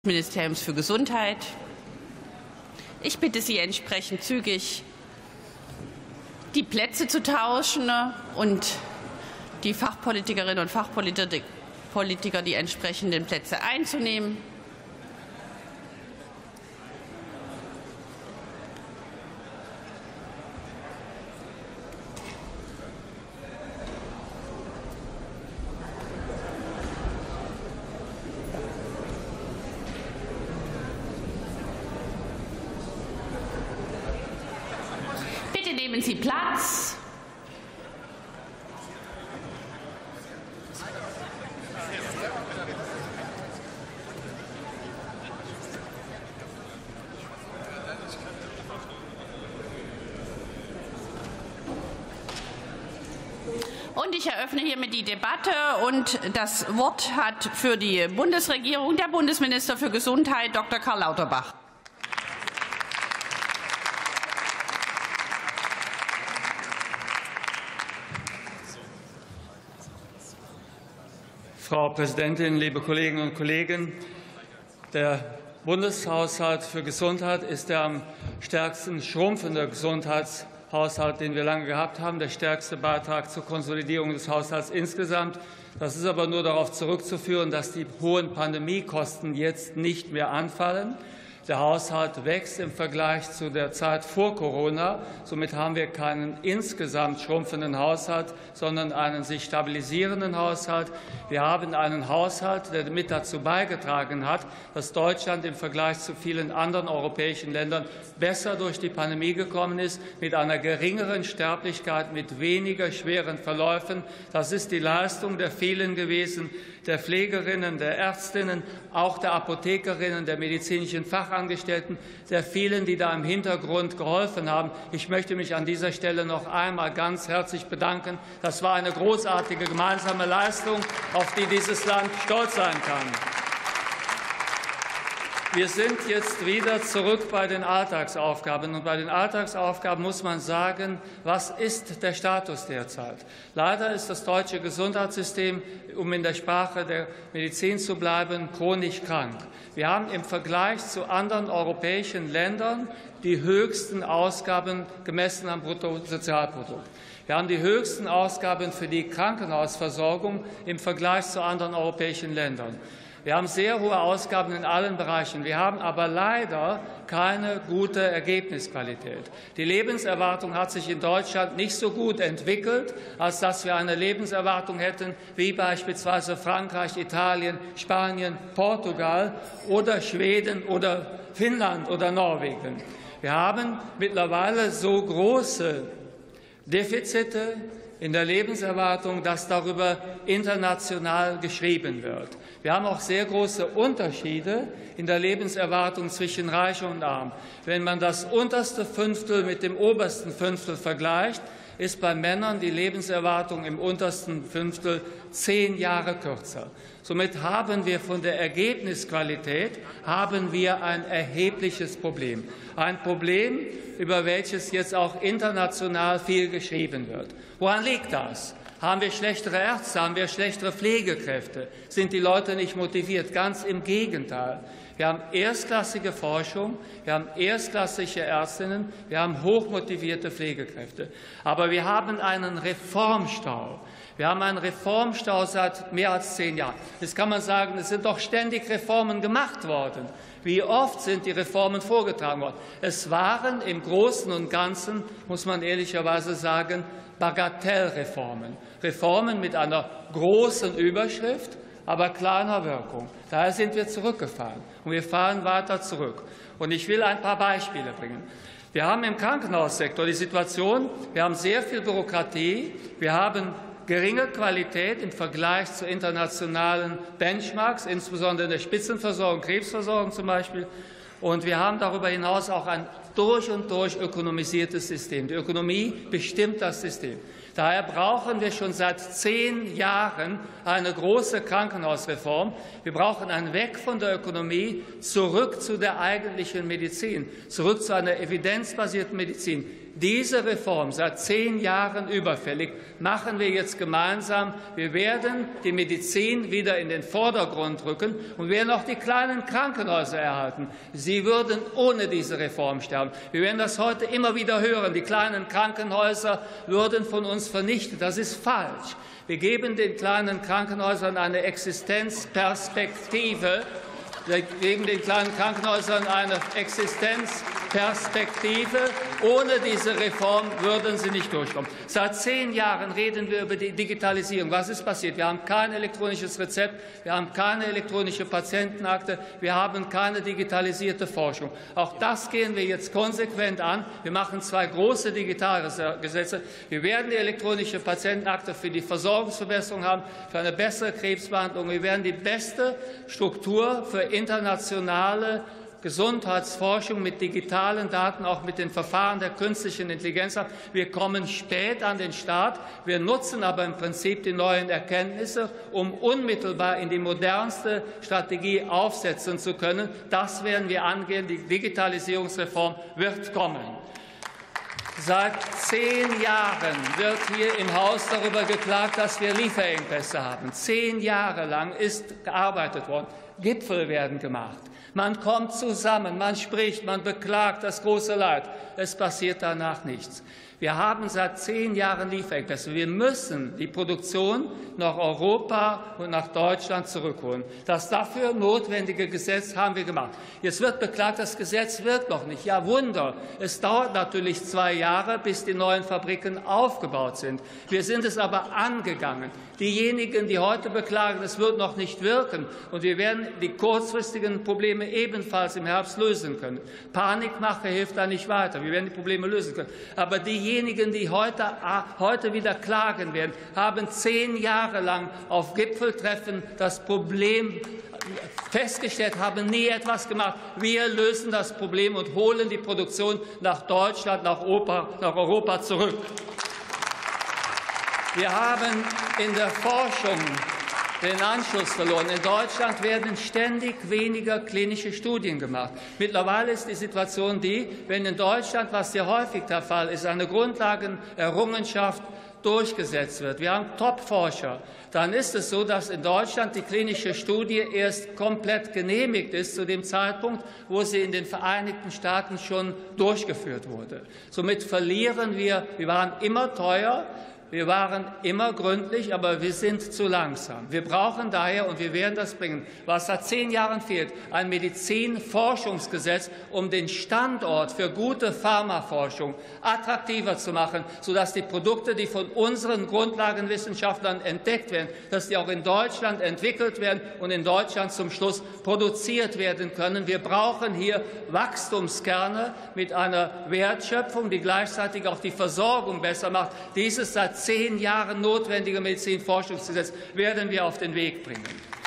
Ministeriums für Gesundheit. Ich bitte Sie entsprechend zügig, die Plätze zu tauschen und die Fachpolitikerinnen und Fachpolitiker die entsprechenden Plätze einzunehmen. Bitte nehmen Sie Platz. Und ich eröffne hiermit die Debatte. Und das Wort hat für die Bundesregierung der Bundesminister für Gesundheit, Dr. Karl Lauterbach. Frau Präsidentin, liebe Kolleginnen und Kollegen! Der Bundeshaushalt für Gesundheit ist der am stärksten schrumpfende Gesundheitshaushalt, den wir lange gehabt haben, der stärkste Beitrag zur Konsolidierung des Haushalts insgesamt. Das ist aber nur darauf zurückzuführen, dass die hohen Pandemiekosten jetzt nicht mehr anfallen. Der Haushalt wächst im Vergleich zu der Zeit vor Corona. Somit haben wir keinen insgesamt schrumpfenden Haushalt, sondern einen sich stabilisierenden Haushalt. Wir haben einen Haushalt, der mit dazu beigetragen hat, dass Deutschland im Vergleich zu vielen anderen europäischen Ländern besser durch die Pandemie gekommen ist, mit einer geringeren Sterblichkeit, mit weniger schweren Verläufen. Das ist die Leistung der vielen gewesen, der Pflegerinnen, der Ärztinnen, auch der Apothekerinnen, der medizinischen Fachangestellten, der vielen, die da im Hintergrund geholfen haben. Ich möchte mich an dieser Stelle noch einmal ganz herzlich bedanken. Das war eine großartige gemeinsame Leistung, auf die dieses Land stolz sein kann. Wir sind jetzt wieder zurück bei den Alltagsaufgaben. Und bei den Alltagsaufgaben muss man sagen, was ist der Status derzeit? Leider ist das deutsche Gesundheitssystem, um in der Sprache der Medizin zu bleiben, chronisch krank. Wir haben im Vergleich zu anderen europäischen Ländern die höchsten Ausgaben gemessen am Bruttosozialprodukt. Wir haben die höchsten Ausgaben für die Krankenhausversorgung im Vergleich zu anderen europäischen Ländern. Wir haben sehr hohe Ausgaben in allen Bereichen. Wir haben aber leider keine gute Ergebnisqualität. Die Lebenserwartung hat sich in Deutschland nicht so gut entwickelt, als dass wir eine Lebenserwartung hätten wie beispielsweise Frankreich, Italien, Spanien, Portugal oder Schweden oder Finnland oder Norwegen. Wir haben mittlerweile so große Defizite in der Lebenserwartung, dass darüber international geschrieben wird. Wir haben auch sehr große Unterschiede in der Lebenserwartung zwischen Reich und Arm. Wenn man das unterste Fünftel mit dem obersten Fünftel vergleicht, ist bei Männern die Lebenserwartung im untersten Fünftel 10 Jahre kürzer. Somit haben wir von der Ergebnisqualität ein erhebliches Problem. Ein Problem, über welches jetzt auch international viel geschrieben wird. Woran liegt das? Haben wir schlechtere Ärzte? Haben wir schlechtere Pflegekräfte? Sind die Leute nicht motiviert? Ganz im Gegenteil. Wir haben erstklassige Forschung, wir haben erstklassige Ärztinnen, wir haben hochmotivierte Pflegekräfte. Aber wir haben einen Reformstau. Wir haben einen Reformstau seit mehr als 10 Jahren. Jetzt kann man sagen, es sind doch ständig Reformen gemacht worden. Wie oft sind die Reformen vorgetragen worden? Es waren im Großen und Ganzen, muss man ehrlicherweise sagen, Bagatellreformen. Reformen mit einer großen Überschrift, aber kleiner Wirkung. Daher sind wir zurückgefahren. Und wir fahren weiter zurück. Und ich will ein paar Beispiele bringen. Wir haben im Krankenhaussektor die Situation, wir haben sehr viel Bürokratie, wir haben geringe Qualität im Vergleich zu internationalen Benchmarks, insbesondere in der Spitzenversorgung, Krebsversorgung zum Beispiel. Und wir haben darüber hinaus auch ein durch und durch ökonomisiertes System. Die Ökonomie bestimmt das System. Daher brauchen wir schon seit 10 Jahren eine große Krankenhausreform. Wir brauchen einen Weg von der Ökonomie zurück zu der eigentlichen Medizin, zurück zu einer evidenzbasierten Medizin. Diese Reform, seit 10 Jahren überfällig, machen wir jetzt gemeinsam. Wir werden die Medizin wieder in den Vordergrund rücken und wir werden auch die kleinen Krankenhäuser erhalten. Sie würden ohne diese Reform sterben. Wir werden das heute immer wieder hören. Die kleinen Krankenhäuser würden von uns vernichtet. Das ist falsch. Wir geben den kleinen Krankenhäusern eine Existenzperspektive. Wir geben den kleinen Krankenhäusern eine Existenzperspektive. Ohne diese Reform würden sie nicht durchkommen. Seit 10 Jahren reden wir über die Digitalisierung. Was ist passiert? Wir haben kein elektronisches Rezept, wir haben keine elektronische Patientenakte, wir haben keine digitalisierte Forschung. Auch das gehen wir jetzt konsequent an. Wir machen 2 große Digitalgesetze. Wir werden die elektronische Patientenakte für die Versorgungsverbesserung haben, für eine bessere Krebsbehandlung. Wir werden die beste Struktur für internationale Gesundheitsforschung mit digitalen Daten, auch mit den Verfahren der künstlichen Intelligenz haben. Wir kommen spät an den Start. Wir nutzen aber im Prinzip die neuen Erkenntnisse, um unmittelbar in die modernste Strategie aufsetzen zu können. Das werden wir angehen. Die Digitalisierungsreform wird kommen. Seit 10 Jahren wird hier im Haus darüber geklagt, dass wir Lieferengpässe haben. 10 Jahre lang ist gearbeitet worden. Gipfel werden gemacht. Man kommt zusammen, man spricht, man beklagt das große Leid. Es passiert danach nichts. Wir haben seit 10 Jahren Lieferengpässe. Wir müssen die Produktion nach Europa und nach Deutschland zurückholen. Das dafür notwendige Gesetz haben wir gemacht. Jetzt wird beklagt, das Gesetz wirkt noch nicht. Ja, Wunder. Es dauert natürlich 2 Jahre, bis die neuen Fabriken aufgebaut sind. Wir sind es aber angegangen. Diejenigen, die heute beklagen, es wird noch nicht wirken, und wir werden die kurzfristigen Probleme ebenfalls im Herbst lösen können. Panikmache hilft da nicht weiter. Wir werden die Probleme lösen können. Aber diejenigen, die heute wieder klagen werden, haben 10 Jahre lang auf Gipfeltreffen das Problem festgestellt, haben nie etwas gemacht. Wir lösen das Problem und holen die Produktion nach Deutschland, nach Europa zurück. Wir haben in der Forschung den Anschluss verloren. In Deutschland werden ständig weniger klinische Studien gemacht. Mittlerweile ist die Situation die, wenn in Deutschland, was sehr häufig der Fall ist, eine Grundlagenerrungenschaft durchgesetzt wird. Wir haben Top-Forscher. Dann ist es so, dass in Deutschland die klinische Studie erst komplett genehmigt ist zu dem Zeitpunkt, wo sie in den Vereinigten Staaten schon durchgeführt wurde. Somit verlieren wir. Wir waren immer teuer. Wir waren immer gründlich, aber wir sind zu langsam. Wir brauchen daher, und wir werden das bringen, was seit 10 Jahren fehlt, ein Medizinforschungsgesetz, um den Standort für gute Pharmaforschung attraktiver zu machen, sodass die Produkte, die von unseren Grundlagenwissenschaftlern entdeckt werden, dass die auch in Deutschland entwickelt werden und in Deutschland zum Schluss produziert werden können. Wir brauchen hier Wachstumskerne mit einer Wertschöpfung, die gleichzeitig auch die Versorgung besser macht. Dieses seit 10 Jahren notwendige Medizinforschungsgesetz werden wir auf den Weg bringen.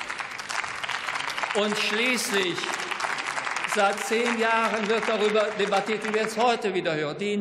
Und schließlich, seit 10 Jahren wird darüber debattiert, wie wir es heute wieder hören, die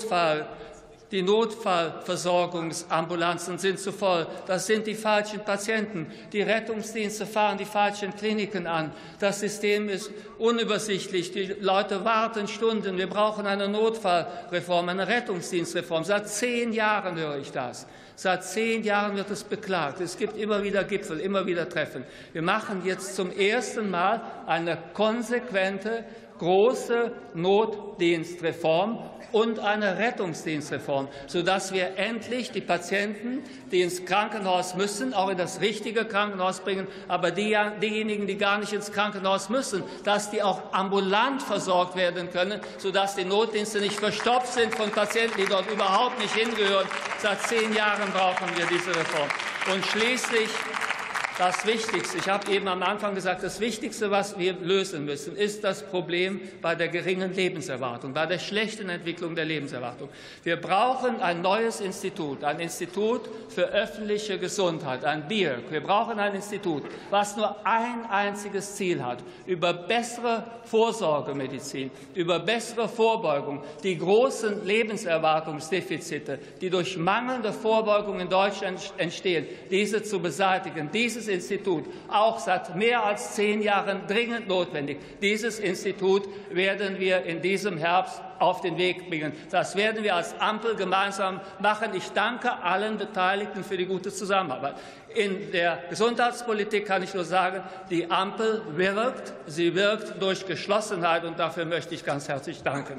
Notfallversorgungsambulanzen sind zu voll. Das sind die falschen Patienten. Die Rettungsdienste fahren die falschen Kliniken an. Das System ist unübersichtlich. Die Leute warten Stunden. Wir brauchen eine Notfallreform, eine Rettungsdienstreform. Seit 10 Jahren höre ich das. Seit 10 Jahren wird es beklagt. Es gibt immer wieder Gipfel, immer wieder Treffen. Wir machen jetzt zum ersten Mal eine konsequente, große Notdienstreform und eine Rettungsdienstreform, sodass wir endlich die Patienten, die ins Krankenhaus müssen, auch in das richtige Krankenhaus bringen, aber diejenigen, die gar nicht ins Krankenhaus müssen, dass die auch ambulant versorgt werden können, sodass die Notdienste nicht verstopft sind von Patienten, die dort überhaupt nicht hingehören. Seit 10 Jahren brauchen wir diese Reform. Und schließlich Das Wichtigste, ich habe eben am Anfang gesagt, das Wichtigste, was wir lösen müssen, ist das Problem bei der geringen Lebenserwartung, bei der schlechten Entwicklung der Lebenserwartung. Wir brauchen ein neues Institut, ein Institut für öffentliche Gesundheit, ein BIRG. Wir brauchen ein Institut, was nur ein einziges Ziel hat, über bessere Vorsorgemedizin, über bessere Vorbeugung, die großen Lebenserwartungsdefizite, die durch mangelnde Vorbeugung in Deutschland entstehen, diese zu beseitigen. Dieses Institut, auch seit mehr als 10 Jahren dringend notwendig. Dieses Institut werden wir in diesem Herbst auf den Weg bringen. Das werden wir als Ampel gemeinsam machen. Ich danke allen Beteiligten für die gute Zusammenarbeit. In der Gesundheitspolitik kann ich nur sagen, die Ampel wirkt. Sie wirkt durch Geschlossenheit, und dafür möchte ich ganz herzlich danken.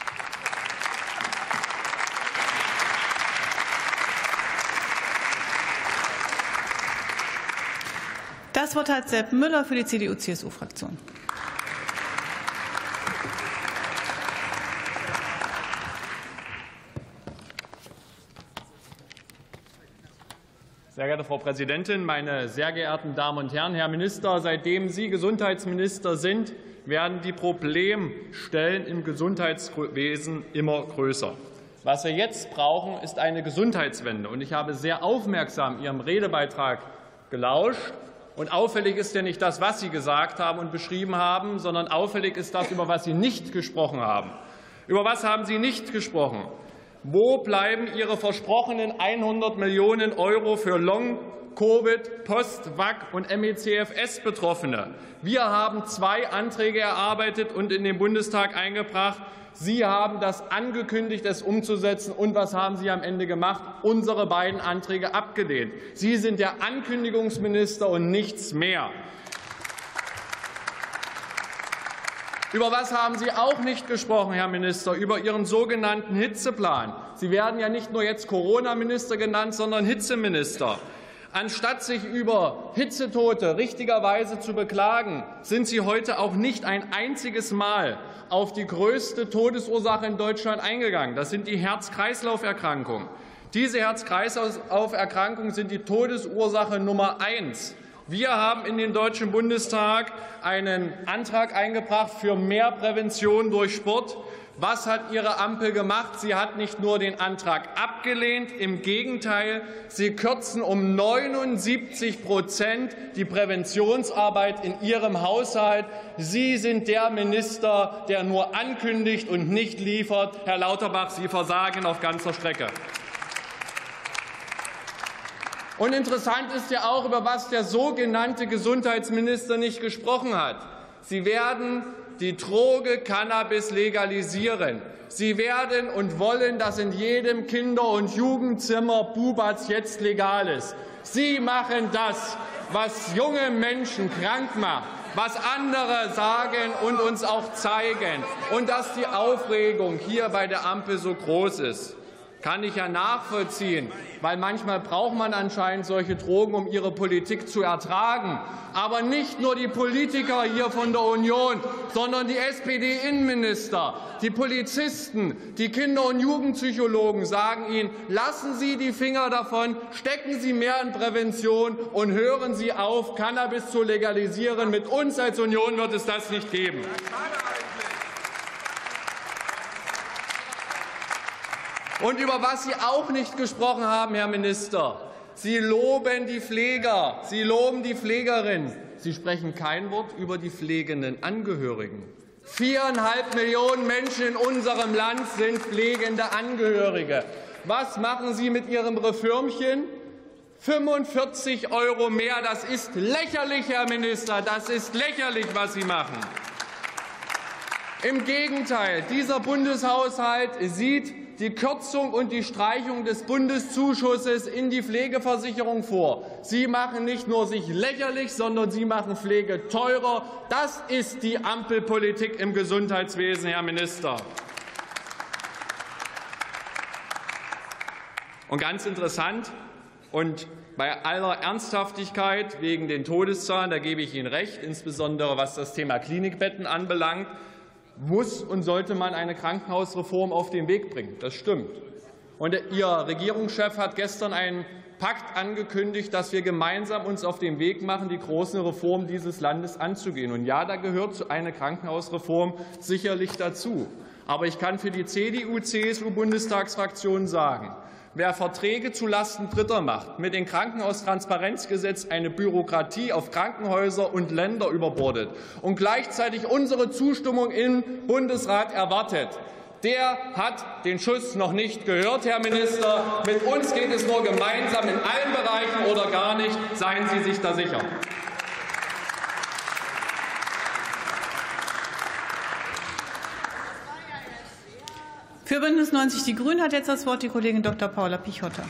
Das Wort hat Sepp Müller für die CDU-CSU-Fraktion. Sehr geehrte Frau Präsidentin, meine sehr geehrten Damen und Herren! Herr Minister, seitdem Sie Gesundheitsminister sind, werden die Problemstellen im Gesundheitswesen immer größer. Was wir jetzt brauchen, ist eine Gesundheitswende. Und ich habe sehr aufmerksam Ihrem Redebeitrag gelauscht. Und auffällig ist ja nicht das, was Sie gesagt haben und beschrieben haben, sondern auffällig ist das, über was Sie nicht gesprochen haben. Über was haben Sie nicht gesprochen? Wo bleiben Ihre versprochenen 100 Millionen € für Long-Covid, Post-Vac und MECFS-Betroffene? Wir haben 2 Anträge erarbeitet und in den Bundestag eingebracht. Sie haben das angekündigt, es umzusetzen. Und was haben Sie am Ende gemacht? Unsere beiden Anträge abgelehnt. Sie sind der Ankündigungsminister und nichts mehr. Über was haben Sie auch nicht gesprochen, Herr Minister? Über Ihren sogenannten Hitzeplan. Sie werden ja nicht nur jetzt Corona-Minister genannt, sondern Hitzeminister. Anstatt sich über Hitzetote richtigerweise zu beklagen, sind Sie heute auch nicht ein einziges Mal auf die größte Todesursache in Deutschland eingegangen. Das sind die Herz-Kreislauf-Erkrankungen. Diese Herz-Kreislauf-Erkrankungen sind die Todesursache Nummer 1. Wir haben in den Deutschen Bundestag einen Antrag eingebracht für mehr Prävention durch Sport. Was hat Ihre Ampel gemacht? Sie hat nicht nur den Antrag abgelehnt, im Gegenteil, Sie kürzen um 79% die Präventionsarbeit in Ihrem Haushalt. Sie sind der Minister, der nur ankündigt und nicht liefert. Herr Lauterbach, Sie versagen auf ganzer Strecke. Und interessant ist ja auch, über was der sogenannte Gesundheitsminister nicht gesprochen hat. Sie werden die Droge Cannabis legalisieren. Sie werden und wollen, dass in jedem Kinder- und Jugendzimmer Bubatz jetzt legal ist. Sie machen das, was junge Menschen krank macht, was andere sagen und uns auch zeigen. Und dass die Aufregung hier bei der Ampel so groß ist, kann ich ja nachvollziehen, weil manchmal braucht man anscheinend solche Drogen, um ihre Politik zu ertragen. Aber nicht nur die Politiker hier von der Union, sondern die SPD-Innenminister, die Polizisten, die Kinder- und Jugendpsychologen sagen Ihnen, lassen Sie die Finger davon, stecken Sie mehr in Prävention und hören Sie auf, Cannabis zu legalisieren. Mit uns als Union wird es das nicht geben. Und über was Sie auch nicht gesprochen haben, Herr Minister, Sie loben die Pfleger, Sie loben die Pflegerinnen. Sie sprechen kein Wort über die pflegenden Angehörigen. 4,5 Millionen Menschen in unserem Land sind pflegende Angehörige. Was machen Sie mit Ihrem Reformchen? 45 € mehr, das ist lächerlich, Herr Minister, das ist lächerlich, was Sie machen. Im Gegenteil, dieser Bundeshaushalt sieht die Kürzung und die Streichung des Bundeszuschusses in die Pflegeversicherung vor. Sie machen nicht nur sich lächerlich, sondern Sie machen Pflege teurer. Das ist die Ampelpolitik im Gesundheitswesen, Herr Minister. Und ganz interessant, und bei aller Ernsthaftigkeit wegen den Todeszahlen, da gebe ich Ihnen recht, insbesondere was das Thema Klinikbetten anbelangt, muss und sollte man eine Krankenhausreform auf den Weg bringen. Das stimmt. Und Ihr Regierungschef hat gestern ein Pakt angekündigt, dass wir gemeinsam uns auf den Weg machen, die großen Reformen dieses Landes anzugehen. Und ja, da gehört eine Krankenhausreform sicherlich dazu. Aber ich kann für die CDU-CSU-Bundestagsfraktion sagen, wer Verträge zulasten Dritter macht, mit dem Krankenhaustransparenzgesetz eine Bürokratie auf Krankenhäuser und Länder überbordet und gleichzeitig unsere Zustimmung im Bundesrat erwartet, der hat den Schuss noch nicht gehört, Herr Minister. Mit uns geht es nur gemeinsam in allen Bereichen oder gar nicht. Seien Sie sich da sicher. Für Bündnis 90 Die Grünen hat jetzt das Wort die Kollegin Dr. Paula Pichotta.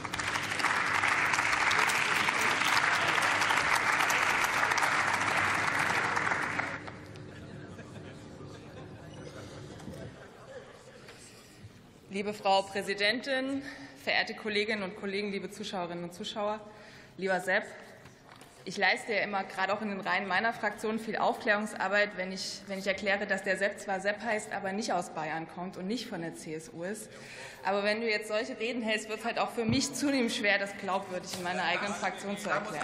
Liebe Frau Präsidentin, verehrte Kolleginnen und Kollegen, liebe Zuschauerinnen und Zuschauer, lieber Sepp, ich leiste ja immer, gerade auch in den Reihen meiner Fraktion, viel Aufklärungsarbeit, wenn ich erkläre, dass der Sepp zwar Sepp heißt, aber nicht aus Bayern kommt und nicht von der CSU ist. Aber wenn du jetzt solche Reden hältst, wird es halt auch für mich zunehmend schwer, das glaubwürdig in meiner eigenen Fraktion zu erklären.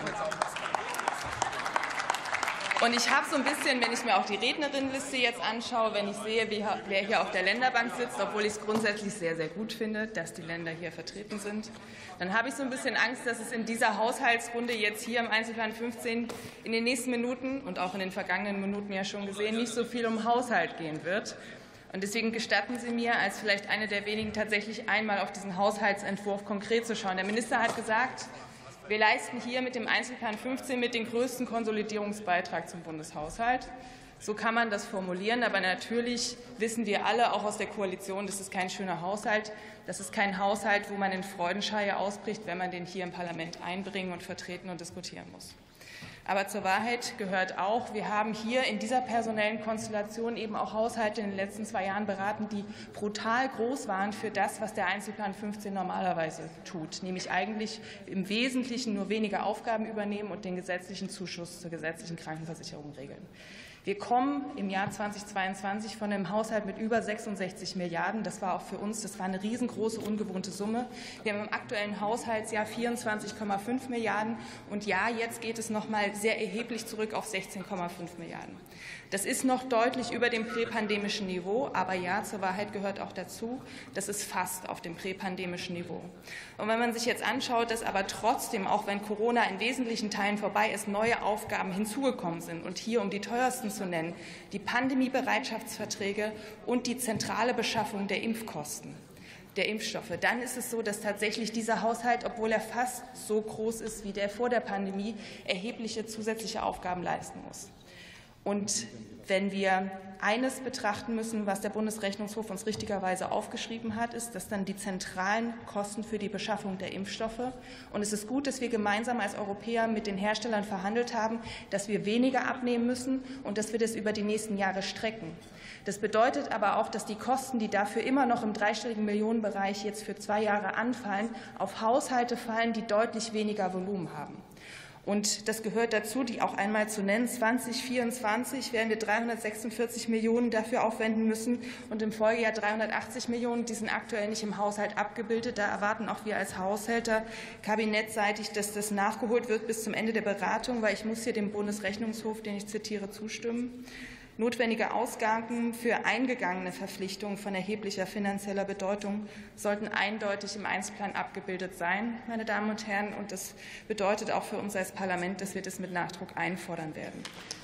Und ich habe so ein bisschen, wenn ich mir auch die Rednerinnenliste jetzt anschaue, wenn ich sehe, wer hier auf der Länderbank sitzt, obwohl ich es grundsätzlich sehr, sehr gut finde, dass die Länder hier vertreten sind, dann habe ich so ein bisschen Angst, dass es in dieser Haushaltsrunde jetzt hier im Einzelplan 15 in den nächsten Minuten und auch in den vergangenen Minuten ja schon gesehen, nicht so viel um Haushalt gehen wird. Und deswegen gestatten Sie mir, als vielleicht eine der wenigen tatsächlich einmal auf diesen Haushaltsentwurf konkret zu schauen. Der Minister hat gesagt, wir leisten hier mit dem Einzelplan 15 mit den größten Konsolidierungsbeitrag zum Bundeshaushalt. So kann man das formulieren. Aber natürlich wissen wir alle, auch aus der Koalition, das ist kein schöner Haushalt. Das ist kein Haushalt, wo man in Freudenschreie ausbricht, wenn man den hier im Parlament einbringen und vertreten und diskutieren muss. Aber zur Wahrheit gehört auch, wir haben hier in dieser personellen Konstellation eben auch Haushalte in den letzten 2 Jahren beraten, die brutal groß waren für das, was der Einzelplan 15 normalerweise tut, nämlich eigentlich im Wesentlichen nur weniger Aufgaben übernehmen und den gesetzlichen Zuschuss zur gesetzlichen Krankenversicherung regeln. Wir kommen im Jahr 2022 von einem Haushalt mit über 66 Milliarden. Das war auch für uns, das war eine riesengroße, ungewohnte Summe. Wir haben im aktuellen Haushaltsjahr 24,5 Milliarden. Und ja, jetzt geht es noch mal sehr erheblich zurück auf 16,5 Milliarden. Das ist noch deutlich über dem präpandemischen Niveau. Aber ja, zur Wahrheit gehört auch dazu, das ist fast auf dem präpandemischen Niveau. Und wenn man sich jetzt anschaut, dass aber trotzdem, auch wenn Corona in wesentlichen Teilen vorbei ist, neue Aufgaben hinzugekommen sind und hier um die teuersten zu nennen, die Pandemiebereitschaftsverträge und die zentrale Beschaffung der Impfkosten, der Impfstoffe, dann ist es so, dass tatsächlich dieser Haushalt, obwohl er fast so groß ist wie der vor der Pandemie, erhebliche zusätzliche Aufgaben leisten muss. Und wenn wir eines betrachten müssen, was der Bundesrechnungshof uns richtigerweise aufgeschrieben hat, ist, dass dann die zentralen Kosten für die Beschaffung der Impfstoffe. Und es ist gut, dass wir gemeinsam als Europäer mit den Herstellern verhandelt haben, dass wir weniger abnehmen müssen und dass wir das über die nächsten Jahre strecken. Das bedeutet aber auch, dass die Kosten, die dafür immer noch im dreistelligen Millionenbereich jetzt für 2 Jahre anfallen, auf Haushalte fallen, die deutlich weniger Volumen haben. Und das gehört dazu, die auch einmal zu nennen. 2024 werden wir 346 Millionen dafür aufwenden müssen und im Folgejahr 380 Millionen. Die sind aktuell nicht im Haushalt abgebildet. Da erwarten auch wir als Haushälter kabinettseitig, dass das nachgeholt wird bis zum Ende der Beratung, weil ich muss hier dem Bundesrechnungshof, den ich zitiere, zustimmen. Notwendige Ausgaben für eingegangene Verpflichtungen von erheblicher finanzieller Bedeutung sollten eindeutig im Einzelplan abgebildet sein, meine Damen und Herren. Und das bedeutet auch für uns als Parlament, dass wir das mit Nachdruck einfordern werden.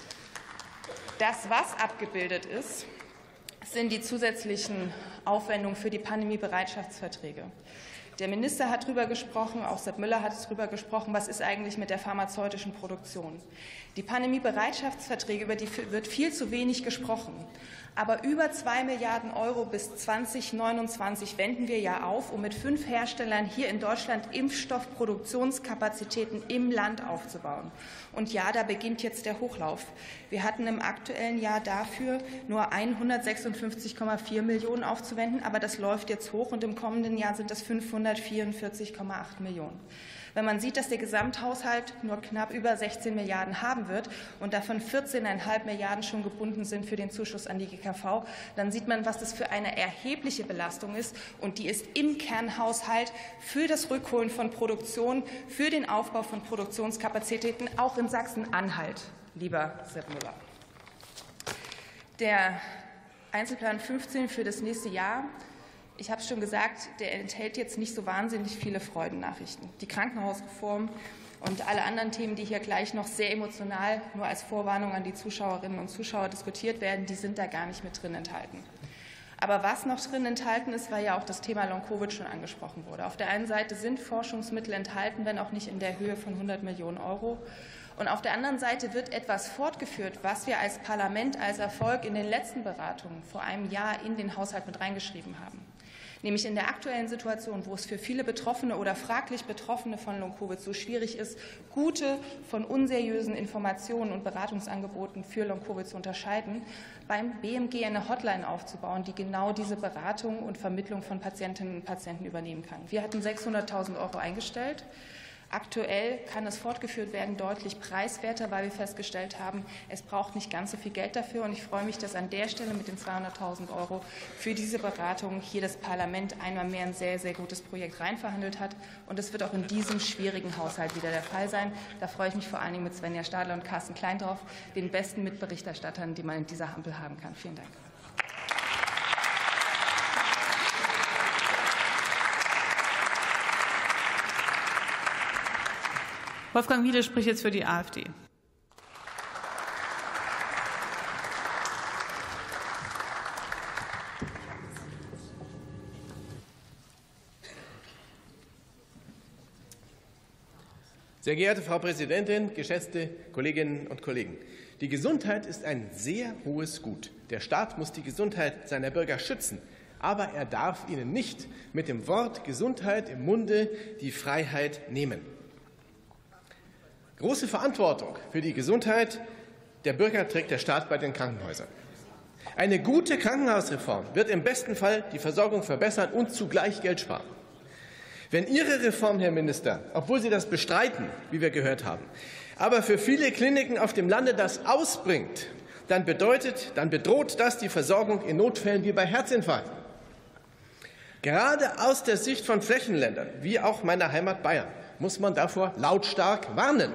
Das, was abgebildet ist, sind die zusätzlichen Aufwendungen für die Pandemiebereitschaftsverträge. Der Minister hat darüber gesprochen, auch Sepp Müller hat darüber gesprochen, was ist eigentlich mit der pharmazeutischen Produktion. Die Pandemiebereitschaftsverträge, über die wird viel zu wenig gesprochen. Aber über 2 Milliarden € bis 2029 wenden wir ja auf, um mit 5 Herstellern hier in Deutschland Impfstoffproduktionskapazitäten im Land aufzubauen. Und ja, da beginnt jetzt der Hochlauf. Wir hatten im aktuellen Jahr dafür nur 156,4 Millionen aufzuwenden, aber das läuft jetzt hoch und im kommenden Jahr sind das 544,8 Millionen. Wenn man sieht, dass der Gesamthaushalt nur knapp über 16 Milliarden haben wird und davon 14,5 Milliarden schon gebunden sind für den Zuschuss an die GKV, dann sieht man, was das für eine erhebliche Belastung ist. Und die ist im Kernhaushalt für das Rückholen von Produktion, für den Aufbau von Produktionskapazitäten, auch in Sachsen-Anhalt, lieber Sepp Müller. Der Einzelplan 15 für das nächste Jahr, ich habe es schon gesagt, der enthält jetzt nicht so wahnsinnig viele Freudennachrichten. Die Krankenhausreform und alle anderen Themen, die hier gleich noch sehr emotional nur als Vorwarnung an die Zuschauerinnen und Zuschauer diskutiert werden, die sind da gar nicht mit drin enthalten. Aber was noch drin enthalten ist, weil ja auch das Thema Long-Covid schon angesprochen wurde. Auf der einen Seite sind Forschungsmittel enthalten, wenn auch nicht in der Höhe von 100 Millionen €. Und auf der anderen Seite wird etwas fortgeführt, was wir als Parlament als Erfolg in den letzten Beratungen vor einem Jahr in den Haushalt mit reingeschrieben haben. Nämlich in der aktuellen Situation, wo es für viele Betroffene oder fraglich Betroffene von Long-Covid so schwierig ist, gute von unseriösen Informationen und Beratungsangeboten für Long-Covid zu unterscheiden, beim BMG eine Hotline aufzubauen, die genau diese Beratung und Vermittlung von Patientinnen und Patienten übernehmen kann. Wir hatten 600.000 € eingestellt. Aktuell kann es fortgeführt werden, deutlich preiswerter, weil wir festgestellt haben, es braucht nicht ganz so viel Geld dafür. Und ich freue mich, dass an der Stelle mit den 200.000 € für diese Beratung hier das Parlament einmal mehr ein sehr, sehr gutes Projekt reinverhandelt hat. Und es wird auch in diesem schwierigen Haushalt wieder der Fall sein. Da freue ich mich vor allen Dingen mit Svenja Stadler und Carsten Klein drauf, den besten Mitberichterstattern, die man in dieser Ampel haben kann. Vielen Dank. Wolfgang Miele spricht jetzt für die AfD. Sehr geehrte Frau Präsidentin, geschätzte Kolleginnen und Kollegen! Die Gesundheit ist ein sehr hohes Gut. Der Staat muss die Gesundheit seiner Bürger schützen, aber er darf ihnen nicht mit dem Wort Gesundheit im Munde die Freiheit nehmen. Große Verantwortung für die Gesundheit der Bürger trägt der Staat bei den Krankenhäusern. Eine gute Krankenhausreform wird im besten Fall die Versorgung verbessern und zugleich Geld sparen. Wenn Ihre Reform, Herr Minister, obwohl Sie das bestreiten, wie wir gehört haben, aber für viele Kliniken auf dem Lande das ausbringt, dann bedroht das die Versorgung in Notfällen wie bei Herzinfarkten. Gerade aus der Sicht von Flächenländern, wie auch meiner Heimat Bayern, muss man davor lautstark warnen.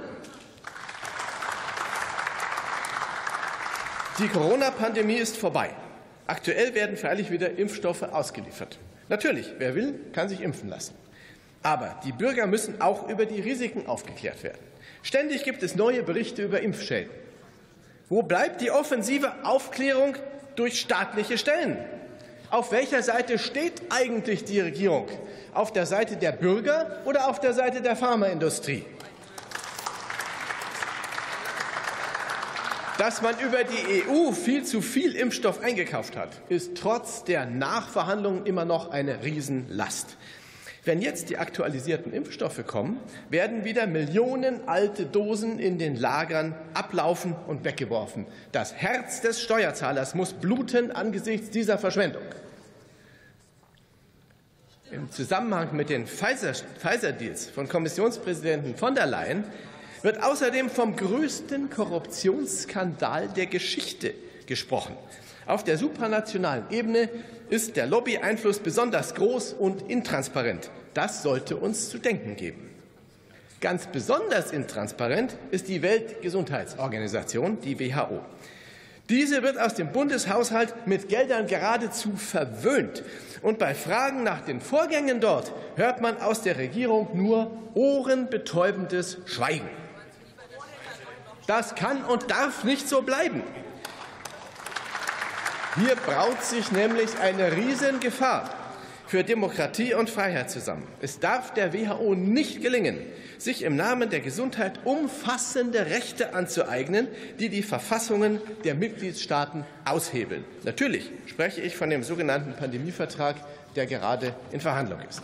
Die Corona-Pandemie ist vorbei. Aktuell werden freilich wieder Impfstoffe ausgeliefert. Natürlich, wer will, kann sich impfen lassen. Aber die Bürger müssen auch über die Risiken aufgeklärt werden. Ständig gibt es neue Berichte über Impfschäden. Wo bleibt die offensive Aufklärung durch staatliche Stellen? Auf welcher Seite steht eigentlich die Regierung? Auf der Seite der Bürger oder auf der Seite der Pharmaindustrie? Dass man über die EU viel zu viel Impfstoff eingekauft hat, ist trotz der Nachverhandlungen immer noch eine Riesenlast. Wenn jetzt die aktualisierten Impfstoffe kommen, werden wieder Millionen alte Dosen in den Lagern ablaufen und weggeworfen. Das Herz des Steuerzahlers muss bluten angesichts dieser Verschwendung. Im Zusammenhang mit den Pfizer-Deals von Kommissionspräsidentin von der Leyen wird außerdem vom größten Korruptionsskandal der Geschichte gesprochen. Auf der supranationalen Ebene ist der Lobbyeinfluss besonders groß und intransparent. Das sollte uns zu denken geben. Ganz besonders intransparent ist die Weltgesundheitsorganisation, die WHO. Diese wird aus dem Bundeshaushalt mit Geldern geradezu verwöhnt. Und bei Fragen nach den Vorgängen dort hört man aus der Regierung nur ohrenbetäubendes Schweigen. Das kann und darf nicht so bleiben. Hier braut sich nämlich eine Riesengefahr für Demokratie und Freiheit zusammen. Es darf der WHO nicht gelingen, sich im Namen der Gesundheit umfassende Rechte anzueignen, die die Verfassungen der Mitgliedstaaten aushebeln. Natürlich spreche ich von dem sogenannten Pandemievertrag, der gerade in Verhandlung ist.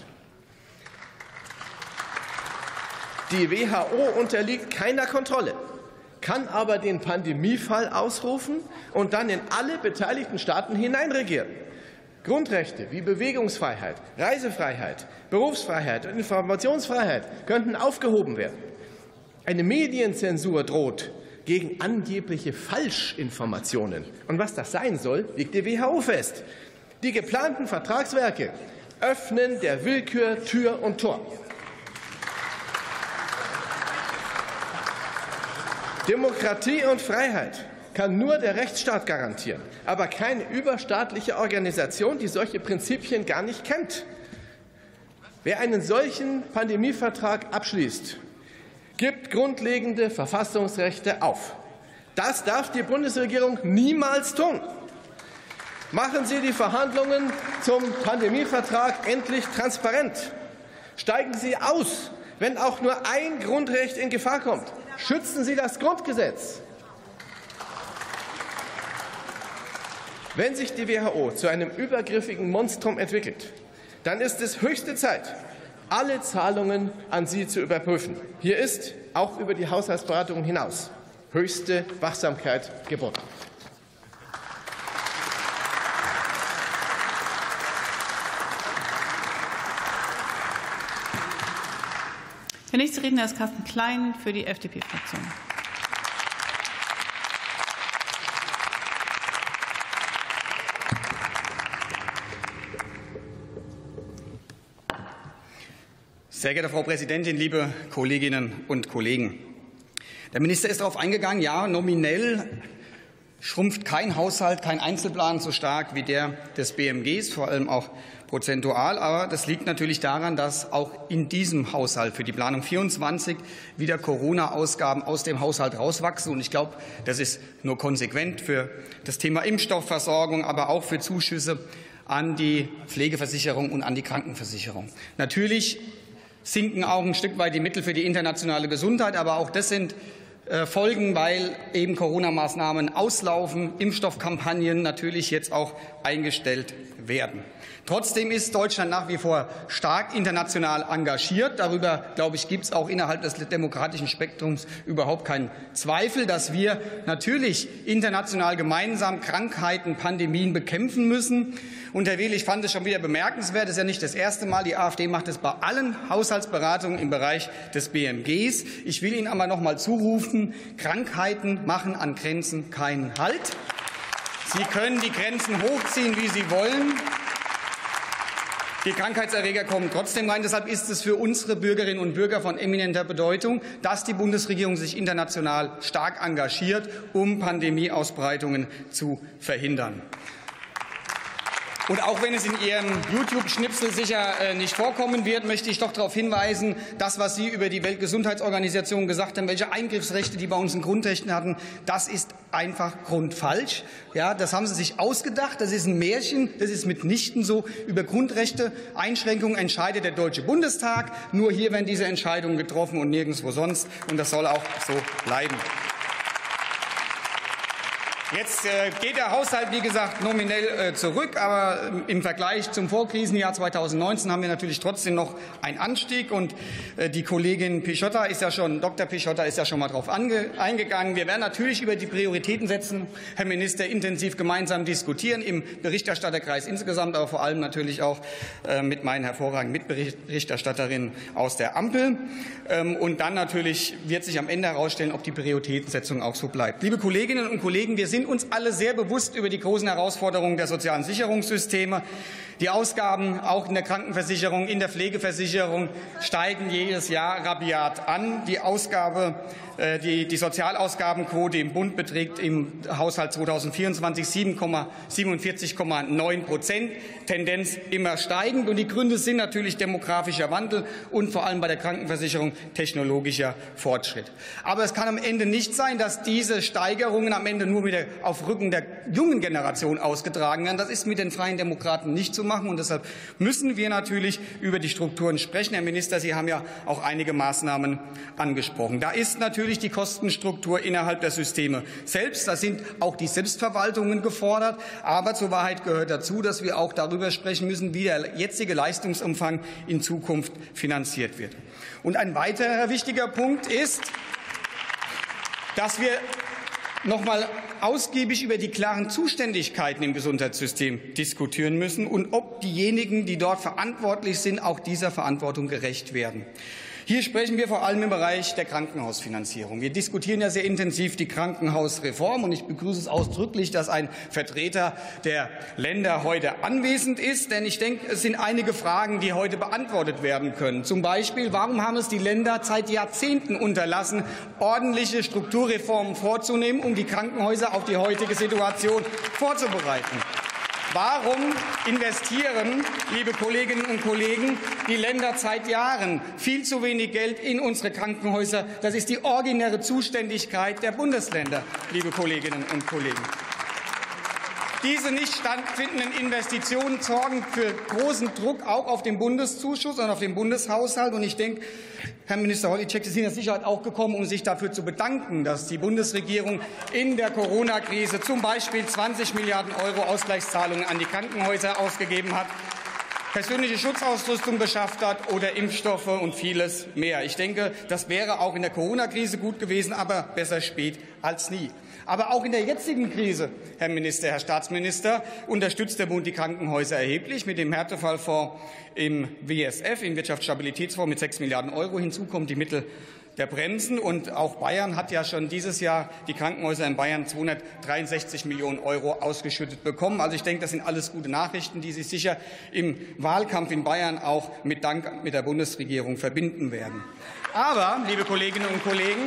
Die WHO unterliegt keiner Kontrolle, kann aber den Pandemiefall ausrufen und dann in alle beteiligten Staaten hineinregieren. Grundrechte wie Bewegungsfreiheit, Reisefreiheit, Berufsfreiheit und Informationsfreiheit könnten aufgehoben werden. Eine Medienzensur droht gegen angebliche Falschinformationen. Und was das sein soll, legt die WHO fest. Die geplanten Vertragswerke öffnen der Willkür Tür und Tor. Demokratie und Freiheit kann nur der Rechtsstaat garantieren, aber keine überstaatliche Organisation, die solche Prinzipien gar nicht kennt. Wer einen solchen Pandemievertrag abschließt, gibt grundlegende Verfassungsrechte auf. Das darf die Bundesregierung niemals tun. Machen Sie die Verhandlungen zum Pandemievertrag endlich transparent. Steigen Sie aus, wenn auch nur ein Grundrecht in Gefahr kommt. Schützen Sie das Grundgesetz. Wenn sich die WHO zu einem übergriffigen Monstrum entwickelt, dann ist es höchste Zeit, alle Zahlungen an sie zu überprüfen. Hier ist, auch über die Haushaltsberatungen hinaus, höchste Wachsamkeit geboten. Der nächste Redner ist Carsten Klein für die FDP-Fraktion. Sehr geehrte Frau Präsidentin, liebe Kolleginnen und Kollegen! Der Minister ist darauf eingegangen, ja, nominell schrumpft kein Haushalt, kein Einzelplan so stark wie der des BMGs, vor allem auch prozentual. Aber das liegt natürlich daran, dass auch in diesem Haushalt für die Planung 24 wieder Corona-Ausgaben aus dem Haushalt rauswachsen. Und ich glaube, das ist nur konsequent für das Thema Impfstoffversorgung, aber auch für Zuschüsse an die Pflegeversicherung und an die Krankenversicherung. Natürlich sinken auch ein Stück weit die Mittel für die internationale Gesundheit, aber auch das sind Folgen, weil eben Corona-Maßnahmen auslaufen, Impfstoffkampagnen natürlich jetzt auch eingestellt werden. Trotzdem ist Deutschland nach wie vor stark international engagiert. Darüber, glaube ich, gibt es auch innerhalb des demokratischen Spektrums überhaupt keinen Zweifel, dass wir natürlich international gemeinsam Krankheiten, Pandemien bekämpfen müssen. Und Herr Wehl, ich fand es schon wieder bemerkenswert, das ist ja nicht das erste Mal, die AfD macht es bei allen Haushaltsberatungen im Bereich des BMGs. Ich will Ihnen aber noch mal zurufen, Krankheiten machen an Grenzen keinen Halt. Sie können die Grenzen hochziehen, wie Sie wollen. Die Krankheitserreger kommen trotzdem rein. Deshalb ist es für unsere Bürgerinnen und Bürger von eminenter Bedeutung, dass die Bundesregierung sich international stark engagiert, um Pandemieausbreitungen zu verhindern. Und auch wenn es in Ihrem YouTube-Schnipsel sicher nicht vorkommen wird, möchte ich doch darauf hinweisen, das, was Sie über die Weltgesundheitsorganisation gesagt haben, welche Eingriffsrechte die bei uns in Grundrechten hatten, das ist einfach grundfalsch. Ja, das haben Sie sich ausgedacht, das ist ein Märchen, das ist mitnichten so. Über Grundrechte, Einschränkungen entscheidet der Deutsche Bundestag. Nur hier werden diese Entscheidungen getroffen und nirgendwo sonst. Und das soll auch so bleiben. Jetzt geht der Haushalt, wie gesagt, nominell zurück, aber im Vergleich zum Vorkrisenjahr 2019 haben wir natürlich trotzdem noch einen Anstieg. Und die Kollegin Pichotta ist ja schon, Dr. Pichotta ist ja schon mal darauf eingegangen. Wir werden natürlich über die Prioritäten setzen, Herr Minister, intensiv gemeinsam diskutieren, im Berichterstatterkreis insgesamt, aber vor allem natürlich auch mit meinen hervorragenden Mitberichterstatterinnen aus der Ampel. Und dann natürlich wird sich am Ende herausstellen, ob die Prioritätensetzung auch so bleibt. Liebe Kolleginnen und Kollegen, wir sind uns alle sehr bewusst über die großen Herausforderungen der sozialen Sicherungssysteme. Die Ausgaben auch in der Krankenversicherung, in der Pflegeversicherung steigen jedes Jahr rabiat an. Die Sozialausgabenquote im Bund beträgt im Haushalt 2024 47,9%, Tendenz immer steigend. Und die Gründe sind natürlich demografischer Wandel und vor allem bei der Krankenversicherung technologischer Fortschritt. Aber es kann am Ende nicht sein, dass diese Steigerungen am Ende nur wieder auf Rücken der jungen Generation ausgetragen werden. Das ist mit den Freien Demokraten nicht zu machen. Und deshalb müssen wir natürlich über die Strukturen sprechen. Herr Minister, Sie haben ja auch einige Maßnahmen angesprochen. Da ist natürlich die Kostenstruktur innerhalb der Systeme selbst. Da sind auch die Selbstverwaltungen gefordert. Aber zur Wahrheit gehört dazu, dass wir auch darüber sprechen müssen, wie der jetzige Leistungsumfang in Zukunft finanziert wird. Und ein weiterer wichtiger Punkt ist, dass wir noch mal ausgiebig über die klaren Zuständigkeiten im Gesundheitssystem diskutieren müssen und ob diejenigen, die dort verantwortlich sind, auch dieser Verantwortung gerecht werden. Hier sprechen wir vor allem im Bereich der Krankenhausfinanzierung. Wir diskutieren ja sehr intensiv die Krankenhausreform, und ich begrüße es ausdrücklich, dass ein Vertreter der Länder heute anwesend ist. Denn ich denke, es sind einige Fragen, die heute beantwortet werden können. Zum Beispiel, warum haben es die Länder seit Jahrzehnten unterlassen, ordentliche Strukturreformen vorzunehmen, um die Krankenhäuser auf die heutige Situation vorzubereiten? Warum investieren, liebe Kolleginnen und Kollegen, die Länder seit Jahren viel zu wenig Geld in unsere Krankenhäuser? Das ist die originäre Zuständigkeit der Bundesländer, liebe Kolleginnen und Kollegen. Diese nicht stattfindenden Investitionen sorgen für großen Druck auch auf den Bundeszuschuss und auf den Bundeshaushalt. Und ich denke, Herr Minister Holitschek, Sie sind mit Sicherheit auch gekommen, um sich dafür zu bedanken, dass die Bundesregierung in der Corona-Krise zum Beispiel 20 Milliarden € Ausgleichszahlungen an die Krankenhäuser ausgegeben hat, persönliche Schutzausrüstung beschafft hat oder Impfstoffe und vieles mehr. Ich denke, das wäre auch in der Corona-Krise gut gewesen, aber besser spät als nie. Aber auch in der jetzigen Krise, Herr Minister, Herr Staatsminister, unterstützt der Bund die Krankenhäuser erheblich mit dem Härtefallfonds im WSF, im Wirtschaftsstabilitätsfonds mit 6 Milliarden €. Hinzu kommen die Mittel der Bremsen. Und auch Bayern hat ja schon dieses Jahr, die Krankenhäuser in Bayern, 263 Millionen € ausgeschüttet bekommen. Also ich denke, das sind alles gute Nachrichten, die Sie sicher im Wahlkampf in Bayern auch mit Dank mit der Bundesregierung verbinden werden. Aber, liebe Kolleginnen und Kollegen,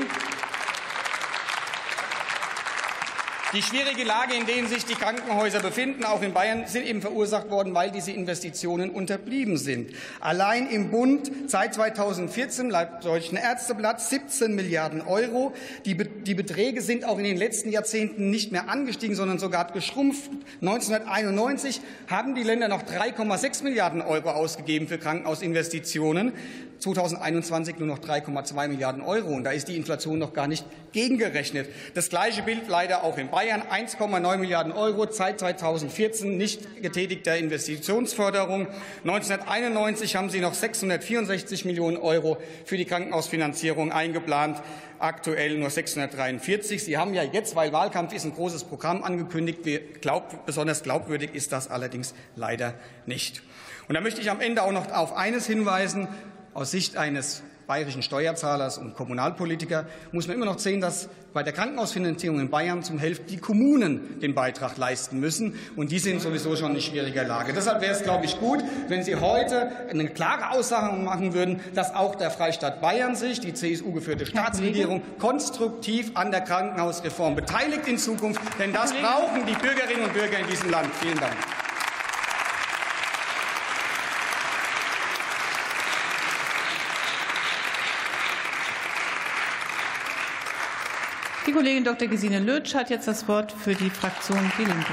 die schwierige Lage, in der sich die Krankenhäuser befinden, auch in Bayern, sind eben verursacht worden, weil diese Investitionen unterblieben sind. Allein im Bund seit 2014 laut Deutschen Ärzteblatt 17 Milliarden €. Die Beträge sind auch in den letzten Jahrzehnten nicht mehr angestiegen, sondern sogar geschrumpft. 1991 haben die Länder noch 3,6 Milliarden € ausgegeben für Krankenhausinvestitionen. 2021 nur noch 3,2 Milliarden €. Und da ist die Inflation noch gar nicht gegengerechnet. Das gleiche Bild leider auch in Bayern. 1,9 Milliarden € seit 2014 nicht getätigter Investitionsförderung. 1991 haben Sie noch 664 Millionen € für die Krankenhausfinanzierung eingeplant. Aktuell nur 643. Sie haben ja jetzt, weil Wahlkampf ist, ein großes Programm angekündigt. Besonders glaubwürdig ist das allerdings leider nicht. Und da möchte ich am Ende auch noch auf eines hinweisen. Aus Sicht eines bayerischen Steuerzahlers und Kommunalpolitiker muss man immer noch sehen, dass bei der Krankenhausfinanzierung in Bayern zum Hälfte die Kommunen den Beitrag leisten müssen. Und die sind sowieso schon in schwieriger Lage. Deshalb wäre es, glaube ich, gut, wenn Sie heute eine klare Aussage machen würden, dass auch der Freistaat Bayern sich, die CSU-geführte Staatsregierung, konstruktiv an der Krankenhausreform beteiligt in Zukunft. Denn das brauchen die Bürgerinnen und Bürger in diesem Land. Vielen Dank. Die Kollegin Dr. Gesine Lötsch hat jetzt das Wort für die Fraktion Die Linke.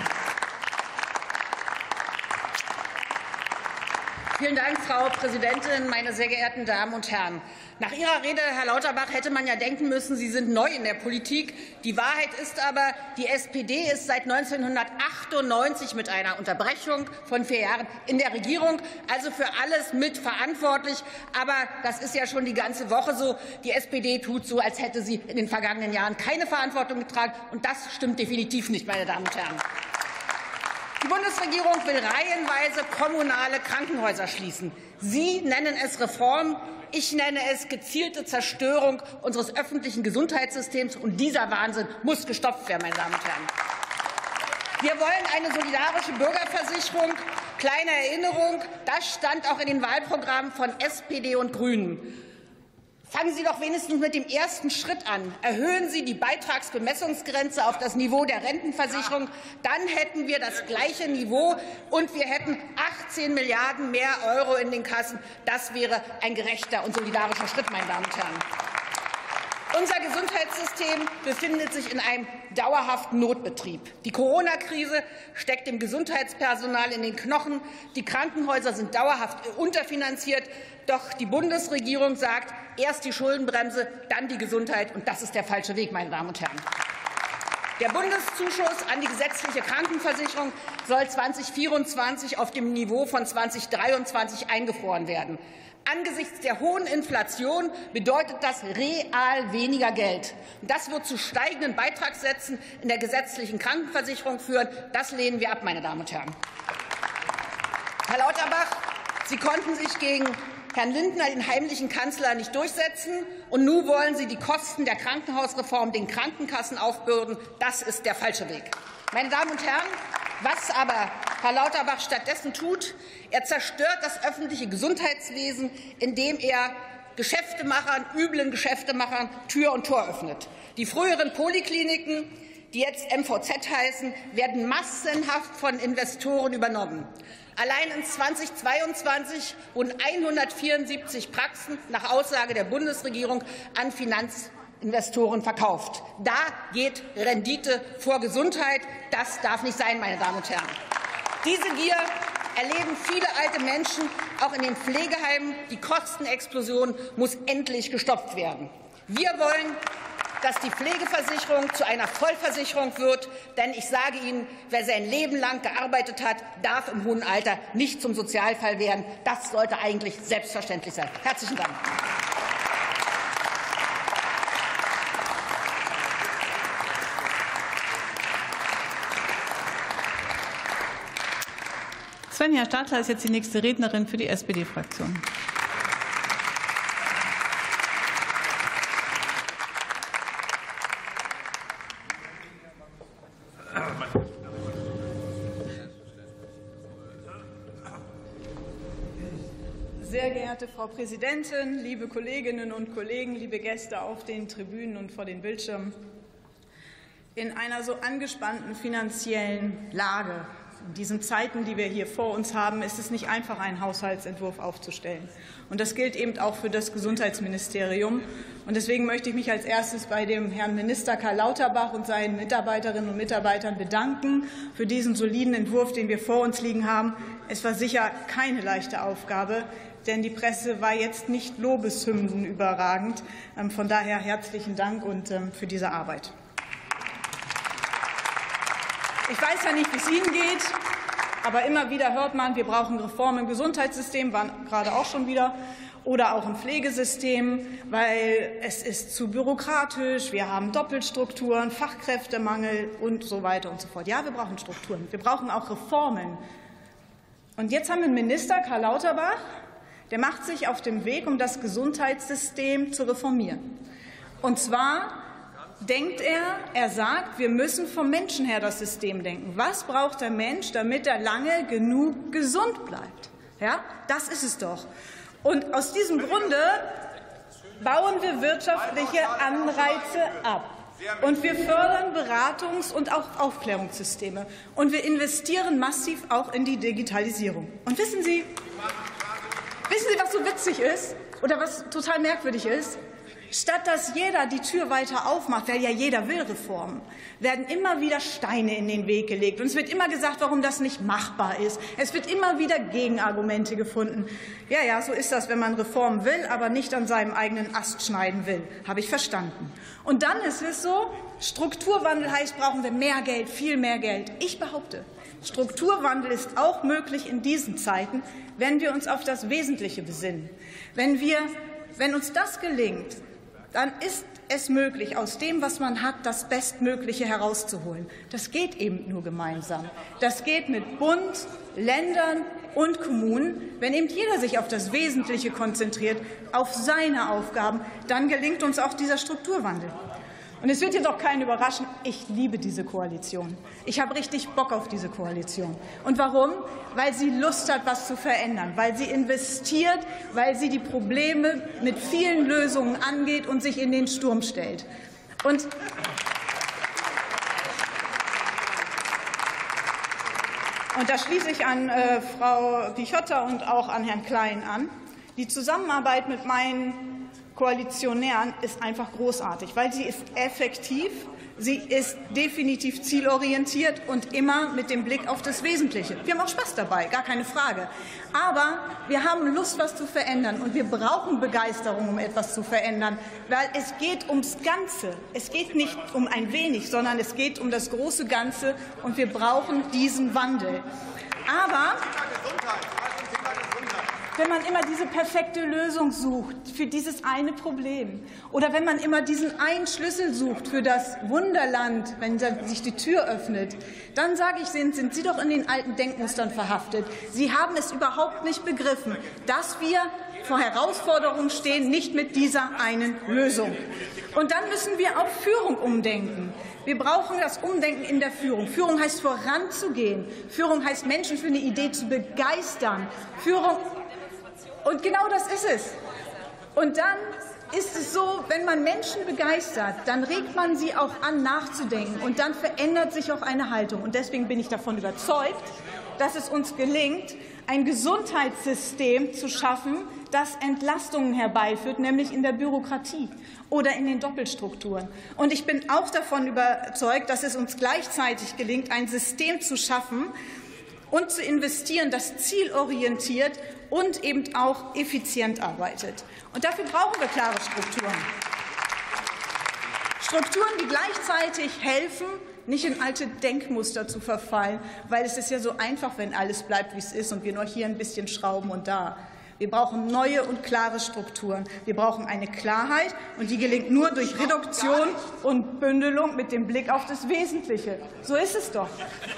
Vielen Dank, Frau Präsidentin, meine sehr geehrten Damen und Herren! Nach Ihrer Rede, Herr Lauterbach, hätte man ja denken müssen, Sie sind neu in der Politik. Die Wahrheit ist aber, die SPD ist seit 1998 mit einer Unterbrechung von 4 Jahren in der Regierung, also für alles mitverantwortlich. Aber das ist ja schon die ganze Woche so. Die SPD tut so, als hätte sie in den vergangenen Jahren keine Verantwortung getragen. Und das stimmt definitiv nicht, meine Damen und Herren. Die Bundesregierung will reihenweise kommunale Krankenhäuser schließen. Sie nennen es Reform. Ich nenne es gezielte Zerstörung unseres öffentlichen Gesundheitssystems. Und dieser Wahnsinn muss gestoppt werden, meine Damen und Herren. Wir wollen eine solidarische Bürgerversicherung. Kleine Erinnerung, das stand auch in den Wahlprogrammen von SPD und Grünen. Fangen Sie doch wenigstens mit dem ersten Schritt an. Erhöhen Sie die Beitragsbemessungsgrenze auf das Niveau der Rentenversicherung. Dann hätten wir das gleiche Niveau und wir hätten 18 Milliarden mehr € in den Kassen. Das wäre ein gerechter und solidarischer Schritt, meine Damen und Herren. Unser Gesundheitssystem befindet sich in einem dauerhaften Notbetrieb. Die Corona-Krise steckt dem Gesundheitspersonal in den Knochen. Die Krankenhäuser sind dauerhaft unterfinanziert. Doch die Bundesregierung sagt, erst die Schuldenbremse, dann die Gesundheit. Und das ist der falsche Weg, meine Damen und Herren. Der Bundeszuschuss an die gesetzliche Krankenversicherung soll 2024 auf dem Niveau von 2023 eingefroren werden. Angesichts der hohen Inflation bedeutet das real weniger Geld. Und das wird zu steigenden Beitragssätzen in der gesetzlichen Krankenversicherung führen. Das lehnen wir ab, meine Damen und Herren. Herr Lauterbach, Sie konnten sich gegen Herrn Lindner, den heimlichen Kanzler, nicht durchsetzen. Und nun wollen Sie die Kosten der Krankenhausreform den Krankenkassen aufbürden. Das ist der falsche Weg. Meine Damen und Herren, was aber Herr Lauterbach stattdessen tut, er zerstört das öffentliche Gesundheitswesen, indem er Geschäftemachern, üblen Geschäftemachern Tür und Tor öffnet. Die früheren Polikliniken, die jetzt MVZ heißen, werden massenhaft von Investoren übernommen. Allein in 2022 wurden 174 Praxen nach Aussage der Bundesregierung an Finanzinvestoren verkauft. Da geht Rendite vor Gesundheit. Das darf nicht sein, meine Damen und Herren. Diese Gier erleben viele alte Menschen, auch in den Pflegeheimen. Die Kostenexplosion muss endlich gestoppt werden. Wir wollen, dass die Pflegeversicherung zu einer Vollversicherung wird. Denn ich sage Ihnen, wer sein Leben lang gearbeitet hat, darf im hohen Alter nicht zum Sozialfall werden. Das sollte eigentlich selbstverständlich sein. Herzlichen Dank. Svenja Stadler ist jetzt die nächste Rednerin für die SPD-Fraktion. Sehr geehrte Frau Präsidentin, liebe Kolleginnen und Kollegen, liebe Gäste auf den Tribünen und vor den Bildschirmen! In einer so angespannten finanziellen Lage, in diesen Zeiten, die wir hier vor uns haben, ist es nicht einfach, einen Haushaltsentwurf aufzustellen. Und das gilt eben auch für das Gesundheitsministerium. Und deswegen möchte ich mich als erstes bei dem Herrn Minister Karl Lauterbach und seinen Mitarbeiterinnen und Mitarbeitern bedanken für diesen soliden Entwurf, den wir vor uns liegen haben. Es war sicher keine leichte Aufgabe, denn die Presse war jetzt nicht Lobeshymnen überragend. Von daher herzlichen Dank und für diese Arbeit. Ich weiß ja nicht, wie es Ihnen geht, aber immer wieder hört man, wir brauchen Reformen im Gesundheitssystem, waren gerade auch schon wieder, oder auch im Pflegesystem, weil es ist zu bürokratisch, wir haben Doppelstrukturen, Fachkräftemangel und so weiter und so fort. Ja, wir brauchen Strukturen, wir brauchen auch Reformen. Und jetzt haben wir einen Minister, Karl Lauterbach, der macht sich auf dem Weg, um das Gesundheitssystem zu reformieren. Und zwar denkt er sagt, wir müssen vom Menschen her das System denken. Was braucht der Mensch, damit er lange genug gesund bleibt? Ja, das ist es doch. Und aus diesem Grunde bauen wir wirtschaftliche Anreize ab. Und wir fördern Beratungs- und auch Aufklärungssysteme. Und wir investieren massiv auch in die Digitalisierung. Und wissen Sie, was so witzig ist oder was total merkwürdig ist? Statt dass jeder die Tür weiter aufmacht, weil ja jeder will Reformen, werden immer wieder Steine in den Weg gelegt. Und es wird immer gesagt, warum das nicht machbar ist. Es wird immer wieder Gegenargumente gefunden. Ja, so ist das, wenn man Reformen will, aber nicht an seinem eigenen Ast schneiden will. Habe ich verstanden. Und dann ist es so, Strukturwandel heißt, brauchen wir mehr Geld, viel mehr Geld. Ich behaupte, Strukturwandel ist auch möglich in diesen Zeiten, wenn wir uns auf das Wesentliche besinnen. Wenn uns das gelingt, dann ist es möglich, aus dem, was man hat, das Bestmögliche herauszuholen. Das geht eben nur gemeinsam. Das geht mit Bund, Ländern und Kommunen. Wenn eben jeder sich auf das Wesentliche konzentriert, auf seine Aufgaben, dann gelingt uns auch dieser Strukturwandel. Und es wird jetzt auch keinen überraschen, ich liebe diese Koalition. Ich habe richtig Bock auf diese Koalition. Und warum? Weil sie Lust hat, was zu verändern, weil sie investiert, weil sie die Probleme mit vielen Lösungen angeht und sich in den Sturm stellt. Und da schließe ich an Frau Pichotta und auch an Herrn Klein an. Die Zusammenarbeit mit meinen Koalitionären ist einfach großartig, weil sie ist effektiv, sie ist definitiv zielorientiert und immer mit dem Blick auf das Wesentliche. Wir haben auch Spaß dabei, gar keine Frage. Aber wir haben Lust, was zu verändern, und wir brauchen Begeisterung, um etwas zu verändern, weil es geht ums Ganze. Es geht nicht um ein wenig, sondern es geht um das große Ganze, und wir brauchen diesen Wandel. Aber wenn man immer diese perfekte Lösung sucht für dieses eine Problem oder wenn man immer diesen einen Schlüssel sucht für das Wunderland, wenn sich die Tür öffnet, dann sage ich, sind Sie doch in den alten Denkmustern verhaftet. Sie haben es überhaupt nicht begriffen, dass wir vor Herausforderungen stehen, nicht mit dieser einen Lösung. Und dann müssen wir auch Führung umdenken. Wir brauchen das Umdenken in der Führung. Führung heißt, voranzugehen. Führung heißt, Menschen für eine Idee zu begeistern. Und genau das ist es. Und dann ist es so, wenn man Menschen begeistert, dann regt man sie auch an, nachzudenken. Und dann verändert sich auch eine Haltung. Und deswegen bin ich davon überzeugt, dass es uns gelingt, ein Gesundheitssystem zu schaffen, das Entlastungen herbeiführt, nämlich in der Bürokratie oder in den Doppelstrukturen. Und ich bin auch davon überzeugt, dass es uns gleichzeitig gelingt, ein System zu schaffen und zu investieren, das zielorientiert und eben auch effizient arbeitet. Und dafür brauchen wir klare Strukturen. Strukturen, die gleichzeitig helfen, nicht in alte Denkmuster zu verfallen, weil es ist ja so einfach, wenn alles bleibt, wie es ist und wir nur hier ein bisschen schrauben und da. Wir brauchen neue und klare Strukturen. Wir brauchen eine Klarheit, und die gelingt nur durch Reduktion und Bündelung mit dem Blick auf das Wesentliche. So ist es doch.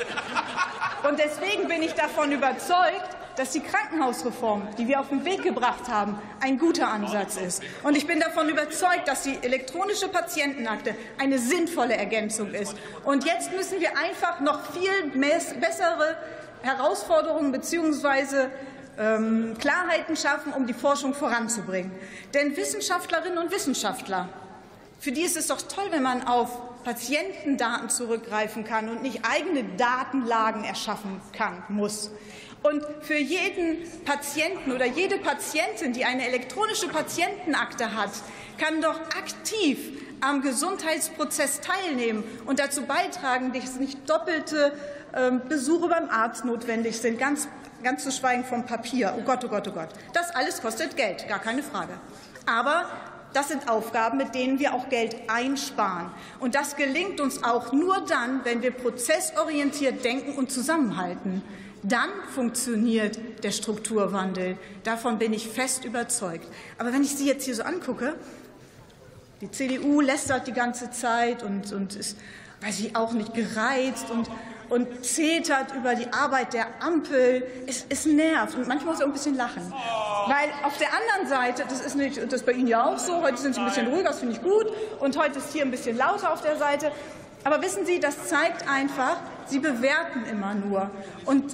Und deswegen bin ich davon überzeugt, dass die Krankenhausreform, die wir auf den Weg gebracht haben, ein guter Ansatz ist. Und ich bin davon überzeugt, dass die elektronische Patientenakte eine sinnvolle Ergänzung ist. Und jetzt müssen wir einfach noch viel bessere Herausforderungen bzw. Klarheiten schaffen, um die Forschung voranzubringen. Denn Wissenschaftlerinnen und Wissenschaftler, für die ist es doch toll, wenn man auf Patientendaten zurückgreifen kann und nicht eigene Datenlagen erschaffen muss. Und für jeden Patienten oder jede Patientin, die eine elektronische Patientenakte hat, kann doch aktiv am Gesundheitsprozess teilnehmen und dazu beitragen, dass nicht doppelte Besuche beim Arzt notwendig sind, ganz zu schweigen vom Papier. Oh Gott, oh Gott, oh Gott. Das alles kostet Geld, gar keine Frage. Aber das sind Aufgaben, mit denen wir auch Geld einsparen. Und das gelingt uns auch nur dann, wenn wir prozessorientiert denken und zusammenhalten. Dann funktioniert der Strukturwandel. Davon bin ich fest überzeugt. Aber wenn ich Sie jetzt hier so angucke, die CDU lästert die ganze Zeit und ist, weiß ich auch nicht, gereizt und zetert über die Arbeit der Ampel. Es nervt. Und manchmal muss ich auch ein bisschen lachen. Weil auf der anderen Seite, das ist bei Ihnen ja auch so, heute sind Sie ein bisschen ruhiger, das finde ich gut. Und heute ist hier ein bisschen lauter auf der Seite. Aber wissen Sie, das zeigt einfach, Sie bewerten immer nur. Und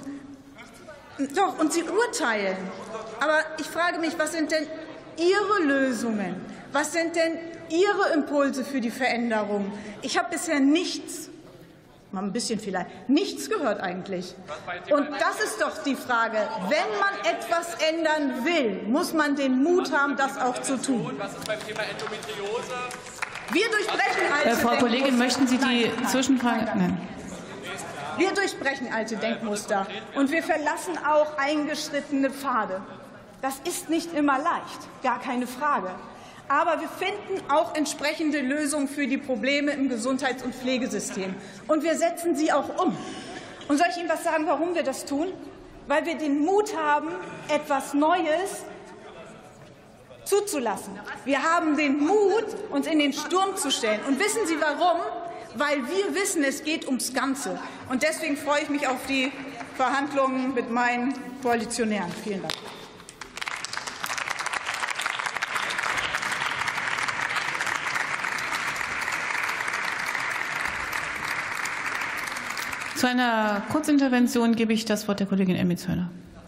Sie urteilen. Aber ich frage mich, was sind denn Ihre Lösungen? Was sind denn Ihre Impulse für die Veränderung? Ich habe bisher nichts, mal ein bisschen vielleicht, nichts gehört eigentlich. Und das ist doch die Frage. Wenn man etwas ändern will, muss man den Mut haben, das auch zu tun. Was ist beim Thema Endometriose? Wir durchbrechen alte Frau Kollegin, möchten Sie die Zwischenfrage? Nein. Wir durchbrechen alte Denkmuster und wir verlassen auch eingeschrittene Pfade. Das ist nicht immer leicht, gar keine Frage. Aber wir finden auch entsprechende Lösungen für die Probleme im Gesundheits- und Pflegesystem. Und wir setzen sie auch um. Und soll ich Ihnen was sagen, warum wir das tun? Weil wir den Mut haben, etwas Neues zuzulassen. Wir haben den Mut, uns in den Sturm zu stellen. Und wissen Sie warum? Weil wir wissen, es geht ums Ganze. Und deswegen freue ich mich auf die Verhandlungen mit meinen Koalitionären. Vielen Dank. Zu einer Kurzintervention gebe ich das Wort der Kollegin Emmitsöller.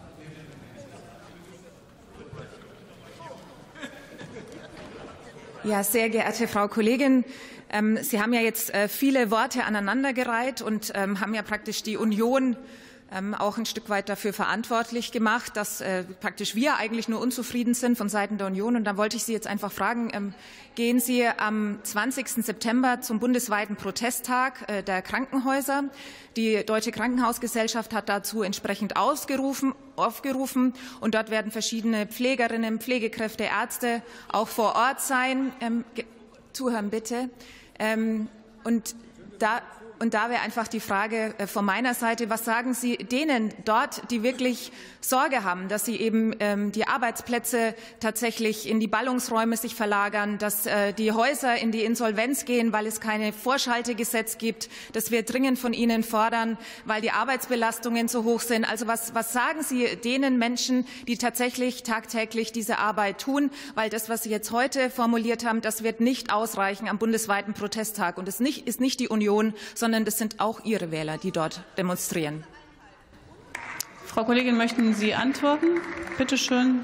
Ja, sehr geehrte Frau Kollegin, Sie haben ja jetzt viele Worte aneinandergereiht und haben ja praktisch die Union auch ein Stück weit dafür verantwortlich gemacht, dass praktisch wir eigentlich nur unzufrieden sind von Seiten der Union. Und da wollte ich Sie jetzt einfach fragen, gehen Sie am 20. September zum bundesweiten Protesttag der Krankenhäuser? Die Deutsche Krankenhausgesellschaft hat dazu entsprechend aufgerufen und dort werden verschiedene Pflegerinnen, Pflegekräfte, Ärzte auch vor Ort sein. Zuhören bitte. Und da Und da wäre einfach die Frage von meiner Seite, was sagen Sie denen dort, die wirklich Sorge haben, dass sie eben die Arbeitsplätze tatsächlich in die Ballungsräume sich verlagern, dass die Häuser in die Insolvenz gehen, weil es keine Vorschaltegesetz gibt, das wir dringend von ihnen fordern, weil die Arbeitsbelastungen so hoch sind. Also was sagen Sie denen Menschen, die tatsächlich tagtäglich diese Arbeit tun? Weil das, was Sie jetzt heute formuliert haben, das wird nicht ausreichen am bundesweiten Protesttag. Und es ist nicht die Union, sondern das sind auch Ihre Wähler, die dort demonstrieren. Frau Kollegin, möchten Sie antworten? Bitte schön.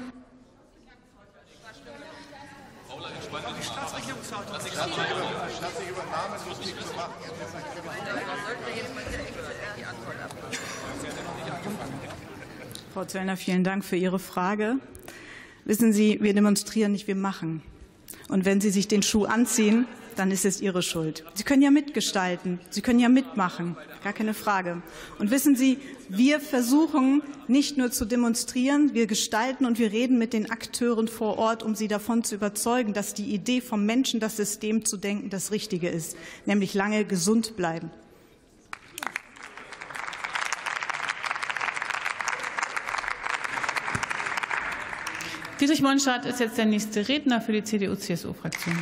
Frau Zöllner, vielen Dank für Ihre Frage. Wissen Sie, wir demonstrieren nicht, wir machen. Und wenn Sie sich den Schuh anziehen, dann ist es Ihre Schuld. Sie können ja mitgestalten, Sie können ja mitmachen, gar keine Frage. Und wissen Sie, wir versuchen nicht nur zu demonstrieren, wir gestalten und wir reden mit den Akteuren vor Ort, um sie davon zu überzeugen, dass die Idee vom Menschen, das System zu denken, das Richtige ist, nämlich lange gesund bleiben. Dietrich Monstadt ist jetzt der nächste Redner für die CDU-CSU-Fraktion.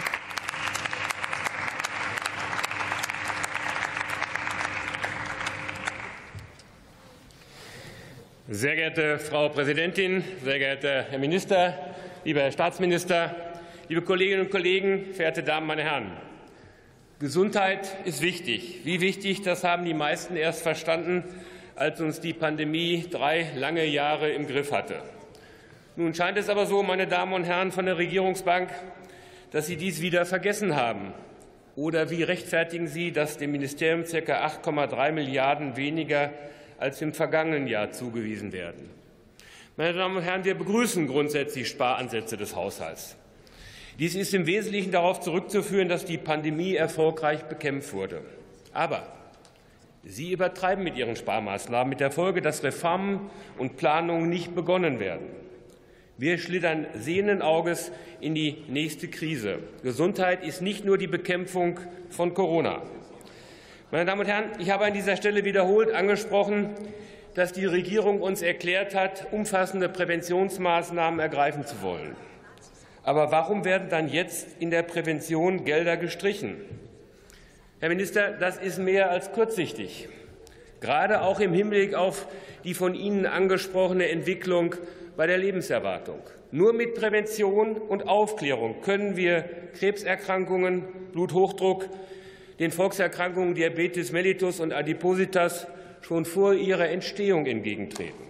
Sehr geehrte Frau Präsidentin, sehr geehrter Herr Minister, lieber Herr Staatsminister, liebe Kolleginnen und Kollegen, verehrte Damen, meine Herren! Gesundheit ist wichtig. Wie wichtig, das haben die meisten erst verstanden, als uns die Pandemie 3 lange Jahre im Griff hatte. Nun scheint es aber so, meine Damen und Herren von der Regierungsbank, dass Sie dies wieder vergessen haben. Oder wie rechtfertigen Sie, dass dem Ministerium ca. 8,3 Milliarden weniger als im vergangenen Jahr zugewiesen werden? Meine Damen und Herren, wir begrüßen grundsätzlich Sparansätze des Haushalts. Dies ist im Wesentlichen darauf zurückzuführen, dass die Pandemie erfolgreich bekämpft wurde. Aber Sie übertreiben mit Ihren Sparmaßnahmen mit der Folge, dass Reformen und Planungen nicht begonnen werden. Wir schlittern sehenden Auges in die nächste Krise. Gesundheit ist nicht nur die Bekämpfung von Corona. Meine Damen und Herren, ich habe an dieser Stelle wiederholt angesprochen, dass die Regierung uns erklärt hat, umfassende Präventionsmaßnahmen ergreifen zu wollen. Aber warum werden dann jetzt in der Prävention Gelder gestrichen? Herr Minister, das ist mehr als kurzsichtig, gerade auch im Hinblick auf die von Ihnen angesprochene Entwicklung bei der Lebenserwartung. Nur mit Prävention und Aufklärung können wir Krebserkrankungen, Bluthochdruck, den Volkserkrankungen Diabetes mellitus und Adipositas schon vor ihrer Entstehung entgegentreten.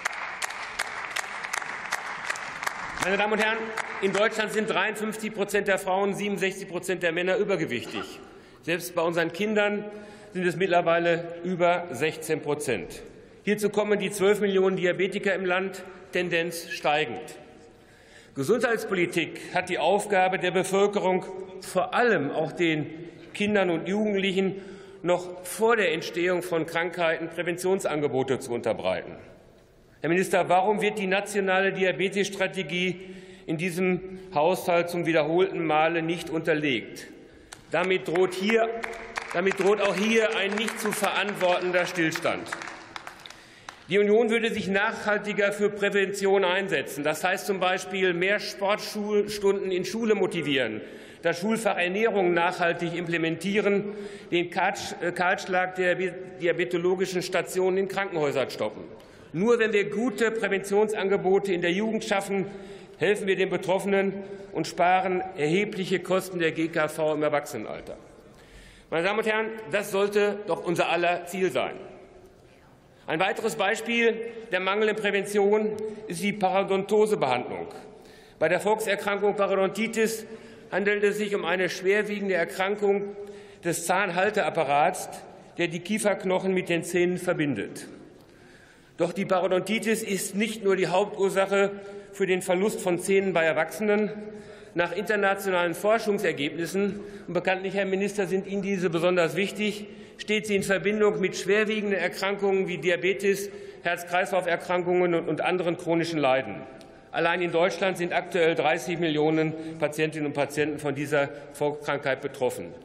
Meine Damen und Herren, in Deutschland sind 53% der Frauen, 67% der Männer übergewichtig. Selbst bei unseren Kindern sind es mittlerweile über 16%. Hierzu kommen die 12 Millionen Diabetiker im Land, Tendenz steigend. Gesundheitspolitik hat die Aufgabe, der Bevölkerung, vor allem auch den Kindern und Jugendlichen, noch vor der Entstehung von Krankheiten Präventionsangebote zu unterbreiten. Herr Minister, warum wird die nationale Diabetesstrategie in diesem Haushalt zum wiederholten Male nicht unterlegt? Damit droht auch hier ein nicht zu verantwortender Stillstand. Die Union würde sich nachhaltiger für Prävention einsetzen. Das heißt zum Beispiel mehr Sportstunden in Schule motivieren, das Schulfach Ernährung nachhaltig implementieren, den Kahlschlag der diabetologischen Stationen in Krankenhäusern stoppen. Nur wenn wir gute Präventionsangebote in der Jugend schaffen, helfen wir den Betroffenen und sparen erhebliche Kosten der GKV im Erwachsenenalter. Meine Damen und Herren, das sollte doch unser aller Ziel sein. Ein weiteres Beispiel der mangelnden Prävention ist die Parodontosebehandlung. Bei der Volkserkrankung Parodontitis handelt es sich um eine schwerwiegende Erkrankung des Zahnhalteapparats, der die Kieferknochen mit den Zähnen verbindet. Doch die Parodontitis ist nicht nur die Hauptursache für den Verlust von Zähnen bei Erwachsenen. Nach internationalen Forschungsergebnissen, und bekanntlich, Herr Minister, sind Ihnen diese besonders wichtig, steht sie in Verbindung mit schwerwiegenden Erkrankungen wie Diabetes, Herz-Kreislauf-Erkrankungen und anderen chronischen Leiden. Allein in Deutschland sind aktuell 30 Millionen Patientinnen und Patienten von dieser Volkskrankheit betroffen.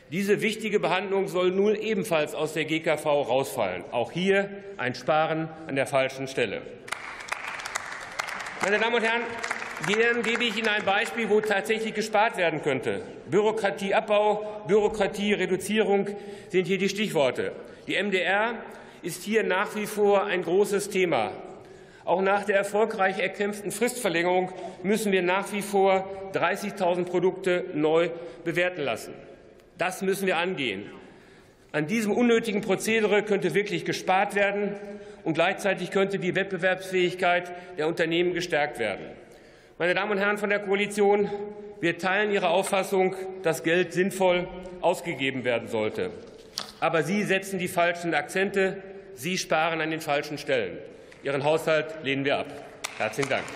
Diese wichtige Behandlung soll nun ebenfalls aus der GKV rausfallen. Auch hier ein Sparen an der falschen Stelle. Meine Damen und Herren, gern gebe ich Ihnen ein Beispiel, wo tatsächlich gespart werden könnte. Bürokratieabbau, Bürokratiereduzierung sind hier die Stichworte. Die MDR ist hier nach wie vor ein großes Thema. Auch nach der erfolgreich erkämpften Fristverlängerung müssen wir nach wie vor 30.000 Produkte neu bewerten lassen. Das müssen wir angehen. An diesem unnötigen Prozedere könnte wirklich gespart werden, und gleichzeitig könnte die Wettbewerbsfähigkeit der Unternehmen gestärkt werden. Meine Damen und Herren von der Koalition, wir teilen Ihre Auffassung, dass Geld sinnvoll ausgegeben werden sollte. Aber Sie setzen die falschen Akzente, Sie sparen an den falschen Stellen. Ihren Haushalt lehnen wir ab. Herzlichen Dank.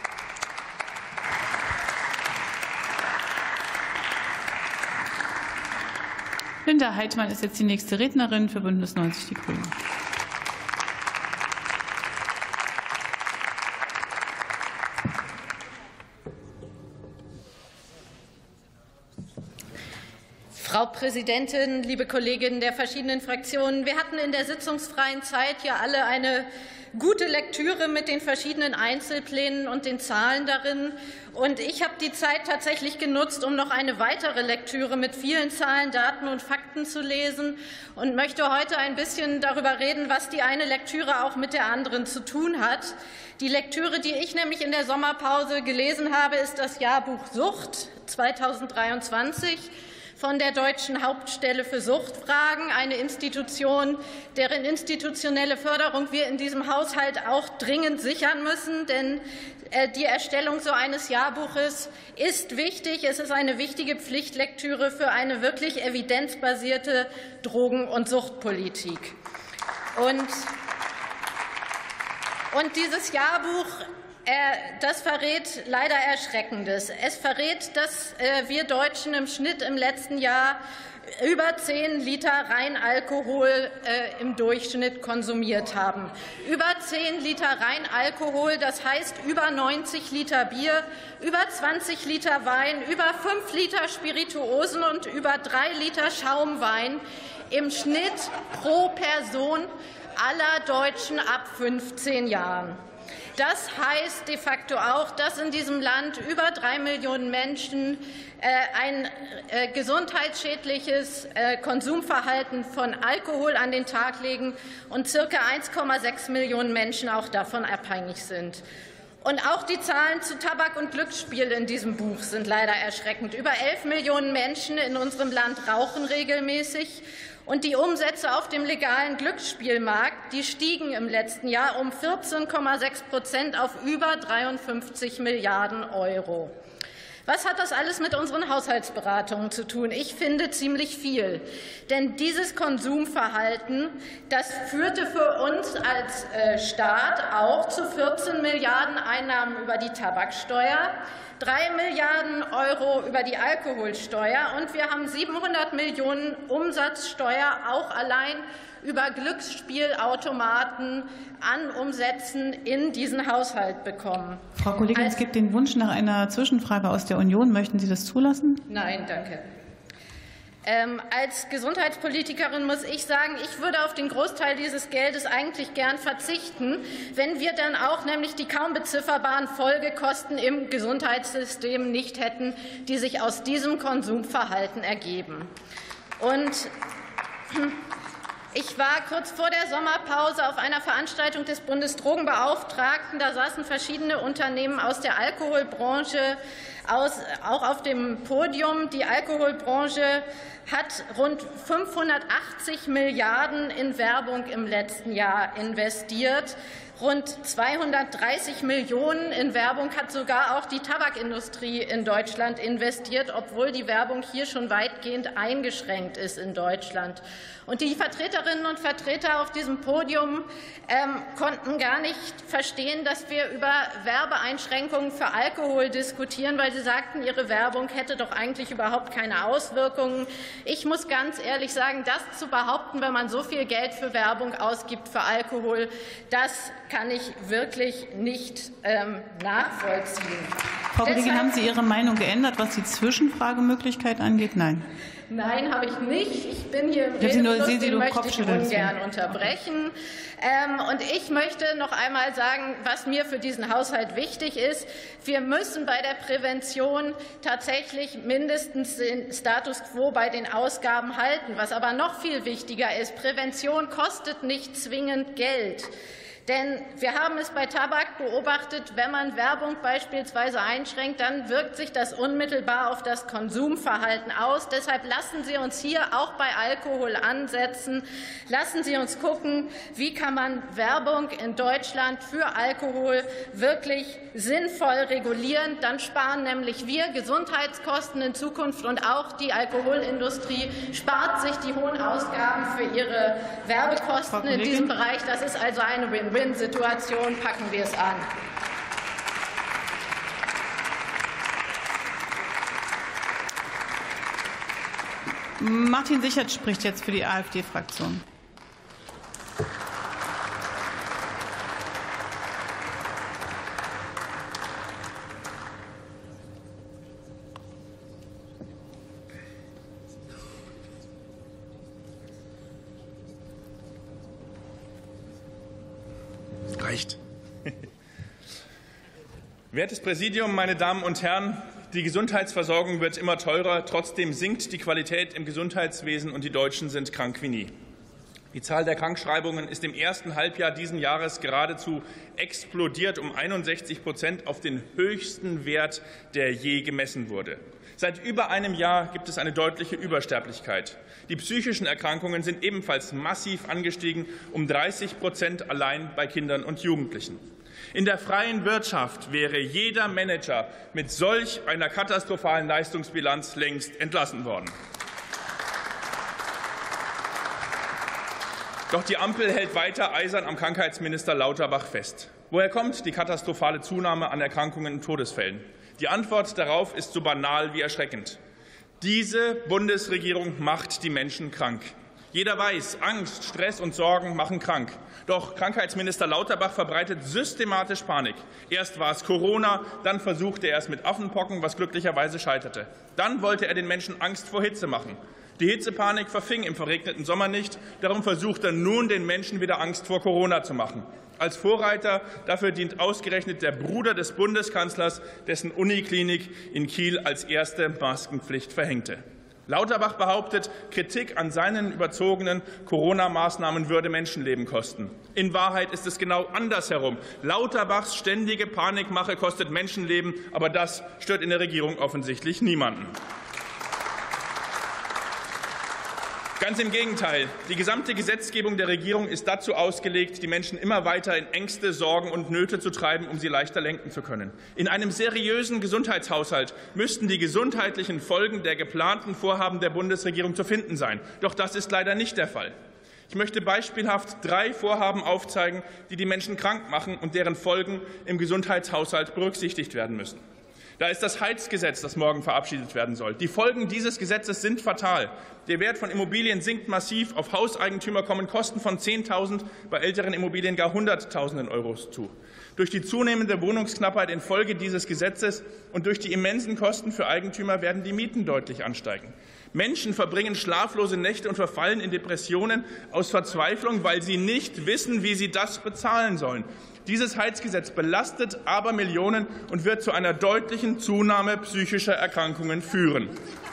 Linda Heidmann ist jetzt die nächste Rednerin für Bündnis 90 Die Grünen. Frau Präsidentin, liebe Kolleginnen der verschiedenen Fraktionen! Wir hatten in der sitzungsfreien Zeit ja alle eine gute Lektüre mit den verschiedenen Einzelplänen und den Zahlen darin. Und ich habe die Zeit tatsächlich genutzt, um noch eine weitere Lektüre mit vielen Zahlen, Daten und Fakten zu lesen und möchte heute ein bisschen darüber reden, was die eine Lektüre auch mit der anderen zu tun hat. Die Lektüre, die ich nämlich in der Sommerpause gelesen habe, ist das Jahrbuch Sucht 2023. Von der Deutschen Hauptstelle für Suchtfragen, eine Institution, deren institutionelle Förderung wir in diesem Haushalt auch dringend sichern müssen. Denn die Erstellung so eines Jahrbuches ist wichtig. Es ist eine wichtige Pflichtlektüre für eine wirklich evidenzbasierte Drogen- und Suchtpolitik. Und dieses Jahrbuch, das verrät leider Erschreckendes. Es verrät, dass wir Deutschen im Schnitt im letzten Jahr über 10 Liter Reinalkohol im Durchschnitt konsumiert haben. Über 10 Liter Reinalkohol, das heißt über 90 Liter Bier, über 20 Liter Wein, über 5 Liter Spirituosen und über 3 Liter Schaumwein im Schnitt pro Person aller Deutschen ab 15 Jahren. Das heißt de facto auch, dass in diesem Land über 3 Millionen Menschen ein gesundheitsschädliches Konsumverhalten von Alkohol an den Tag legen und ca. 1,6 Millionen Menschen auch davon abhängig sind. Und auch die Zahlen zu Tabak und Glücksspiel in diesem Buch sind leider erschreckend. Über 11 Millionen Menschen in unserem Land rauchen regelmäßig. Und die Umsätze auf dem legalen Glücksspielmarkt, die stiegen im letzten Jahr um 14,6% auf über 53 Milliarden €. Was hat das alles mit unseren Haushaltsberatungen zu tun? Ich finde ziemlich viel. Denn dieses Konsumverhalten, das führte für uns als Staat auch zu 14 Milliarden Einnahmen über die Tabaksteuer, 3 Milliarden € über die Alkoholsteuer, und wir haben 700 Millionen Umsatzsteuer auch allein über Glücksspielautomaten an Umsätzen in diesen Haushalt bekommen. Frau Kollegin, es gibt den Wunsch nach einer Zwischenfrage aus der Union. Möchten Sie das zulassen? Nein, danke. Als Gesundheitspolitikerin muss ich sagen, ich würde auf den Großteil dieses Geldes eigentlich gern verzichten, wenn wir dann auch nämlich die kaum bezifferbaren Folgekosten im Gesundheitssystem nicht hätten, die sich aus diesem Konsumverhalten ergeben. Und ich war kurz vor der Sommerpause auf einer Veranstaltung des Bundesdrogenbeauftragten. Da saßen verschiedene Unternehmen aus der Alkoholbranche auch auf dem Podium. Die Alkoholbranche hat rund 580 Milliarden in Werbung im letzten Jahr investiert. Rund 230 Millionen in Werbung hat sogar auch die Tabakindustrie in Deutschland investiert, obwohl die Werbung hier schon weitgehend eingeschränkt ist in Deutschland. Und die Vertreterinnen und Vertreter auf diesem Podium konnten gar nicht verstehen, dass wir über Werbeeinschränkungen für Alkohol diskutieren, weil sie sagten, ihre Werbung hätte doch eigentlich überhaupt keine Auswirkungen. Ich muss ganz ehrlich sagen, das zu behaupten, wenn man so viel Geld für Werbung ausgibt für Alkohol, das kann ich wirklich nicht nachvollziehen. Frau Kollegin, haben Sie Ihre Meinung geändert, was die Zwischenfragemöglichkeit angeht? Nein. Nein, habe ich nicht. Ich bin hier im Redefluss, den möchte ich ungern unterbrechen. Und ich möchte noch einmal sagen, was mir für diesen Haushalt wichtig ist. Wir müssen bei der Prävention tatsächlich mindestens den Status quo bei den Ausgaben halten. Was aber noch viel wichtiger ist, Prävention kostet nicht zwingend Geld. Denn wir haben es bei Tabak beobachtet, wenn man Werbung beispielsweise einschränkt, dann wirkt sich das unmittelbar auf das Konsumverhalten aus. Deshalb lassen Sie uns hier auch bei Alkohol ansetzen. Lassen Sie uns gucken, wie kann man Werbung in Deutschland für Alkohol wirklich sinnvoll regulieren. Dann sparen nämlich wir Gesundheitskosten in Zukunft, und auch die Alkoholindustrie spart sich die hohen Ausgaben für ihre Werbekosten in diesem Bereich. Das ist also eine Win-Win-Situation. Packen wir es an. Martin Sichert spricht jetzt für die AfD-Fraktion. Reicht. Wertes Präsidium, meine Damen und Herren! Die Gesundheitsversorgung wird immer teurer. Trotzdem sinkt die Qualität im Gesundheitswesen, und die Deutschen sind krank wie nie. Die Zahl der Krankschreibungen ist im ersten Halbjahr dieses Jahres geradezu explodiert, um 61% auf den höchsten Wert, der je gemessen wurde. Seit über einem Jahr gibt es eine deutliche Übersterblichkeit. Die psychischen Erkrankungen sind ebenfalls massiv angestiegen, um 30% allein bei Kindern und Jugendlichen. In der freien Wirtschaft wäre jeder Manager mit solch einer katastrophalen Leistungsbilanz längst entlassen worden. Doch die Ampel hält weiter eisern am Krankheitsminister Lauterbach fest. Woher kommt die katastrophale Zunahme an Erkrankungen und Todesfällen? Die Antwort darauf ist so banal wie erschreckend. Diese Bundesregierung macht die Menschen krank. Jeder weiß, Angst, Stress und Sorgen machen krank. Doch Krankheitsminister Lauterbach verbreitet systematisch Panik. Erst war es Corona, dann versuchte er es mit Affenpocken, was glücklicherweise scheiterte. Dann wollte er den Menschen Angst vor Hitze machen. Die Hitzepanik verfing im verregneten Sommer nicht. Darum versucht er nun, den Menschen wieder Angst vor Corona zu machen. Als Vorreiter dafür dient ausgerechnet der Bruder des Bundeskanzlers, dessen Uniklinik in Kiel als erste Maskenpflicht verhängte. Lauterbach behauptet, Kritik an seinen überzogenen Corona-Maßnahmen würde Menschenleben kosten. In Wahrheit ist es genau andersherum. Lauterbachs ständige Panikmache kostet Menschenleben, aber das stört in der Regierung offensichtlich niemanden. Ganz im Gegenteil. Die gesamte Gesetzgebung der Regierung ist dazu ausgelegt, die Menschen immer weiter in Ängste, Sorgen und Nöte zu treiben, um sie leichter lenken zu können. In einem seriösen Gesundheitshaushalt müssten die gesundheitlichen Folgen der geplanten Vorhaben der Bundesregierung zu finden sein. Doch das ist leider nicht der Fall. Ich möchte beispielhaft 3 Vorhaben aufzeigen, die die Menschen krank machen und deren Folgen im Gesundheitshaushalt berücksichtigt werden müssen. Da ist das Heizgesetz, das morgen verabschiedet werden soll. Die Folgen dieses Gesetzes sind fatal. Der Wert von Immobilien sinkt massiv. Auf Hauseigentümer kommen Kosten von 10.000, bei älteren Immobilien gar Hunderttausenden Euros zu. Durch die zunehmende Wohnungsknappheit infolge dieses Gesetzes und durch die immensen Kosten für Eigentümer werden die Mieten deutlich ansteigen. Menschen verbringen schlaflose Nächte und verfallen in Depressionen aus Verzweiflung, weil sie nicht wissen, wie sie das bezahlen sollen. Dieses Heizgesetz belastet aber Millionen und wird zu einer deutlichen Zunahme psychischer Erkrankungen führen.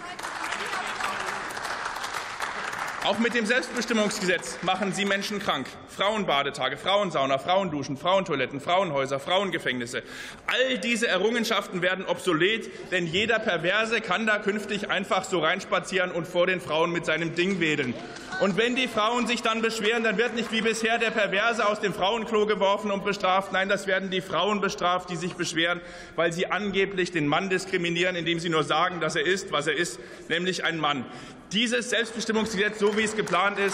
Auch mit dem Selbstbestimmungsgesetz machen Sie Menschen krank. Frauenbadetage, Frauensauna, Frauenduschen, Frauentoiletten, Frauenhäuser, Frauengefängnisse. All diese Errungenschaften werden obsolet, denn jeder Perverse kann da künftig einfach so reinspazieren und vor den Frauen mit seinem Ding wedeln. Und wenn die Frauen sich dann beschweren, dann wird nicht wie bisher der Perverse aus dem Frauenklo geworfen und bestraft. Nein, das werden die Frauen bestraft, die sich beschweren, weil sie angeblich den Mann diskriminieren, indem sie nur sagen, dass er ist, was er ist, nämlich ein Mann. Dieses Selbstbestimmungsgesetz, so wie es geplant ist,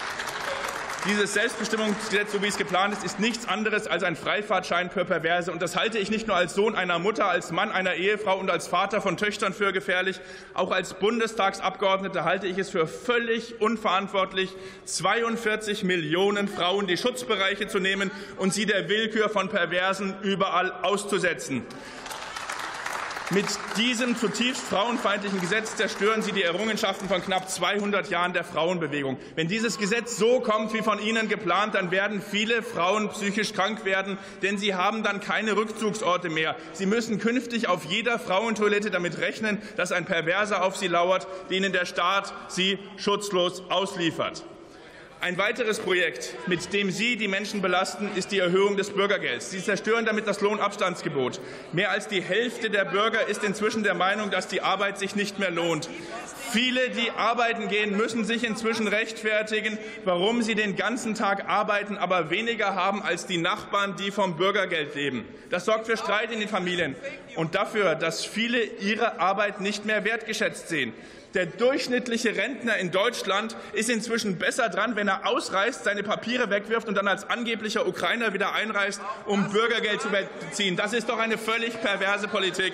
ist nichts anderes als ein Freifahrtschein für Perverse. Und das halte ich nicht nur als Sohn einer Mutter, als Mann einer Ehefrau und als Vater von Töchtern für gefährlich. Auch als Bundestagsabgeordneter halte ich es für völlig unverantwortlich, 42 Millionen Frauen die Schutzbereiche zu nehmen und sie der Willkür von Perversen überall auszusetzen. Mit diesem zutiefst frauenfeindlichen Gesetz zerstören Sie die Errungenschaften von knapp 200 Jahren der Frauenbewegung. Wenn dieses Gesetz so kommt wie von Ihnen geplant, dann werden viele Frauen psychisch krank werden, denn sie haben dann keine Rückzugsorte mehr. Sie müssen künftig auf jeder Frauentoilette damit rechnen, dass ein Perverser auf sie lauert, denen der Staat sie schutzlos ausliefert. Ein weiteres Projekt, mit dem Sie die Menschen belasten, ist die Erhöhung des Bürgergelds. Sie zerstören damit das Lohnabstandsgebot. Mehr als die Hälfte der Bürger ist inzwischen der Meinung, dass die Arbeit sich nicht mehr lohnt. Viele, die arbeiten gehen, müssen sich inzwischen rechtfertigen, warum sie den ganzen Tag arbeiten, aber weniger haben als die Nachbarn, die vom Bürgergeld leben. Das sorgt für Streit in den Familien und dafür, dass viele ihre Arbeit nicht mehr wertgeschätzt sehen. Der durchschnittliche Rentner in Deutschland ist inzwischen besser dran, wenn er ausreist, seine Papiere wegwirft und dann als angeblicher Ukrainer wieder einreist, um Bürgergeld zu beziehen. Das ist doch eine völlig perverse Politik.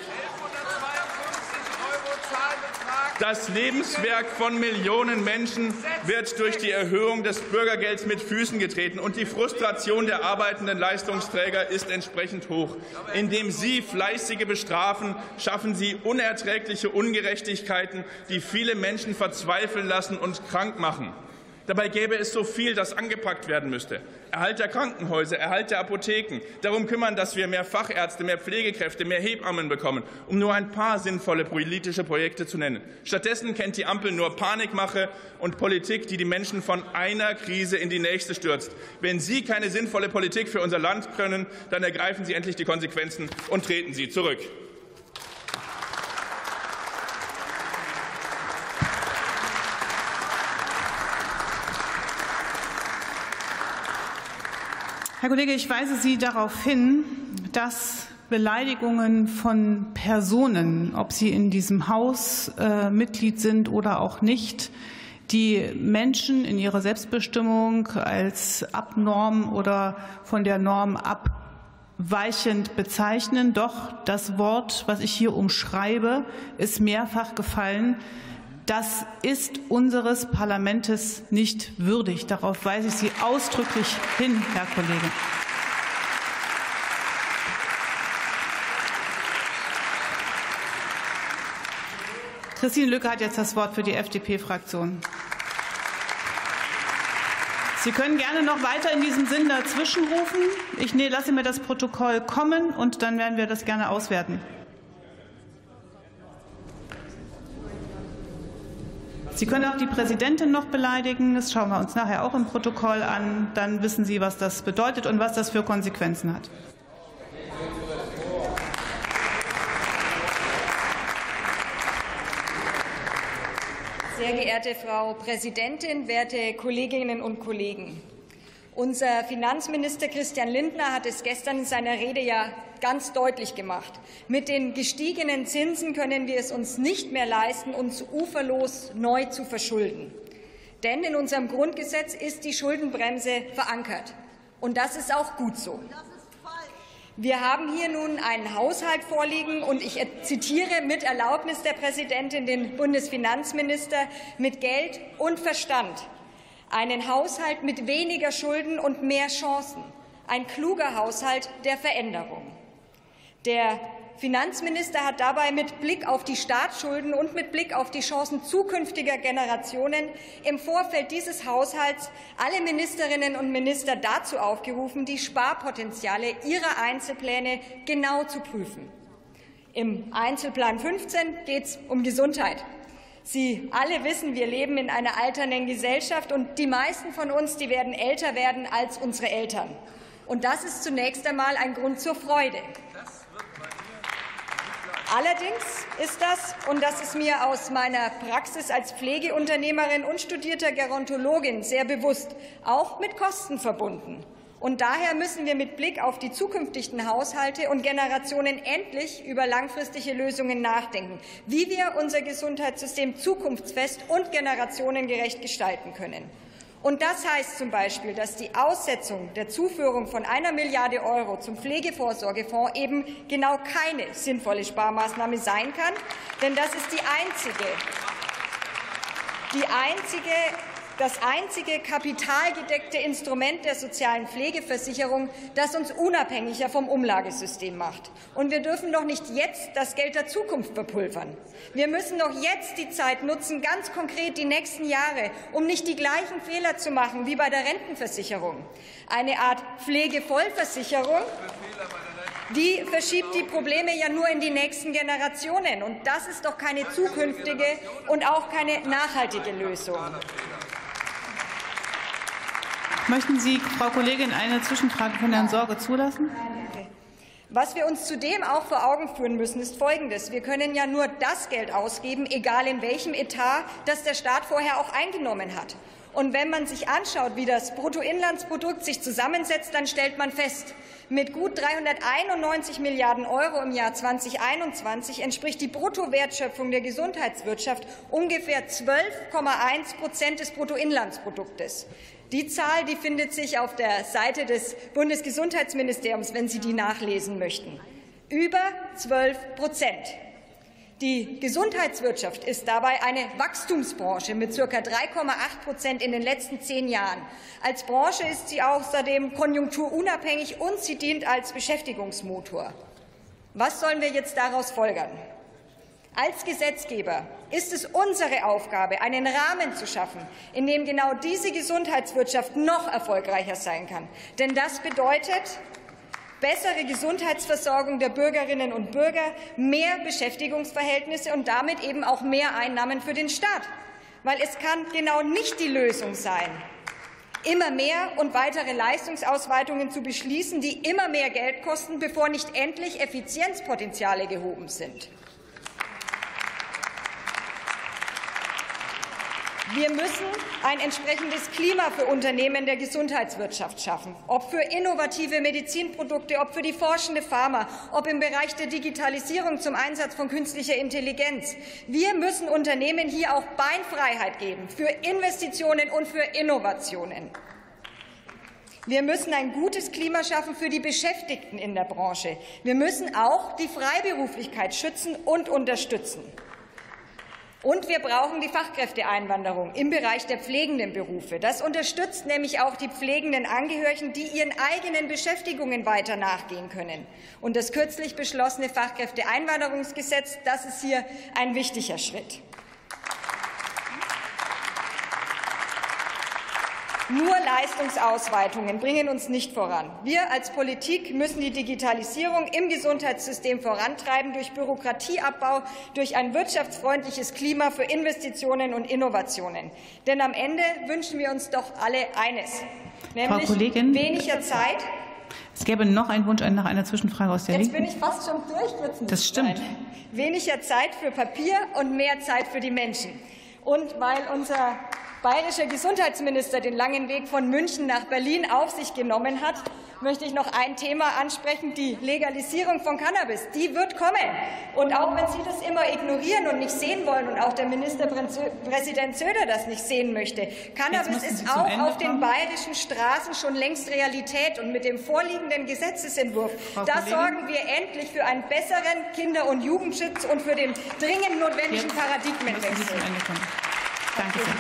Das Lebenswerk von Millionen Menschen wird durch die Erhöhung des Bürgergelds mit Füßen getreten, und die Frustration der arbeitenden Leistungsträger ist entsprechend hoch. Indem Sie Fleißige bestrafen, schaffen Sie unerträgliche Ungerechtigkeiten, die viele Menschen verzweifeln lassen und krank machen. Dabei gäbe es so viel, das angepackt werden müsste. Erhalt der Krankenhäuser, Erhalt der Apotheken, darum kümmern, dass wir mehr Fachärzte, mehr Pflegekräfte, mehr Hebammen bekommen, um nur ein paar sinnvolle politische Projekte zu nennen. Stattdessen kennt die Ampel nur Panikmache und Politik, die die Menschen von einer Krise in die nächste stürzt. Wenn Sie keine sinnvolle Politik für unser Land können, dann ergreifen Sie endlich die Konsequenzen und treten Sie zurück. Herr Kollege, ich weise Sie darauf hin, dass Beleidigungen von Personen, ob sie in diesem Haus Mitglied sind oder auch nicht, die Menschen in ihrer Selbstbestimmung als abnorm oder von der Norm abweichend bezeichnen. Doch das Wort, was ich hier umschreibe, ist mehrfach gefallen. Das ist unseres Parlaments nicht würdig. Darauf weise ich Sie ausdrücklich hin, Herr Kollege. Christine Lücke hat jetzt das Wort für die FDP-Fraktion. Sie können gerne noch weiter in diesem Sinn dazwischen rufen. Ich lasse mir das Protokoll kommen, und dann werden wir das gerne auswerten. Sie können auch die Präsidentin noch beleidigen. Das schauen wir uns nachher auch im Protokoll an. Dann wissen Sie, was das bedeutet und was das für Konsequenzen hat. Sehr geehrte Frau Präsidentin, werte Kolleginnen und Kollegen! Unser Finanzminister Christian Lindner hat es gestern in seiner Rede ja ganz deutlich gemacht. Mit den gestiegenen Zinsen können wir es uns nicht mehr leisten, uns uferlos neu zu verschulden. Denn in unserem Grundgesetz ist die Schuldenbremse verankert. Und das ist auch gut so. Wir haben hier nun einen Haushalt vorliegen, und ich zitiere mit Erlaubnis der Präsidentin den Bundesfinanzminister: mit Geld und Verstand. Einen Haushalt mit weniger Schulden und mehr Chancen. Ein kluger Haushalt der Veränderung. Der Finanzminister hat dabei mit Blick auf die Staatsschulden und mit Blick auf die Chancen zukünftiger Generationen im Vorfeld dieses Haushalts alle Ministerinnen und Minister dazu aufgerufen, die Sparpotenziale ihrer Einzelpläne genau zu prüfen. Im Einzelplan 15 geht es um Gesundheit. Sie alle wissen, wir leben in einer alternden Gesellschaft, und die meisten von uns, die werden älter werden als unsere Eltern. Und das ist zunächst einmal ein Grund zur Freude. Allerdings ist das, und das ist mir aus meiner Praxis als Pflegeunternehmerin und studierter Gerontologin sehr bewusst, auch mit Kosten verbunden. Und daher müssen wir mit Blick auf die zukünftigen Haushalte und Generationen endlich über langfristige Lösungen nachdenken, wie wir unser Gesundheitssystem zukunftsfest und generationengerecht gestalten können. Und das heißt zum Beispiel, dass die Aussetzung der Zuführung von 1 Milliarde € zum Pflegevorsorgefonds eben genau keine sinnvolle Sparmaßnahme sein kann, denn das ist die einzige das einzige kapitalgedeckte Instrument der sozialen Pflegeversicherung, das uns unabhängiger vom Umlagesystem macht. Und wir dürfen doch nicht jetzt das Geld der Zukunft verpulvern. Wir müssen doch jetzt die Zeit nutzen, ganz konkret die nächsten Jahre, um nicht die gleichen Fehler zu machen wie bei der Rentenversicherung. Eine Art Pflegevollversicherung, die verschiebt die Probleme ja nur in die nächsten Generationen. Und das ist doch keine zukünftige und auch keine nachhaltige Lösung. Möchten Sie, Frau Kollegin, eine Zwischenfrage von Herrn Sorge zulassen? Was wir uns zudem auch vor Augen führen müssen, ist Folgendes. Wir können ja nur das Geld ausgeben, egal in welchem Etat, das der Staat vorher auch eingenommen hat. Und wenn man sich anschaut, wie das Bruttoinlandsprodukt sich zusammensetzt, dann stellt man fest, mit gut 391 Milliarden € im Jahr 2021 entspricht die Bruttowertschöpfung der Gesundheitswirtschaft ungefähr 12,1% des Bruttoinlandsproduktes. Die Zahl, die findet sich auf der Seite des Bundesgesundheitsministeriums, wenn Sie die nachlesen möchten. Über 12%. Die Gesundheitswirtschaft ist dabei eine Wachstumsbranche mit ca. 3,8% in den letzten 10 Jahren. Als Branche ist sie außerdem konjunkturunabhängig und sie dient als Beschäftigungsmotor. Was sollen wir jetzt daraus folgern? Als Gesetzgeber ist es unsere Aufgabe, einen Rahmen zu schaffen, in dem genau diese Gesundheitswirtschaft noch erfolgreicher sein kann. Denn das bedeutet bessere Gesundheitsversorgung der Bürgerinnen und Bürger, mehr Beschäftigungsverhältnisse und damit eben auch mehr Einnahmen für den Staat. Weil es kann genau nicht die Lösung sein, immer mehr und weitere Leistungsausweitungen zu beschließen, die immer mehr Geld kosten, bevor nicht endlich Effizienzpotenziale gehoben sind. Wir müssen ein entsprechendes Klima für Unternehmen der Gesundheitswirtschaft schaffen, ob für innovative Medizinprodukte, ob für die forschende Pharma, ob im Bereich der Digitalisierung zum Einsatz von künstlicher Intelligenz. Wir müssen Unternehmen hier auch Beinfreiheit geben für Investitionen und für Innovationen. Wir müssen ein gutes Klima schaffen für die Beschäftigten in der Branche. Wir müssen auch die Freiberuflichkeit schützen und unterstützen. Und wir brauchen die Fachkräfteeinwanderung im Bereich der pflegenden Berufe. Das unterstützt nämlich auch die pflegenden Angehörigen, die ihren eigenen Beschäftigungen weiter nachgehen können. Und das kürzlich beschlossene Fachkräfteeinwanderungsgesetz, das ist hier ein wichtiger Schritt. Nur Leistungsausweitungen bringen uns nicht voran. Wir als Politik müssen die Digitalisierung im Gesundheitssystem vorantreiben durch Bürokratieabbau, durch ein wirtschaftsfreundliches Klima für Investitionen und Innovationen. Denn am Ende wünschen wir uns doch alle eines, nämlich weniger Zeit. Es gäbe noch einen Wunsch nach einer Zwischenfrage aus der Linken. Jetzt bin ich fast schon durch. Das stimmt. Weniger Zeit für Papier und mehr Zeit für die Menschen. Und weil unser bayerischer Gesundheitsminister den langen Weg von München nach Berlin auf sich genommen hat, möchte ich noch ein Thema ansprechen, die Legalisierung von Cannabis. Die wird kommen. Und auch wenn Sie das immer ignorieren und nicht sehen wollen und auch der Ministerpräsident Söder das nicht sehen möchte, Cannabis ist auch auf den bayerischen Straßen schon längst Realität. Und mit dem vorliegenden Gesetzesentwurf, da sorgen wir endlich für einen besseren Kinder- und Jugendschutz und für den dringend notwendigen Paradigmenwechsel. Danke sehr.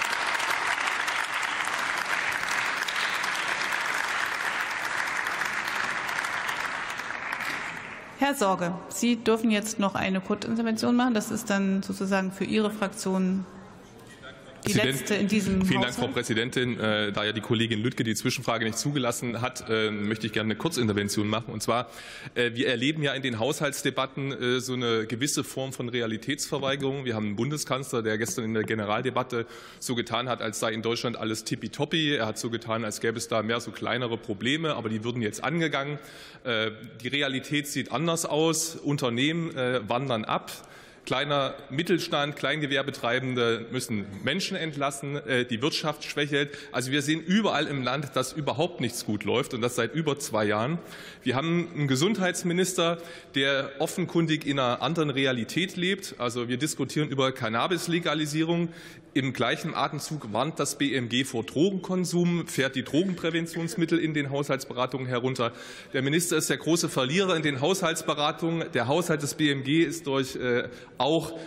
Herr Sorge, Sie dürfen jetzt noch eine Kurzintervention machen. Das ist dann sozusagen für Ihre Fraktion die letzte in diesem Vielen Dank, Frau Präsidentin. Da ja die Kollegin Lüttke die Zwischenfrage nicht zugelassen hat, möchte ich gerne eine Kurzintervention machen. Und zwar, wir erleben ja in den Haushaltsdebatten so eine gewisse Form von Realitätsverweigerung. Wir haben einen Bundeskanzler, der gestern in der Generaldebatte so getan hat, als sei in Deutschland alles tippitoppi. Er hat so getan, als gäbe es da mehr so kleinere Probleme, aber die würden jetzt angegangen. Die Realität sieht anders aus. Unternehmen wandern ab. Kleiner Mittelstand, Kleingewerbetreibende müssen Menschen entlassen, die Wirtschaft schwächelt. Also wir sehen überall im Land, dass überhaupt nichts gut läuft, und das seit über 2 Jahren. Wir haben einen Gesundheitsminister, der offenkundig in einer anderen Realität lebt. Also wir diskutieren über Cannabis-Legalisierung. Im gleichen Atemzug warnt das BMG vor Drogenkonsum, fährt die Drogenpräventionsmittel in den Haushaltsberatungen herunter. Der Minister ist der große Verlierer in den Haushaltsberatungen. Der Haushalt des BMG ist durch auch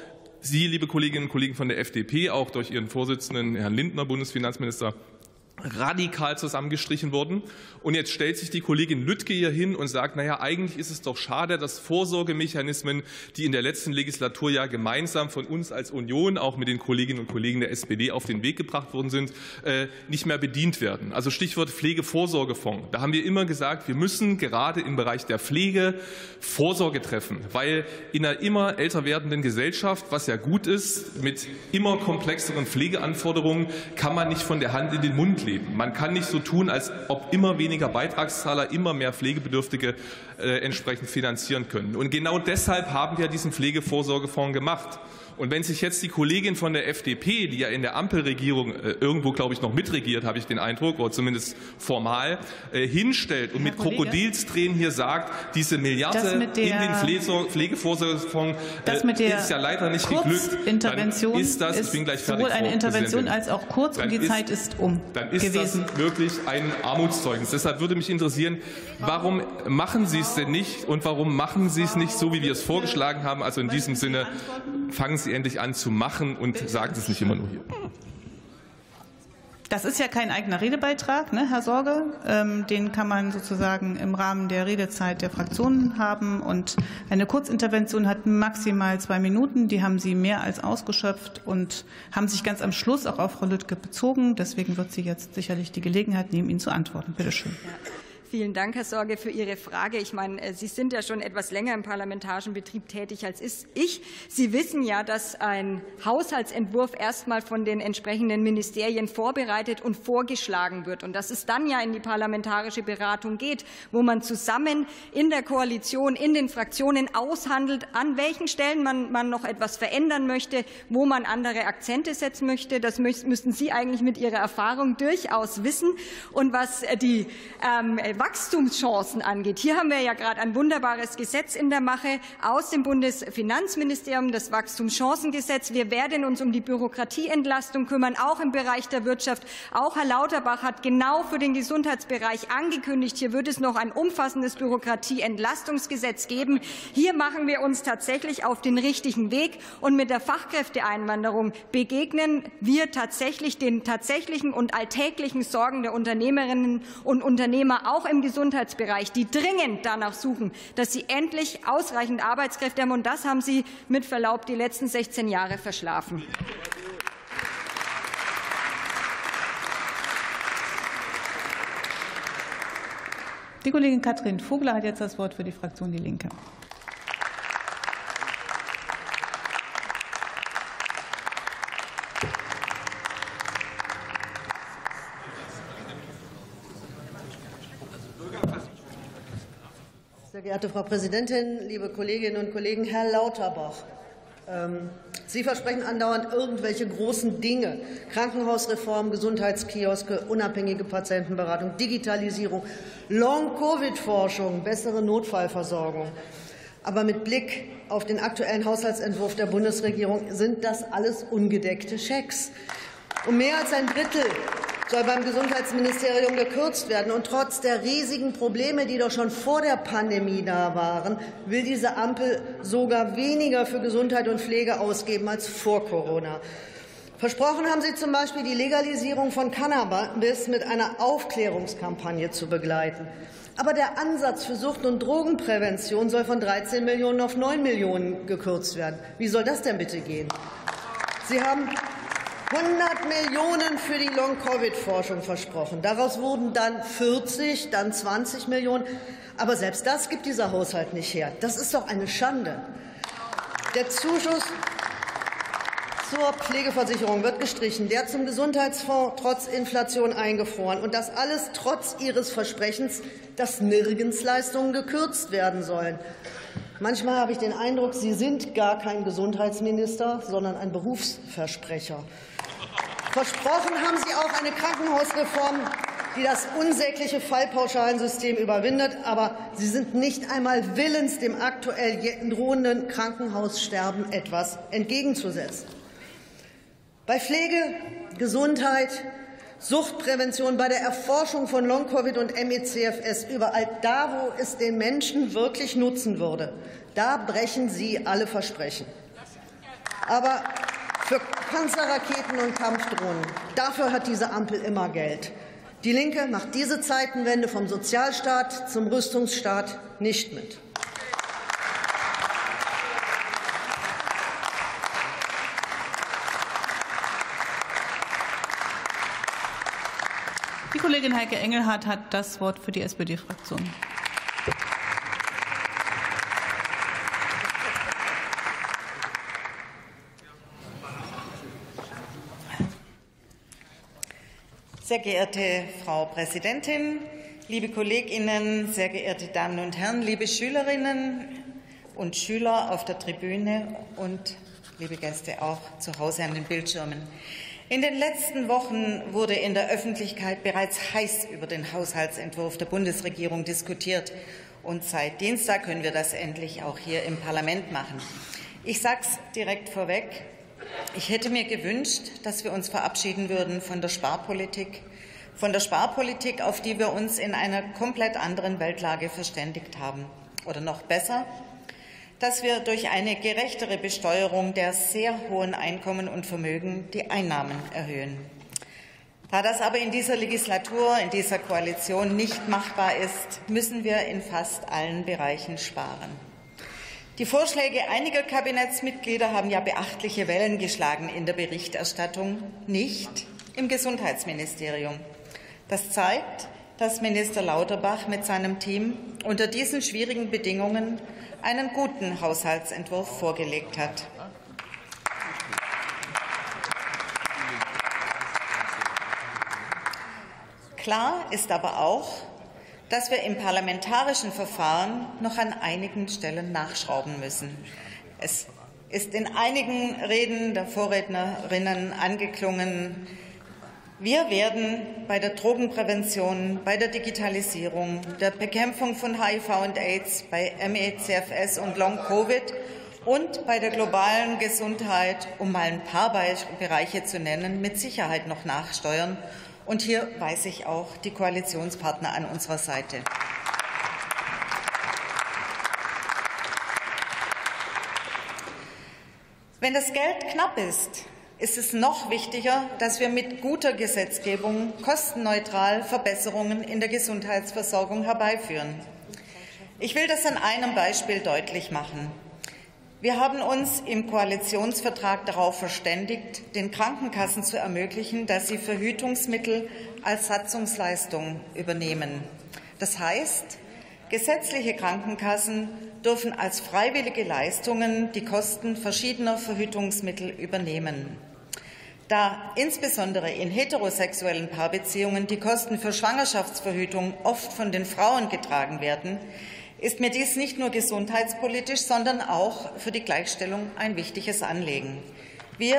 Sie, liebe Kolleginnen und Kollegen von der FDP, auch durch Ihren Vorsitzenden, Herrn Lindner, Bundesfinanzminister, radikal zusammengestrichen wurden. Und jetzt stellt sich die Kollegin Lüttke hier hin und sagt, naja, eigentlich ist es doch schade, dass Vorsorgemechanismen, die in der letzten Legislatur ja gemeinsam von uns als Union, auch mit den Kolleginnen und Kollegen der SPD auf den Weg gebracht worden sind, nicht mehr bedient werden. Also Stichwort Pflegevorsorgefonds. Da haben wir immer gesagt, wir müssen gerade im Bereich der Pflege Vorsorge treffen, weil in einer immer älter werdenden Gesellschaft, was ja gut ist, mit immer komplexeren Pflegeanforderungen, kann man nicht von der Hand in den Mund leben. Man kann nicht so tun, als ob immer weniger Beitragszahler immer mehr Pflegebedürftige entsprechend finanzieren können. Und genau deshalb haben wir diesen Pflegevorsorgefonds gemacht. Und wenn sich jetzt die Kollegin von der FDP, die ja in der Ampelregierung irgendwo, glaube ich, noch mitregiert, habe ich den Eindruck, oder zumindest formal, hinstellt und mit Krokodilstränen hier sagt, diese Milliarde in den Pflegevorsorgefonds ist ja leider nicht geglückt, dann ist das, ich bin gleich fertig, sowohl eine Intervention als auch kurz und die Zeit ist um Dann ist gewesen. Das wirklich ein Armutszeugnis. Deshalb würde mich interessieren, warum machen Sie es denn nicht und warum machen Sie es nicht so, wie wir es vorgeschlagen haben? Also in diesem Sinne, fangen Sie endlich an zu machen und sagen Sie es nicht immer nur hier. Das ist ja kein eigener Redebeitrag, ne, Herr Sorge. Den kann man sozusagen im Rahmen der Redezeit der Fraktionen haben. Und eine Kurzintervention hat maximal 2 Minuten. Die haben Sie mehr als ausgeschöpft und haben sich ganz am Schluss auch auf Frau Lüttke bezogen. Deswegen wird sie jetzt sicherlich die Gelegenheit nehmen, Ihnen zu antworten. Bitte schön. Ja. Vielen Dank, Herr Sorge, für Ihre Frage. Ich meine, Sie sind ja schon etwas länger im parlamentarischen Betrieb tätig als ich. Sie wissen ja, dass ein Haushaltsentwurf erst mal von den entsprechenden Ministerien vorbereitet und vorgeschlagen wird und dass es dann ja in die parlamentarische Beratung geht, wo man zusammen in der Koalition, in den Fraktionen aushandelt, an welchen Stellen man noch etwas verändern möchte, wo man andere Akzente setzen möchte. Das müssten Sie eigentlich mit Ihrer Erfahrung durchaus wissen. Und was die Wachstumschancen angeht. Hier haben wir ja gerade ein wunderbares Gesetz in der Mache aus dem Bundesfinanzministerium, das Wachstumschancengesetz. Wir werden uns um die Bürokratieentlastung kümmern, auch im Bereich der Wirtschaft. Auch Herr Lauterbach hat genau für den Gesundheitsbereich angekündigt, hier wird es noch ein umfassendes Bürokratieentlastungsgesetz geben. Hier machen wir uns tatsächlich auf den richtigen Weg. Und mit der Fachkräfteeinwanderung begegnen wir tatsächlich den tatsächlichen und alltäglichen Sorgen der Unternehmerinnen und Unternehmer, auch im Gesundheitsbereich, die dringend danach suchen, dass sie endlich ausreichend Arbeitskräfte haben. Und das haben Sie mit Verlaub die letzten 16 Jahre verschlafen. Die Kollegin Katrin Vogler hat jetzt das Wort für die Fraktion Die Linke. Sehr geehrte Frau Präsidentin, liebe Kolleginnen und Kollegen! Herr Lauterbach, Sie versprechen andauernd irgendwelche großen Dinge: Krankenhausreform, Gesundheitskioske, unabhängige Patientenberatung, Digitalisierung, Long-Covid-Forschung, bessere Notfallversorgung. Aber mit Blick auf den aktuellen Haushaltsentwurf der Bundesregierung sind das alles ungedeckte Schecks. Um mehr als ein Drittel soll beim Gesundheitsministerium gekürzt werden. Und trotz der riesigen Probleme, die doch schon vor der Pandemie da waren, will diese Ampel sogar weniger für Gesundheit und Pflege ausgeben als vor Corona. Versprochen haben Sie zum Beispiel, die Legalisierung von Cannabis mit einer Aufklärungskampagne zu begleiten. Aber der Ansatz für Sucht- und Drogenprävention soll von 13 Millionen auf 9 Millionen gekürzt werden. Wie soll das denn bitte gehen? Sie haben 100 Millionen für die Long-Covid-Forschung versprochen. Daraus wurden dann 40, dann 20 Millionen. Aber selbst das gibt dieser Haushalt nicht her. Das ist doch eine Schande. Der Zuschuss zur Pflegeversicherung wird gestrichen, der zum Gesundheitsfonds trotz Inflation eingefroren. Und das alles trotz Ihres Versprechens, dass nirgends Leistungen gekürzt werden sollen. Manchmal habe ich den Eindruck, Sie sind gar kein Gesundheitsminister, sondern ein Berufsversprecher. Versprochen haben Sie auch eine Krankenhausreform, die das unsägliche Fallpauschalensystem überwindet. Aber Sie sind nicht einmal willens, dem aktuell drohenden Krankenhaussterben etwas entgegenzusetzen. Bei Pflege, Gesundheit, Suchtprävention, bei der Erforschung von Long-Covid und ME/CFS, überall da, wo es den Menschen wirklich nutzen würde, da brechen Sie alle Versprechen. Aber für Panzerraketen und Kampfdrohnen, dafür hat diese Ampel immer Geld. Die Linke macht diese Zeitenwende vom Sozialstaat zum Rüstungsstaat nicht mit. Die Kollegin Heike Engelhardt hat das Wort für die SPD-Fraktion. Sehr geehrte Frau Präsidentin, liebe Kolleginnen, sehr geehrte Damen und Herren, liebe Schülerinnen und Schüler auf der Tribüne und liebe Gäste auch zu Hause an den Bildschirmen. In den letzten Wochen wurde in der Öffentlichkeit bereits heiß über den Haushaltsentwurf der Bundesregierung diskutiert. Und seit Dienstag können wir das endlich auch hier im Parlament machen. Ich sage es direkt vorweg. Ich hätte mir gewünscht, dass wir uns verabschieden würden von der Sparpolitik, auf die wir uns in einer komplett anderen Weltlage verständigt haben. Oder noch besser, dass wir durch eine gerechtere Besteuerung der sehr hohen Einkommen und Vermögen die Einnahmen erhöhen. Da das aber in dieser Legislatur, in dieser Koalition nicht machbar ist, müssen wir in fast allen Bereichen sparen. Die Vorschläge einiger Kabinettsmitglieder haben ja beachtliche Wellen geschlagen in der Berichterstattung, nicht im Gesundheitsministerium. Das zeigt, dass Minister Lauterbach mit seinem Team unter diesen schwierigen Bedingungen einen guten Haushaltsentwurf vorgelegt hat. Klar ist aber auch, dass wir im parlamentarischen Verfahren noch an einigen Stellen nachschrauben müssen. Es ist in einigen Reden der Vorrednerinnen angeklungen, wir werden bei der Drogenprävention, bei der Digitalisierung, der Bekämpfung von HIV und AIDS, bei ME/CFS und Long-Covid und bei der globalen Gesundheit, um mal ein paar Bereiche zu nennen, mit Sicherheit noch nachsteuern. Und hier weise ich auch die Koalitionspartner an unserer Seite. Wenn das Geld knapp ist, ist es noch wichtiger, dass wir mit guter Gesetzgebung kostenneutral Verbesserungen in der Gesundheitsversorgung herbeiführen. Ich will das an einem Beispiel deutlich machen. Wir haben uns im Koalitionsvertrag darauf verständigt, den Krankenkassen zu ermöglichen, dass sie Verhütungsmittel als Satzungsleistung übernehmen. Das heißt, gesetzliche Krankenkassen dürfen als freiwillige Leistungen die Kosten verschiedener Verhütungsmittel übernehmen. Da insbesondere in heterosexuellen Paarbeziehungen die Kosten für Schwangerschaftsverhütung oft von den Frauen getragen werden, ist mir dies nicht nur gesundheitspolitisch, sondern auch für die Gleichstellung ein wichtiges Anliegen. Wir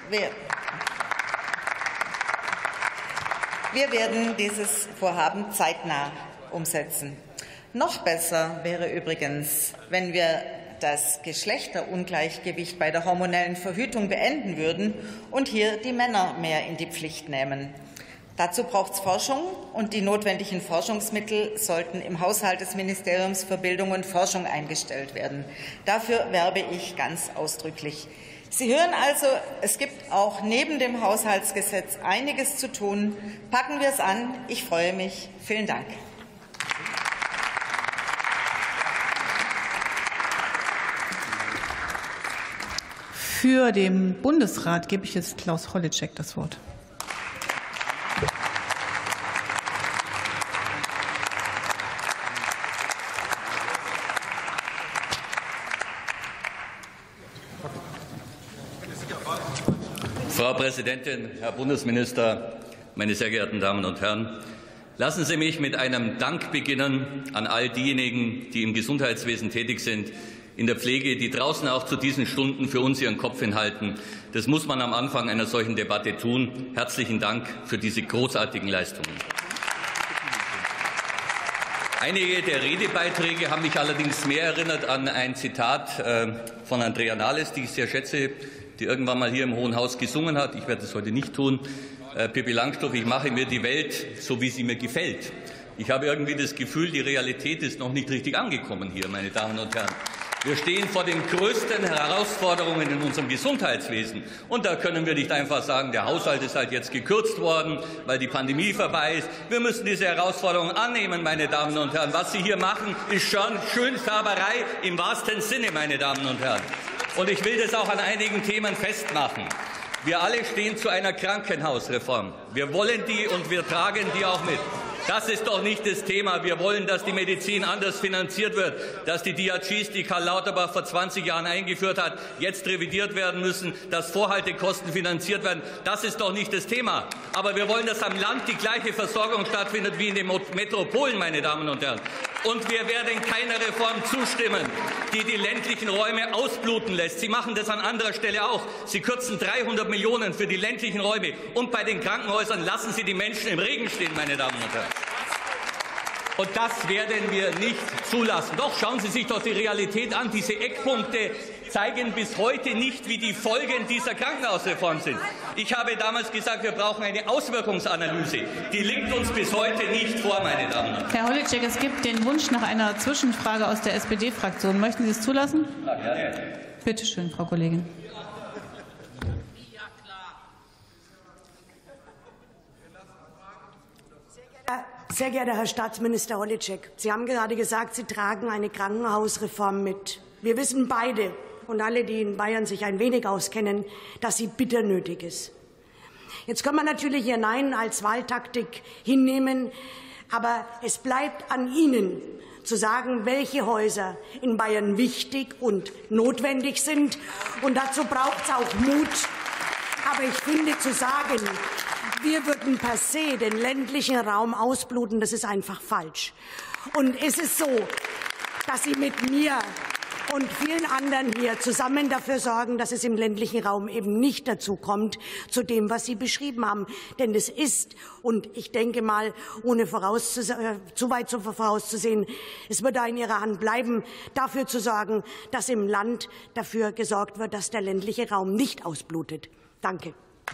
werden dieses Vorhaben zeitnah umsetzen. Noch besser wäre übrigens, wenn wir das Geschlechterungleichgewicht bei der hormonellen Verhütung beenden würden und hier die Männer mehr in die Pflicht nehmen. Dazu braucht es Forschung, und die notwendigen Forschungsmittel sollten im Haushalt des Ministeriums für Bildung und Forschung eingestellt werden. Dafür werbe ich ganz ausdrücklich. Sie hören also, es gibt auch neben dem Haushaltsgesetz einiges zu tun. Packen wir es an. Ich freue mich. Vielen Dank. Für den Bundesrat gebe ich jetzt Klaus Holleczek das Wort. Frau Präsidentin, Herr Bundesminister, meine sehr geehrten Damen und Herren! Lassen Sie mich mit einem Dank beginnen an all diejenigen, die im Gesundheitswesen tätig sind, in der Pflege, die draußen auch zu diesen Stunden für uns ihren Kopf hinhalten. Das muss man am Anfang einer solchen Debatte tun. Herzlichen Dank für diese großartigen Leistungen. Einige der Redebeiträge haben mich allerdings mehr erinnert an ein Zitat von Andrea Nahles, die ich sehr schätze, die irgendwann mal hier im Hohen Haus gesungen hat. Ich werde das heute nicht tun. Pippi Langstrumpf, ich mache mir die Welt so, wie sie mir gefällt. Ich habe irgendwie das Gefühl, die Realität ist noch nicht richtig angekommen hier, meine Damen und Herren. Wir stehen vor den größten Herausforderungen in unserem Gesundheitswesen. Und da können wir nicht einfach sagen, der Haushalt ist halt jetzt gekürzt worden, weil die Pandemie vorbei ist. Wir müssen diese Herausforderungen annehmen, meine Damen und Herren. Was Sie hier machen, ist schon Schönfärberei im wahrsten Sinne, meine Damen und Herren. Und ich will das auch an einigen Themen festmachen. Wir alle stehen zu einer Krankenhausreform. Wir wollen die und wir tragen die auch mit. Das ist doch nicht das Thema. Wir wollen, dass die Medizin anders finanziert wird, dass die DRGs, die Karl Lauterbach vor 20 Jahren eingeführt hat, jetzt revidiert werden müssen, dass Vorhaltekosten finanziert werden. Das ist doch nicht das Thema. Aber wir wollen, dass am Land die gleiche Versorgung stattfindet wie in den Metropolen, meine Damen und Herren. Und wir werden keiner Reform zustimmen, die die ländlichen Räume ausbluten lässt. Sie machen das an anderer Stelle auch. Sie kürzen 300 Millionen für die ländlichen Räume. Und bei den Krankenhäusern lassen Sie die Menschen im Regen stehen, meine Damen und Herren. Und das werden wir nicht zulassen. Doch, schauen Sie sich doch die Realität an. Diese Eckpunkte zeigen bis heute nicht, wie die Folgen dieser Krankenhausreform sind. Ich habe damals gesagt, wir brauchen eine Auswirkungsanalyse. Die liegt uns bis heute nicht vor, meine Damen und Herren. Herr Holitschek, es gibt den Wunsch nach einer Zwischenfrage aus der SPD-Fraktion. Möchten Sie es zulassen? Ja, gerne. Bitte schön, Frau Kollegin. Sehr geehrter Herr Staatsminister Holitschek, Sie haben gerade gesagt, Sie tragen eine Krankenhausreform mit. Wir wissen beide und alle, die in Bayern sich ein wenig auskennen, dass sie bitter nötig ist. Jetzt kann man natürlich Ihr Nein als Wahltaktik hinnehmen, aber es bleibt an Ihnen zu sagen, welche Häuser in Bayern wichtig und notwendig sind. Und dazu braucht es auch Mut. Aber ich finde, zu sagen, wir würden per se den ländlichen Raum ausbluten, das ist einfach falsch. Und es ist so, dass Sie mit mir und vielen anderen hier zusammen dafür sorgen, dass es im ländlichen Raum eben nicht dazu kommt, zu dem, was Sie beschrieben haben. Denn es ist, und ich denke mal, ohne zu weit vorauszusehen, es wird da in Ihrer Hand bleiben, dafür zu sorgen, dass im Land dafür gesorgt wird, dass der ländliche Raum nicht ausblutet. Danke.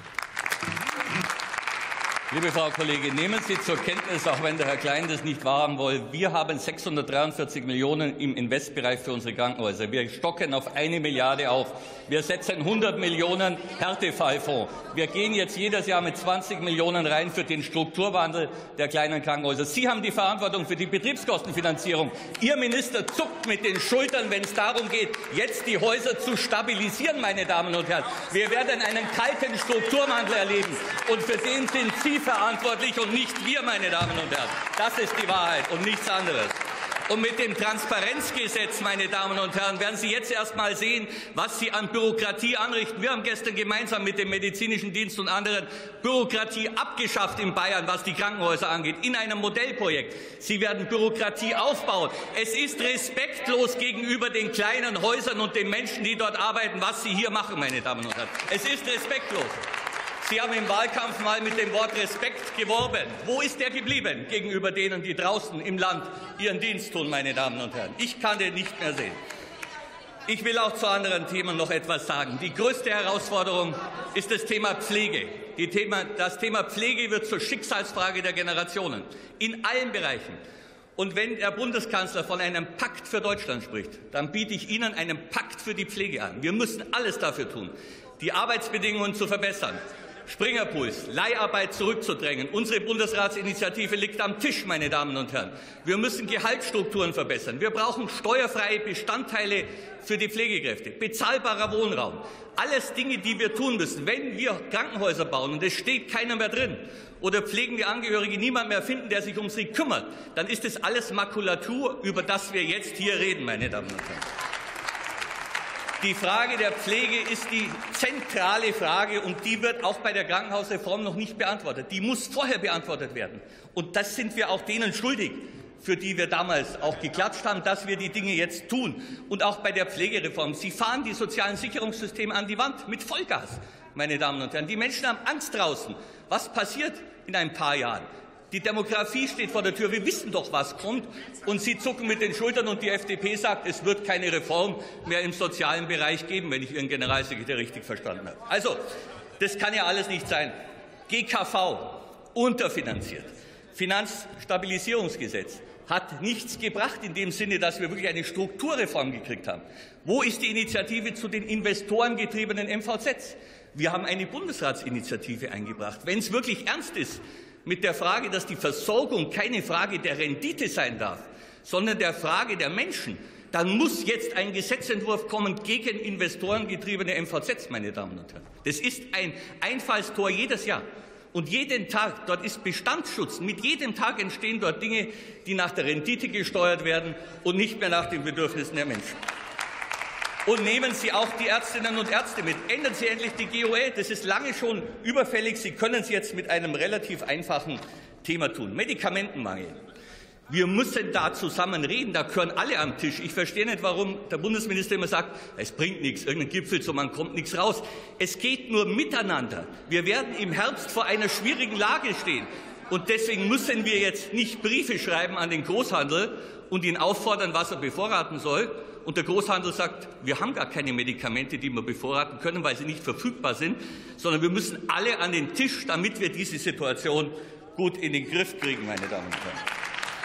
Liebe Frau Kollegin, nehmen Sie zur Kenntnis, auch wenn der Herr Klein das nicht wahrhaben will, wir haben 643 Millionen im Investbereich für unsere Krankenhäuser. Wir stocken auf 1 Milliarde auf. Wir setzen 100 Millionen Härtefallfonds. Wir gehen jetzt jedes Jahr mit 20 Millionen rein für den Strukturwandel der kleinen Krankenhäuser. Sie haben die Verantwortung für die Betriebskostenfinanzierung. Ihr Minister zuckt mit den Schultern, wenn es darum geht, jetzt die Häuser zu stabilisieren, meine Damen und Herren. Wir werden einen kalten Strukturwandel erleben. Und für den sind Sie verantwortlich und nicht wir, meine Damen und Herren. Das ist die Wahrheit und nichts anderes. Und mit dem Transparenzgesetz, meine Damen und Herren, werden Sie jetzt erst mal sehen, was Sie an Bürokratie anrichten. Wir haben gestern gemeinsam mit dem Medizinischen Dienst und anderen Bürokratie abgeschafft in Bayern, was die Krankenhäuser angeht, in einem Modellprojekt. Sie werden Bürokratie aufbauen. Es ist respektlos gegenüber den kleinen Häusern und den Menschen, die dort arbeiten, was Sie hier machen, meine Damen und Herren. Es ist respektlos. Sie haben im Wahlkampf mal mit dem Wort Respekt geworben. Wo ist der geblieben gegenüber denen, die draußen im Land ihren Dienst tun, meine Damen und Herren? Ich kann den nicht mehr sehen. Ich will auch zu anderen Themen noch etwas sagen. Die größte Herausforderung ist das Thema Pflege. Das Thema Pflege wird zur Schicksalsfrage der Generationen in allen Bereichen. Und wenn der Bundeskanzler von einem Pakt für Deutschland spricht, dann biete ich Ihnen einen Pakt für die Pflege an. Wir müssen alles dafür tun, die Arbeitsbedingungen zu verbessern. Springerpools, Leiharbeit zurückzudrängen. Unsere Bundesratsinitiative liegt am Tisch, meine Damen und Herren. Wir müssen Gehaltsstrukturen verbessern. Wir brauchen steuerfreie Bestandteile für die Pflegekräfte, bezahlbarer Wohnraum. Alles Dinge, die wir tun müssen. Wenn wir Krankenhäuser bauen und es steht keiner mehr drin oder pflegende Angehörige niemand mehr finden, der sich um sie kümmert, dann ist das alles Makulatur, über das wir jetzt hier reden, meine Damen und Herren. Die Frage der Pflege ist die zentrale Frage, und die wird auch bei der Krankenhausreform noch nicht beantwortet. Die muss vorher beantwortet werden. Und das sind wir auch denen schuldig, für die wir damals auch geklatscht haben, dass wir die Dinge jetzt tun. Und auch bei der Pflegereform. Sie fahren die sozialen Sicherungssysteme an die Wand mit Vollgas, meine Damen und Herren. Die Menschen haben Angst draußen. Was passiert in ein paar Jahren? Die Demografie steht vor der Tür. Wir wissen doch, was kommt. Und Sie zucken mit den Schultern, und die FDP sagt, es wird keine Reform mehr im sozialen Bereich geben, wenn ich Ihren Generalsekretär richtig verstanden habe. Also, das kann ja alles nicht sein. GKV, unterfinanziert. Finanzstabilisierungsgesetz. hat nichts gebracht in dem Sinne, dass wir wirklich eine Strukturreform gekriegt haben. Wo ist die Initiative zu den investorengetriebenen MVZs? Wir haben eine Bundesratsinitiative eingebracht. Wenn es wirklich ernst ist mit der Frage, dass die Versorgung keine Frage der Rendite sein darf, sondern der Frage der Menschen, dann muss jetzt ein Gesetzentwurf kommen gegen investorengetriebene MVZs, meine Damen und Herren. Das ist ein Einfallstor jedes Jahr. Und jeden Tag, dort ist Bestandsschutz. Mit jedem Tag entstehen dort Dinge, die nach der Rendite gesteuert werden und nicht mehr nach den Bedürfnissen der Menschen. Und nehmen Sie auch die Ärztinnen und Ärzte mit. Ändern Sie endlich die GOE. Das ist lange schon überfällig. Sie können es jetzt mit einem relativ einfachen Thema tun. Medikamentenmangel. Wir müssen da zusammen reden, da gehören alle am Tisch. Ich verstehe nicht, warum der Bundesminister immer sagt, es bringt nichts, irgendein Gipfel, so man kommt nichts raus. Es geht nur miteinander. Wir werden im Herbst vor einer schwierigen Lage stehen. Und deswegen müssen wir jetzt nicht Briefe schreiben an den Großhandel und ihn auffordern, was er bevorraten soll. Und der Großhandel sagt, wir haben gar keine Medikamente, die wir bevorraten können, weil sie nicht verfügbar sind, sondern wir müssen alle an den Tisch, damit wir diese Situation gut in den Griff kriegen, meine Damen und Herren.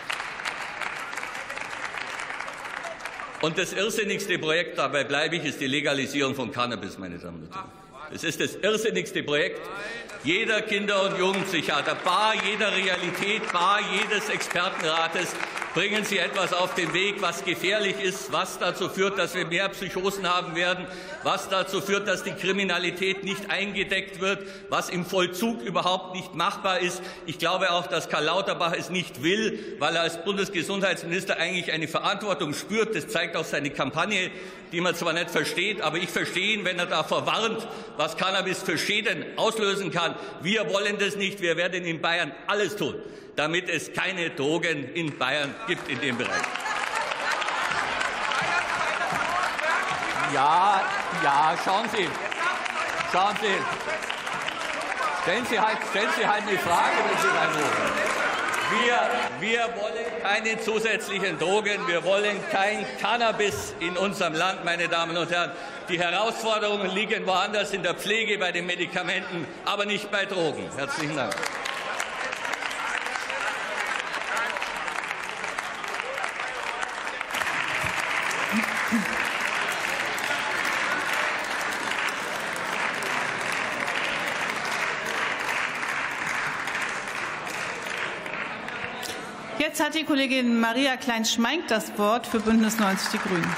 Und das irrsinnigste Projekt, dabei bleibe ich, ist die Legalisierung von Cannabis, meine Damen und Herren. Es ist das irrsinnigste Projekt. Jeder Kinder- und Jugendpsychiater, bar jeder Realität, bar jedes Expertenrates, bringen Sie etwas auf den Weg, was gefährlich ist, was dazu führt, dass wir mehr Psychosen haben werden, was dazu führt, dass die Kriminalität nicht eingedeckt wird, was im Vollzug überhaupt nicht machbar ist. Ich glaube auch, dass Karl Lauterbach es nicht will, weil er als Bundesgesundheitsminister eigentlich eine Verantwortung spürt. Das zeigt auch seine Kampagne, die man zwar nicht versteht, aber ich verstehe ihn, wenn er davor warnt, was Cannabis für Schäden auslösen kann. Wir wollen das nicht. Wir werden in Bayern alles tun, damit es keine Drogen in Bayern gibt in dem Bereich. Ja, schauen Sie. Stellen Sie halt eine Frage, wenn Sie reinrufen. Wir wollen keine zusätzlichen Drogen. Wir wollen kein Cannabis in unserem Land, meine Damen und Herren. Die Herausforderungen liegen woanders, in der Pflege, bei den Medikamenten, aber nicht bei Drogen. Herzlichen Dank. Jetzt hat die Kollegin Maria Klein-Schmeink das Wort für Bündnis 90 Die Grünen.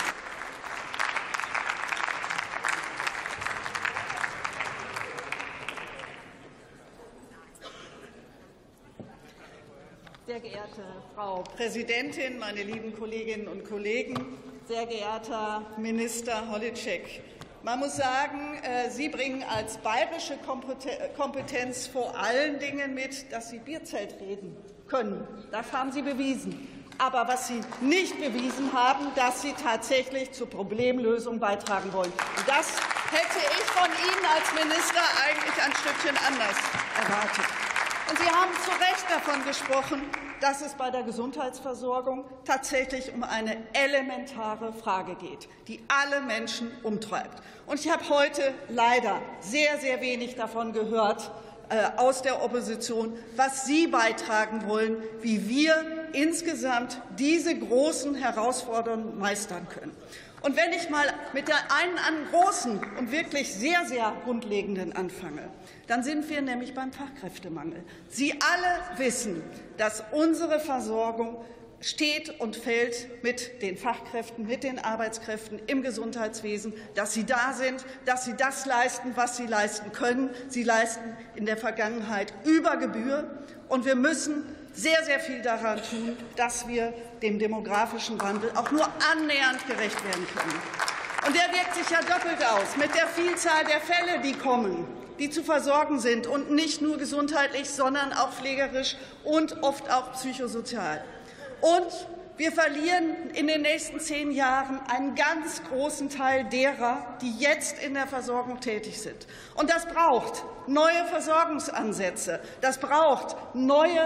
Sehr geehrte Frau Präsidentin, meine lieben Kolleginnen und Kollegen, sehr geehrter Minister Holitschek! Man muss sagen, Sie bringen als bayerische Kompetenz vor allen Dingen mit, dass Sie Bierzelt reden können. Das haben Sie bewiesen. Aber was Sie nicht bewiesen haben, dass Sie tatsächlich zur Problemlösung beitragen wollen. Und das hätte ich von Ihnen als Minister eigentlich ein Stückchen anders erwartet. Und Sie haben zu Recht davon gesprochen, dass es bei der Gesundheitsversorgung tatsächlich um eine elementare Frage geht, die alle Menschen umtreibt. Und ich habe heute leider sehr, sehr wenig davon gehört aus der Opposition, was Sie beitragen wollen, wie wir insgesamt diese großen Herausforderungen meistern können. Und wenn ich mal mit der einen großen und wirklich sehr, sehr grundlegenden anfange, dann sind wir nämlich beim Fachkräftemangel. Sie alle wissen, dass unsere Versorgung steht und fällt mit den Fachkräften, mit den Arbeitskräften im Gesundheitswesen, dass sie da sind, dass sie das leisten, was sie leisten können. Sie leisten in der Vergangenheit über Gebühr. Und wir müssen sehr, sehr viel daran tun, dass wir dem demografischen Wandel auch nur annähernd gerecht werden können. Und der wirkt sich ja doppelt aus mit der Vielzahl der Fälle, die kommen, die zu versorgen sind, und nicht nur gesundheitlich, sondern auch pflegerisch und oft auch psychosozial. Und wir verlieren in den nächsten 10 Jahren einen ganz großen Teil derer, die jetzt in der Versorgung tätig sind. Und das braucht neue Versorgungsansätze. Das braucht neue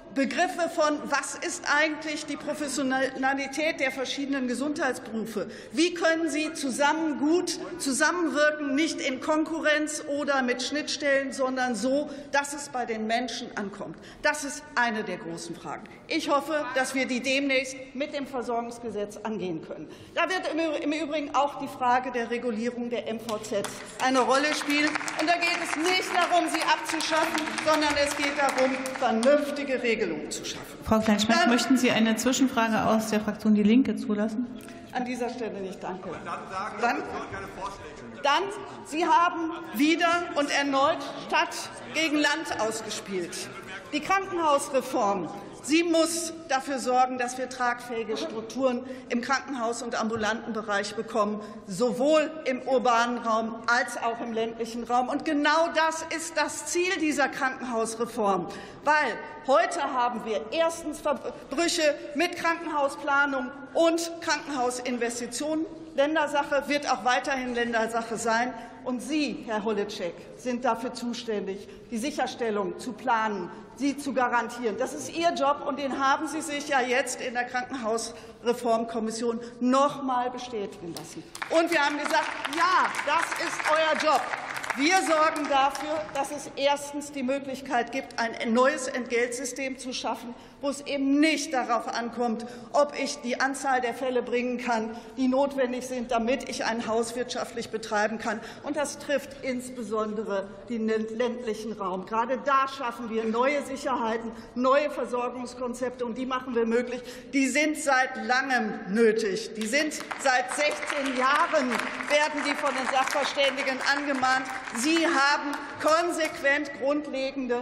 Begriffe von, was ist eigentlich die Professionalität der verschiedenen Gesundheitsberufe? Wie können sie zusammen gut zusammenwirken, nicht in Konkurrenz oder mit Schnittstellen, sondern so, dass es bei den Menschen ankommt? Das ist eine der großen Fragen. Ich hoffe, dass wir die demnächst mit dem Versorgungsgesetz angehen können. Da wird im Übrigen auch die Frage der Regulierung der MVZ eine Rolle spielen. Und da geht es nicht darum, sie abzuschaffen, sondern es geht darum, vernünftige Regelungen zu schaffen. Frau Klein-Schmidt, möchten Sie eine Zwischenfrage aus der Fraktion Die Linke zulassen? An dieser Stelle nicht, danke. Dann, Sie haben wieder und erneut Stadt gegen Land ausgespielt. Die Krankenhausreform, sie muss dafür sorgen, dass wir tragfähige Strukturen im Krankenhaus- und ambulanten Bereich bekommen, sowohl im urbanen Raum als auch im ländlichen Raum. Und genau das ist das Ziel dieser Krankenhausreform, weil heute haben wir erstens Verbrüche mit Krankenhausplanung und Krankenhausinvestitionen. Ländersache, wird auch weiterhin Ländersache sein. Und Sie, Herr Holitschek, sind dafür zuständig, die Sicherstellung zu planen, sie zu garantieren. Das ist Ihr Job, und den haben Sie sich ja jetzt in der Krankenhausreformkommission noch mal bestätigen lassen. Und wir haben gesagt, ja, das ist euer Job. Wir sorgen dafür, dass es erstens die Möglichkeit gibt, ein neues Entgeltsystem zu schaffen, wo es eben nicht darauf ankommt, ob ich die Anzahl der Fälle bringen kann, die notwendig sind, damit ich ein Haus wirtschaftlich betreiben kann. Und das trifft insbesondere den ländlichen Raum. Gerade da schaffen wir neue Sicherheiten, neue Versorgungskonzepte, und die machen wir möglich. Die sind seit langem nötig. Die sind seit 16 Jahren, werden die von den Sachverständigen angemahnt. Sie haben konsequent grundlegende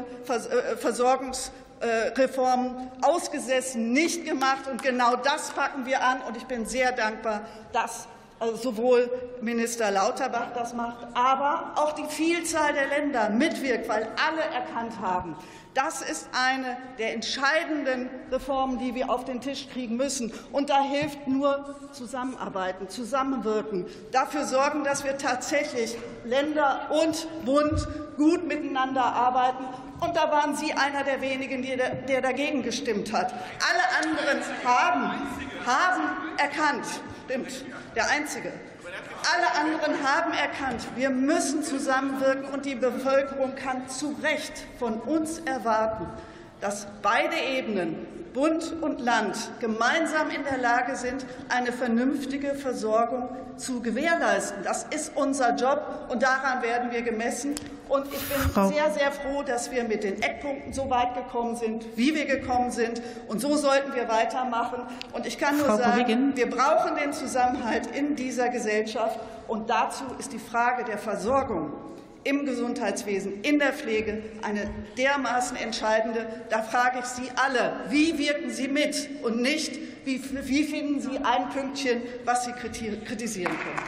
Versorgungsreformen ausgesessen, nicht gemacht. Und genau das packen wir an. Und ich bin sehr dankbar, dass sowohl Minister Lauterbach das macht, aber auch die Vielzahl der Länder mitwirkt, weil alle erkannt haben, das ist eine der entscheidenden Reformen, die wir auf den Tisch kriegen müssen. Und da hilft nur Zusammenarbeiten, Zusammenwirken, dafür sorgen, dass wir tatsächlich Länder und Bund gut miteinander arbeiten. Und da waren Sie einer der wenigen, der dagegen gestimmt hat. Alle anderen haben erkannt, stimmt, der Einzige. Alle anderen haben erkannt, wir müssen zusammenwirken, und die Bevölkerung kann zu Recht von uns erwarten, dass beide Ebenen, Bund und Land, gemeinsam in der Lage sind, eine vernünftige Versorgung zu gewährleisten. Das ist unser Job, und daran werden wir gemessen. Und ich bin sehr, sehr froh, dass wir mit den Eckpunkten so weit gekommen sind, wie wir gekommen sind. Und so sollten wir weitermachen. Und ich kann nur sagen, wir brauchen den Zusammenhalt in dieser Gesellschaft. Und dazu ist die Frage der Versorgung im Gesundheitswesen, in der Pflege eine dermaßen entscheidende. Da frage ich Sie alle, wie wirken Sie mit, und nicht, wie finden Sie ein Pünktchen, was Sie kritisieren können.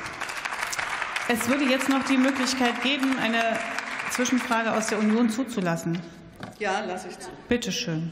Es würde jetzt noch die Möglichkeit geben, eine Zwischenfrage aus der Union zuzulassen. Ja, lasse ich zu. Bitte schön.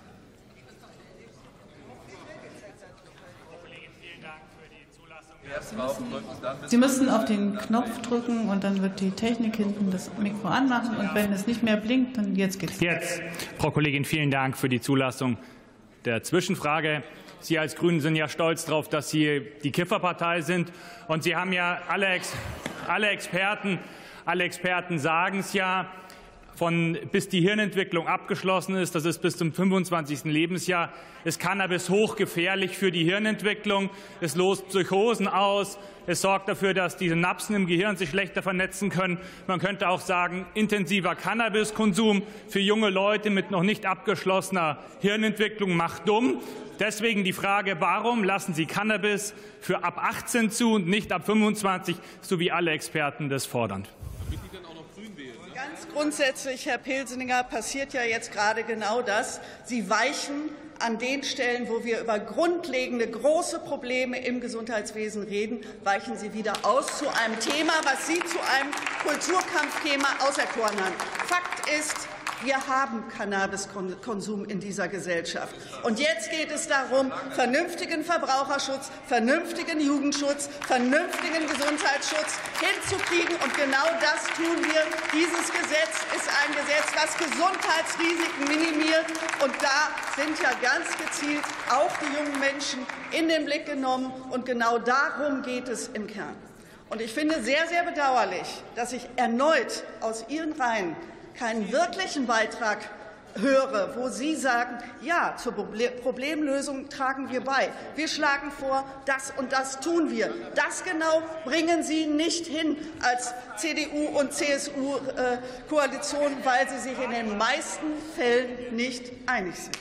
Sie müssen auf den Knopf drücken, und dann wird die Technik hinten das Mikro anmachen, und wenn es nicht mehr blinkt, dann jetzt geht's. Jetzt, Frau Kollegin, vielen Dank für die Zulassung der Zwischenfrage. Sie als Grünen sind ja stolz darauf, dass Sie die Kifferpartei sind, und Sie haben ja alle Experten sagen es ja, bis die Hirnentwicklung abgeschlossen ist, das ist bis zum 25. Lebensjahr, ist Cannabis hochgefährlich für die Hirnentwicklung. Es löst Psychosen aus. Es sorgt dafür, dass die Synapsen im Gehirn sich schlechter vernetzen können. Man könnte auch sagen, intensiver Cannabiskonsum für junge Leute mit noch nicht abgeschlossener Hirnentwicklung macht dumm. Deswegen die Frage, warum lassen Sie Cannabis für ab 18 zu und nicht ab 25, so wie alle Experten das fordern? Ganz grundsätzlich, Herr Pilseninger, passiert ja jetzt gerade genau das. Sie weichen an den Stellen, wo wir über grundlegende große Probleme im Gesundheitswesen reden, weichen Sie wieder aus zu einem Thema, was Sie zu einem Kulturkampfthema auserkoren haben. Fakt ist, Wir haben Cannabiskonsum in dieser Gesellschaft. Und jetzt geht es darum, vernünftigen Verbraucherschutz, vernünftigen Jugendschutz, vernünftigen Gesundheitsschutz hinzukriegen. Und genau das tun wir. Dieses Gesetz ist ein Gesetz, was Gesundheitsrisiken minimiert. Und da sind ja ganz gezielt auch die jungen Menschen in den Blick genommen. Und genau darum geht es im Kern. Und ich finde sehr, sehr bedauerlich, dass ich erneut aus Ihren Reihen keinen wirklichen Beitrag höre, wo Sie sagen, ja, zur Problemlösung tragen wir bei. Wir schlagen vor, das und das tun wir. Das genau bringen Sie nicht hin als CDU- und CSU-Koalition, weil Sie sich in den meisten Fällen nicht einig sind.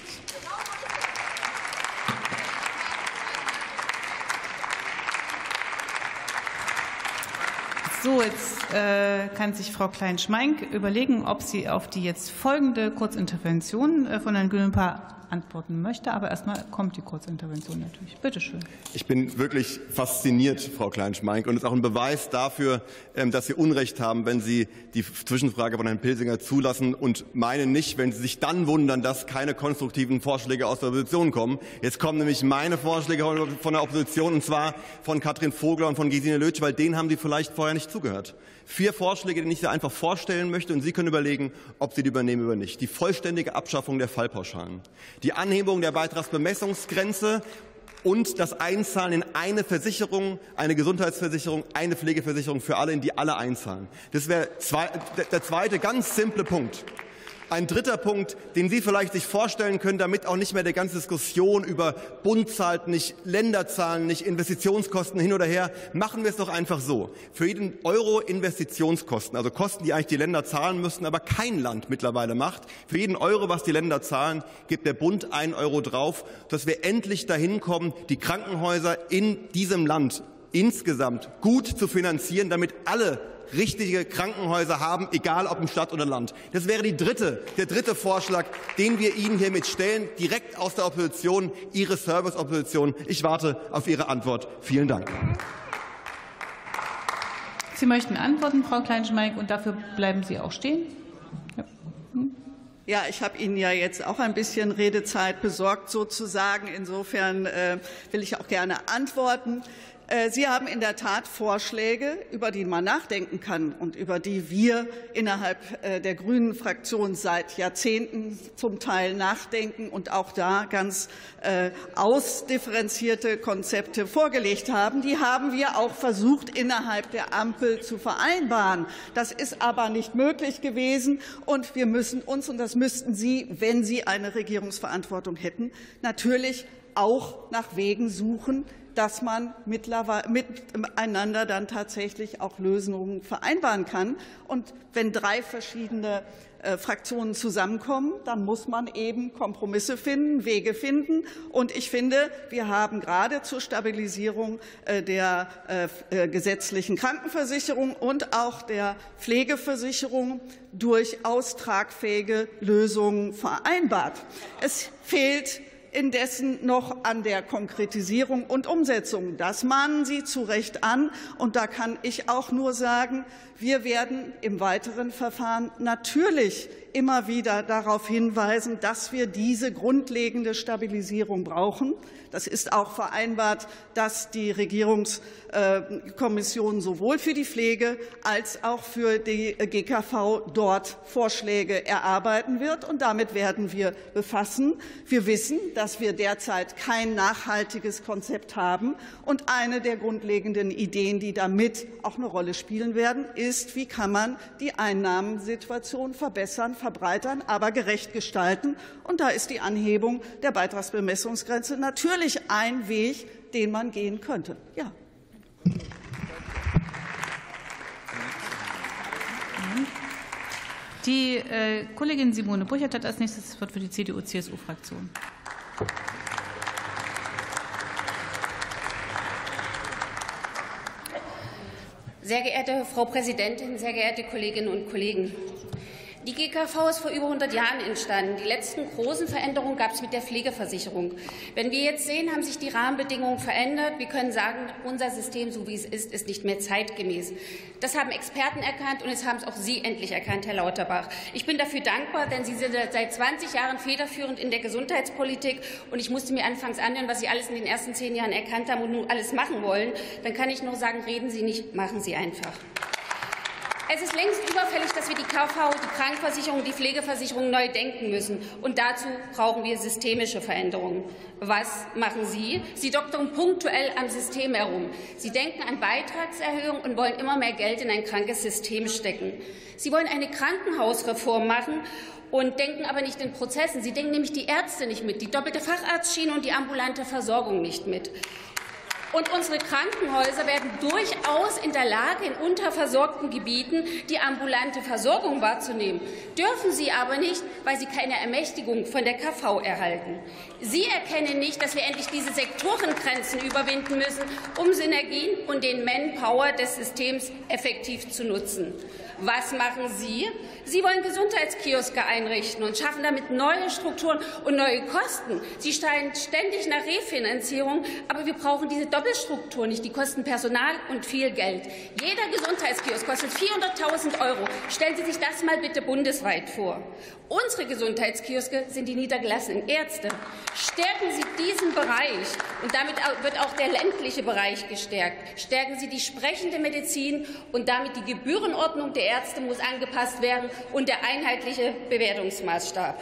So, jetzt kann sich Frau Klein-Schmeink überlegen, ob sie auf die jetzt folgende Kurzintervention von Herrn Güllenpaar antworten möchte. Aber erst mal kommt die Kurzintervention natürlich. Bitte schön. Ich bin wirklich fasziniert, Frau Klein-Schmeink. Und es ist auch ein Beweis dafür, dass Sie Unrecht haben, wenn Sie die Zwischenfrage von Herrn Pilsinger zulassen und meinen nicht, wenn Sie sich dann wundern, dass keine konstruktiven Vorschläge aus der Opposition kommen. Jetzt kommen nämlich meine Vorschläge von der Opposition, und zwar von Katrin Vogler und von Gesine Lötsch, weil denen haben Sie vielleicht vorher nicht zugehört. 4 Vorschläge, die ich Sie einfach vorstellen möchte, und Sie können überlegen, ob Sie die übernehmen oder nicht. Die vollständige Abschaffung der Fallpauschalen, die Anhebung der Beitragsbemessungsgrenze und das Einzahlen in eine Versicherung, eine Gesundheitsversicherung, eine Pflegeversicherung für alle, in die alle einzahlen. Das wäre der zweite ganz simple Punkt. Ein dritter Punkt, den Sie vielleicht sich vorstellen können, damit auch nicht mehr die ganze Diskussion über Bund zahlt nicht, Länder zahlen nicht, Investitionskosten hin oder her, machen wir es doch einfach so. Für jeden Euro Investitionskosten, also Kosten, die eigentlich die Länder zahlen müssten, aber kein Land mittlerweile macht, für jeden Euro, was die Länder zahlen, gibt der Bund 1 Euro drauf, dass wir endlich dahin kommen, die Krankenhäuser in diesem Land insgesamt gut zu finanzieren, damit alle richtige Krankenhäuser haben, egal ob im Stadt oder Land. Das wäre der dritte Vorschlag, den wir Ihnen hiermit stellen, direkt aus der Opposition, Ihre Service-Opposition. Ich warte auf Ihre Antwort. Vielen Dank. Sie möchten antworten, Frau Klein-Schmeink, und dafür bleiben Sie auch stehen? Ja. Ja, ich habe Ihnen ja jetzt auch ein bisschen Redezeit besorgt, sozusagen. Insofern will ich auch gerne antworten. Sie haben in der Tat Vorschläge, über die man nachdenken kann und über die wir innerhalb der Grünen Fraktion seit Jahrzehnten zum Teil nachdenken und auch da ganz ausdifferenzierte Konzepte vorgelegt haben. Die haben wir auch versucht, innerhalb der Ampel zu vereinbaren. Das ist aber nicht möglich gewesen, und wir müssen uns, und das müssten Sie, wenn Sie eine Regierungsverantwortung hätten, natürlich auch nach Wegen suchen, dass man miteinander dann tatsächlich auch Lösungen vereinbaren kann. Und wenn 3 verschiedene Fraktionen zusammenkommen, dann muss man eben Kompromisse finden, Wege finden. Und ich finde, wir haben gerade zur Stabilisierung der gesetzlichen Krankenversicherung und auch der Pflegeversicherung durchaus tragfähige Lösungen vereinbart. Es fehlt indessen noch an der Konkretisierung und Umsetzung. Das mahnen Sie zu Recht an. Und da kann ich auch nur sagen, wir werden im weiteren Verfahren natürlich immer wieder darauf hinweisen, dass wir diese grundlegende Stabilisierung brauchen. Das ist auch vereinbart, dass die Regierungskommission sowohl für die Pflege als auch für die GKV dort Vorschläge erarbeiten wird. Und damit werden wir befassen. Wir wissen, dass wir derzeit kein nachhaltiges Konzept haben. Und eine der grundlegenden Ideen, die damit auch eine Rolle spielen werden, ist, wie kann man die Einnahmensituation verbessern, verbreitern, aber gerecht gestalten. Und da ist die Anhebung der Beitragsbemessungsgrenze natürlich ein Weg, den man gehen könnte. Ja. Die Kollegin Simone Burchert hat als nächstes das Wort für die CDU-CSU-Fraktion. Sehr geehrte Frau Präsidentin, sehr geehrte Kolleginnen und Kollegen! Die GKV ist vor über 100 Jahren entstanden. Die letzten großen Veränderungen gab es mit der Pflegeversicherung. Wenn wir jetzt sehen, haben sich die Rahmenbedingungen verändert. Wir können sagen, unser System, so wie es ist nicht mehr zeitgemäß. Das haben Experten erkannt, und jetzt haben es auch Sie endlich erkannt, Herr Lauterbach. Ich bin dafür dankbar, denn Sie sind seit 20 Jahren federführend in der Gesundheitspolitik, und ich musste mir anfangs anhören, was Sie alles in den ersten 10 Jahren erkannt haben und nun alles machen wollen. Dann kann ich nur sagen, reden Sie nicht, machen Sie einfach. Es ist längst überfällig, dass wir die KV, die Krankenversicherung, die Pflegeversicherung neu denken müssen. Und dazu brauchen wir systemische Veränderungen. Was machen Sie? Sie doktern punktuell am System herum. Sie denken an Beitragserhöhung und wollen immer mehr Geld in ein krankes System stecken. Sie wollen eine Krankenhausreform machen und denken aber nicht in Prozessen. Sie denken nämlich die Ärzte nicht mit, die doppelte Facharztschiene und die ambulante Versorgung nicht mit. Und unsere Krankenhäuser werden durchaus in der Lage, in unterversorgten Gebieten die ambulante Versorgung wahrzunehmen, dürfen sie aber nicht, weil sie keine Ermächtigung von der KV erhalten. Sie erkennen nicht, dass wir endlich diese Sektorengrenzen überwinden müssen, um Synergien und den Manpower des Systems effektiv zu nutzen. Was machen Sie? Sie wollen Gesundheitskioske einrichten und schaffen damit neue Strukturen und neue Kosten. Sie schreien ständig nach Refinanzierung, aber wir brauchen diese Doppelstruktur nicht. Die kosten Personal und viel Geld. Jeder Gesundheitskiosk kostet 400.000 €. Stellen Sie sich das mal bitte bundesweit vor. Unsere Gesundheitskioske sind die niedergelassenen Ärzte. Stärken Sie diesen Bereich, und damit wird auch der ländliche Bereich gestärkt. Stärken Sie die sprechende Medizin, und damit die Gebührenordnung der Ärzte muss angepasst werden und der einheitliche Bewertungsmaßstab.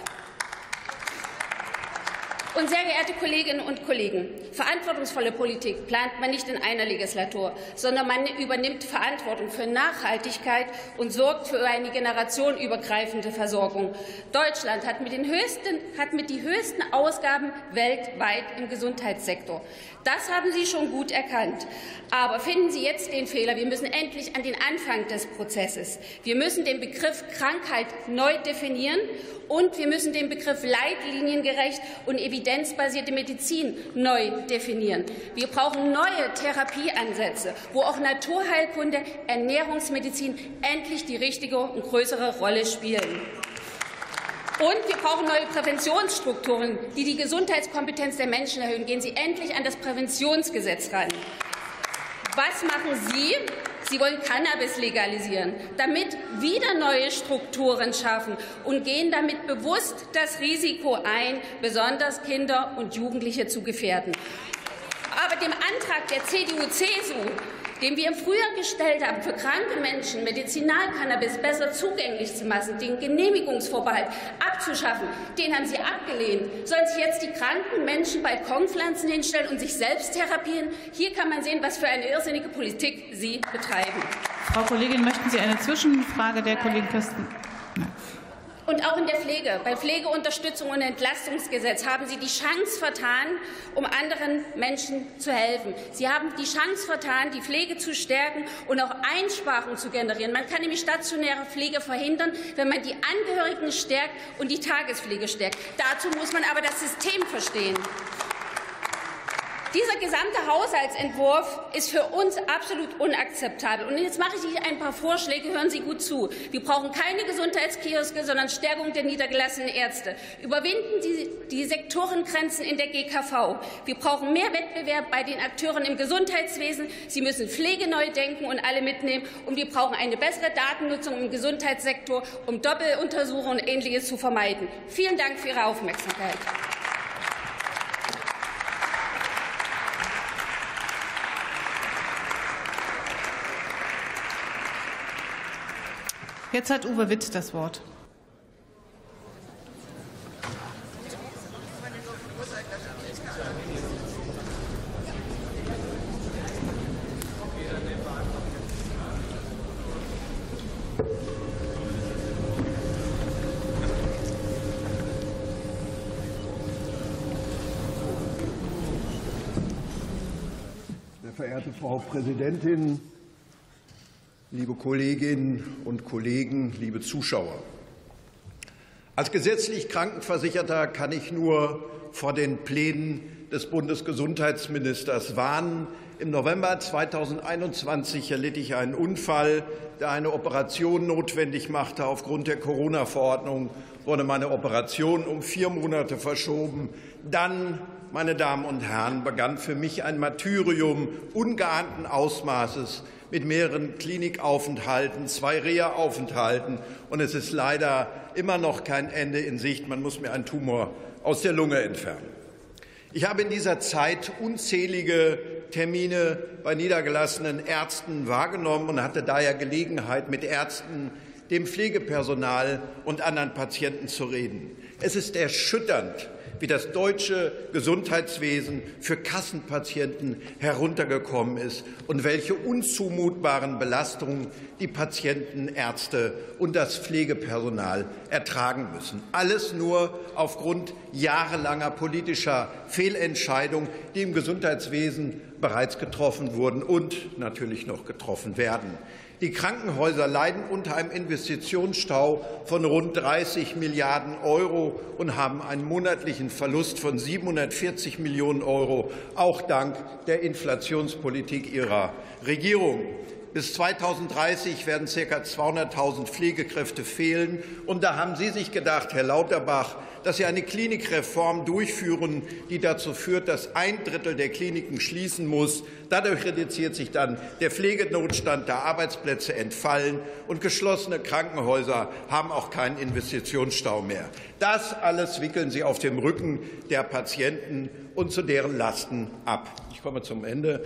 Und sehr geehrte Kolleginnen und Kollegen, verantwortungsvolle Politik plant man nicht in einer Legislatur, sondern man übernimmt Verantwortung für Nachhaltigkeit und sorgt für eine generationenübergreifende Versorgung. Deutschland hat mit die höchsten Ausgaben weltweit im Gesundheitssektor. Das haben Sie schon gut erkannt. Aber finden Sie jetzt den Fehler. Wir müssen endlich an den Anfang des Prozesses. Wir müssen den Begriff Krankheit neu definieren, und wir müssen den Begriff leitliniengerecht und evidenzbasierte Medizin neu definieren. Wir brauchen neue Therapieansätze, wo auch Naturheilkunde, Ernährungsmedizin endlich die richtige und größere Rolle spielen. Und wir brauchen neue Präventionsstrukturen, die die Gesundheitskompetenz der Menschen erhöhen. Gehen Sie endlich an das Präventionsgesetz ran. Was machen Sie? Sie wollen Cannabis legalisieren, damit wieder neue Strukturen schaffen, und gehen damit bewusst das Risiko ein, besonders Kinder und Jugendliche zu gefährden. Aber dem Antrag der CDU-CSU, den wir im Frühjahr gestellt haben, für kranke Menschen Medizinalcannabis besser zugänglich zu machen, den Genehmigungsvorbehalt abzuschaffen, den haben Sie abgelehnt. Sollen sich jetzt die kranken Menschen Balkonpflanzen hinstellen und sich selbst therapieren? Hier kann man sehen, was für eine irrsinnige Politik Sie betreiben. Frau Kollegin, möchten Sie eine Zwischenfrage der Kollegin Kösten? Und auch in der Pflege. Bei Pflegeunterstützung und Entlastungsgesetz haben Sie die Chance vertan, um anderen Menschen zu helfen. Sie haben die Chance vertan, die Pflege zu stärken und auch Einsparungen zu generieren. Man kann nämlich stationäre Pflege verhindern, wenn man die Angehörigen stärkt und die Tagespflege stärkt. Dazu muss man aber das System verstehen. Dieser gesamte Haushaltsentwurf ist für uns absolut unakzeptabel. Und jetzt mache ich ein paar Vorschläge, hören Sie gut zu. Wir brauchen keine Gesundheitskioske, sondern Stärkung der niedergelassenen Ärzte. Überwinden Sie die Sektorengrenzen in der GKV. Wir brauchen mehr Wettbewerb bei den Akteuren im Gesundheitswesen. Sie müssen Pflege neu denken und alle mitnehmen. Und wir brauchen eine bessere Datennutzung im Gesundheitssektor, um Doppeluntersuchungen und Ähnliches zu vermeiden. Vielen Dank für Ihre Aufmerksamkeit. Jetzt hat Uwe Witt das Wort. Sehr verehrte Frau Präsidentin, liebe Kolleginnen und Kollegen, liebe Zuschauer! Als gesetzlich Krankenversicherter kann ich nur vor den Plänen des Bundesgesundheitsministers warnen. Im November 2021 erlitt ich einen Unfall, der eine Operation notwendig machte. Aufgrund der Corona-Verordnung wurde meine Operation um 4 Monate verschoben. Dann, meine Damen und Herren, begann für mich ein Martyrium ungeahnten Ausmaßes mit mehreren Klinikaufenthalten, 2 Reha-Aufenthalten. Und es ist leider immer noch kein Ende in Sicht. Man muss mir einen Tumor aus der Lunge entfernen. Ich habe in dieser Zeit unzählige Termine bei niedergelassenen Ärzten wahrgenommen und hatte daher Gelegenheit, mit Ärzten, dem Pflegepersonal und anderen Patienten zu reden. Es ist erschütternd, wie das deutsche Gesundheitswesen für Kassenpatienten heruntergekommen ist und welche unzumutbaren Belastungen die Patienten, Ärzte und das Pflegepersonal ertragen müssen. Alles nur aufgrund jahrelanger politischer Fehlentscheidungen, die im Gesundheitswesen bereits getroffen wurden und natürlich noch getroffen werden. Die Krankenhäuser leiden unter einem Investitionsstau von rund 30 Milliarden € und haben einen monatlichen Verlust von 740 Millionen €, auch dank der Inflationspolitik Ihrer Regierung. Bis 2030 werden ca. 200.000 Pflegekräfte fehlen. Und da haben Sie sich gedacht, Herr Lauterbach, dass Sie eine Klinikreform durchführen, die dazu führt, dass 1/3 der Kliniken schließen muss. Dadurch reduziert sich dann der Pflegenotstand, da Arbeitsplätze entfallen, und geschlossene Krankenhäuser haben auch keinen Investitionsstau mehr. Das alles wickeln Sie auf dem Rücken der Patienten und zu deren Lasten ab. Ich komme zum Ende.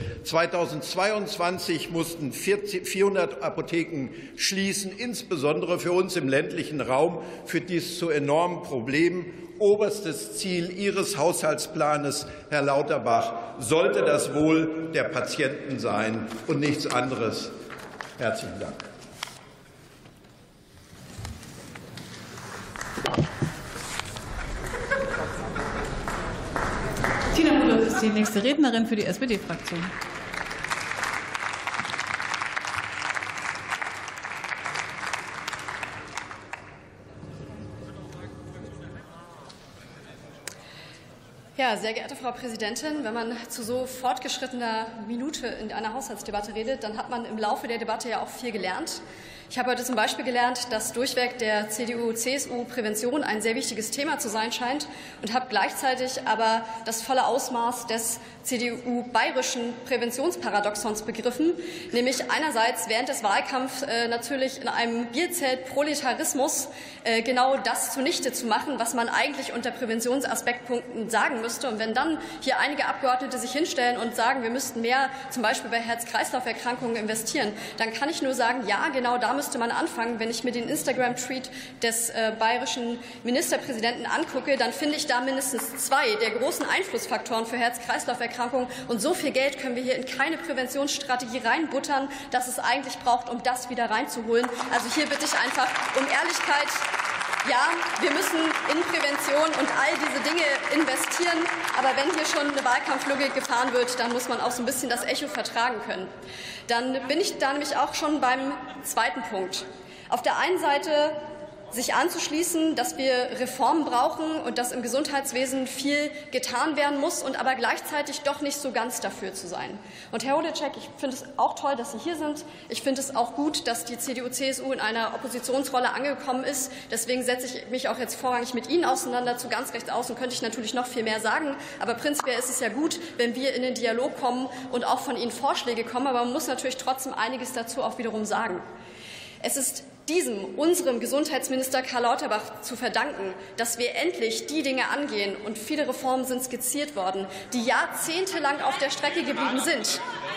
2022 mussten 400 Apotheken schließen. Insbesondere für uns im ländlichen Raum führt dies zu enormen Problemen. Oberstes Ziel Ihres Haushaltsplanes, Herr Lauterbach, sollte das Wohl der Patienten sein und nichts anderes. Herzlichen Dank. Tina Rudolph ist die nächste Rednerin für die SPD-Fraktion. Ja, sehr geehrte Frau Präsidentin, wenn man zu so fortgeschrittener Minute in einer Haushaltsdebatte redet, dann hat man im Laufe der Debatte ja auch viel gelernt. Ich habe heute zum Beispiel gelernt, dass durchweg der CDU-CSU Prävention ein sehr wichtiges Thema zu sein scheint, und habe gleichzeitig aber das volle Ausmaß des CDU-bayerischen Präventionsparadoxons begriffen, nämlich einerseits während des Wahlkampfs natürlich in einem Bierzelt-Proletarismus genau das zunichte zu machen, was man eigentlich unter Präventionsaspektpunkten sagen müsste. Und wenn dann hier einige Abgeordnete sich hinstellen und sagen, wir müssten mehr zum Beispiel bei Herz-Kreislauf-Erkrankungen investieren, dann kann ich nur sagen, ja, genau da müsste man anfangen. Wenn ich mir den Instagram-Tweet des bayerischen Ministerpräsidenten angucke, dann finde ich da mindestens 2 der großen Einflussfaktoren für Herz-Kreislauf-Erkrankungen. Und so viel Geld können wir hier in keine Präventionsstrategie reinbuttern, dass es eigentlich braucht, um das wieder reinzuholen. Also hier bitte ich einfach um Ehrlichkeit. Ja, wir müssen in Prävention und all diese Dinge investieren. Aber wenn hier schon eine Wahlkampflogik gefahren wird, dann muss man auch so ein bisschen das Echo vertragen können. Dann bin ich da nämlich auch schon beim zweiten Punkt. Auf der einen Seite sich anzuschließen, dass wir Reformen brauchen und dass im Gesundheitswesen viel getan werden muss, und aber gleichzeitig doch nicht so ganz dafür zu sein. Und Herr Hodecek, ich finde es auch toll, dass Sie hier sind. Ich finde es auch gut, dass die CDU-CSU in einer Oppositionsrolle angekommen ist. Deswegen setze ich mich auch jetzt vorrangig mit Ihnen auseinander. Zu ganz rechts außen könnte ich natürlich noch viel mehr sagen. Aber prinzipiell ist es ja gut, wenn wir in den Dialog kommen und auch von Ihnen Vorschläge kommen. Aber man muss natürlich trotzdem einiges dazu auch wiederum sagen. Es ist unserem Gesundheitsminister Karl Lauterbach zu verdanken, dass wir endlich die Dinge angehen, und viele Reformen sind skizziert worden, die jahrzehntelang auf der Strecke geblieben sind.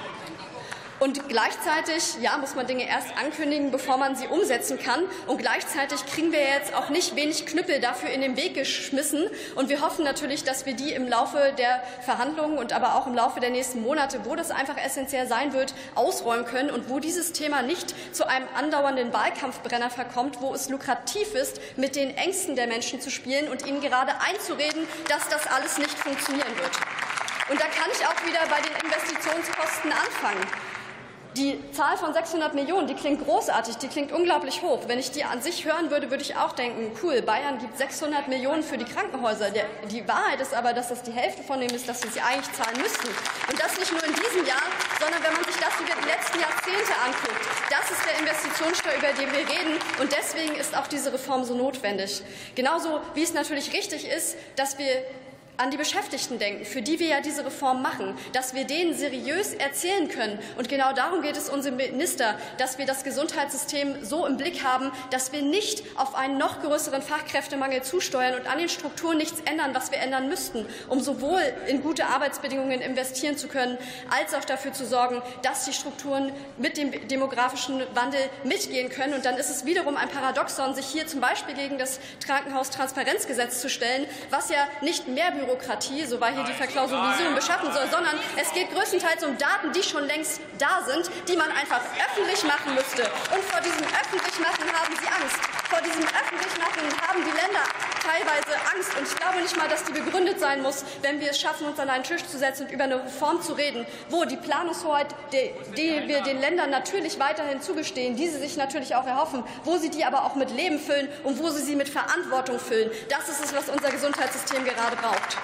Und gleichzeitig muss man Dinge erst ankündigen, bevor man sie umsetzen kann. Und gleichzeitig kriegen wir jetzt auch nicht wenig Knüppel dafür in den Weg geschmissen. Und wir hoffen natürlich, dass wir die im Laufe der Verhandlungen und aber auch im Laufe der nächsten Monate, wo das einfach essentiell sein wird, ausräumen können, und wo dieses Thema nicht zu einem andauernden Wahlkampfbrenner verkommt, wo es lukrativ ist, mit den Ängsten der Menschen zu spielen und ihnen gerade einzureden, dass das alles nicht funktionieren wird. Und da kann ich auch wieder bei den Investitionskosten anfangen. Die Zahl von 600 Millionen, die klingt großartig, die klingt unglaublich hoch. Wenn ich die an sich hören würde, würde ich auch denken, cool, Bayern gibt 600 Millionen für die Krankenhäuser. Die Wahrheit ist aber, dass das die Hälfte von dem ist, dass wir sie eigentlich zahlen müssten. Und das nicht nur in diesem Jahr, sondern wenn man sich das über die letzten Jahrzehnte anguckt. Das ist der Investitionsstau, über den wir reden. Und deswegen ist auch diese Reform so notwendig. Genauso wie es natürlich richtig ist, dass wir an die Beschäftigten denken, für die wir ja diese Reform machen, dass wir denen seriös erzählen können. Und genau darum geht es unserem Minister, dass wir das Gesundheitssystem so im Blick haben, dass wir nicht auf einen noch größeren Fachkräftemangel zusteuern und an den Strukturen nichts ändern, was wir ändern müssten, um sowohl in gute Arbeitsbedingungen investieren zu können, als auch dafür zu sorgen, dass die Strukturen mit dem demografischen Wandel mitgehen können. Und dann ist es wiederum ein Paradoxon, sich hier zum Beispiel gegen das Krankenhaustransparenzgesetz zu stellen, was ja nicht mehr Bürokratie, so war hier die Verklausulisierung, beschaffen soll, sondern es geht größtenteils um Daten, die schon längst da sind, die man einfach öffentlich machen müsste. Und vor diesem Öffentlichmachen haben sie Angst. Vor diesem Öffentlichmachen haben die Länder teilweise Angst. Und ich glaube nicht mal, dass die begründet sein muss, wenn wir es schaffen, uns an einen Tisch zu setzen und über eine Reform zu reden, wo die Planungshoheit, die wir den Ländern natürlich weiterhin zugestehen, die sie sich natürlich auch erhoffen, wo sie die aber auch mit Leben füllen und wo sie mit Verantwortung füllen. Das ist es, was unser Gesundheitssystem gerade braucht.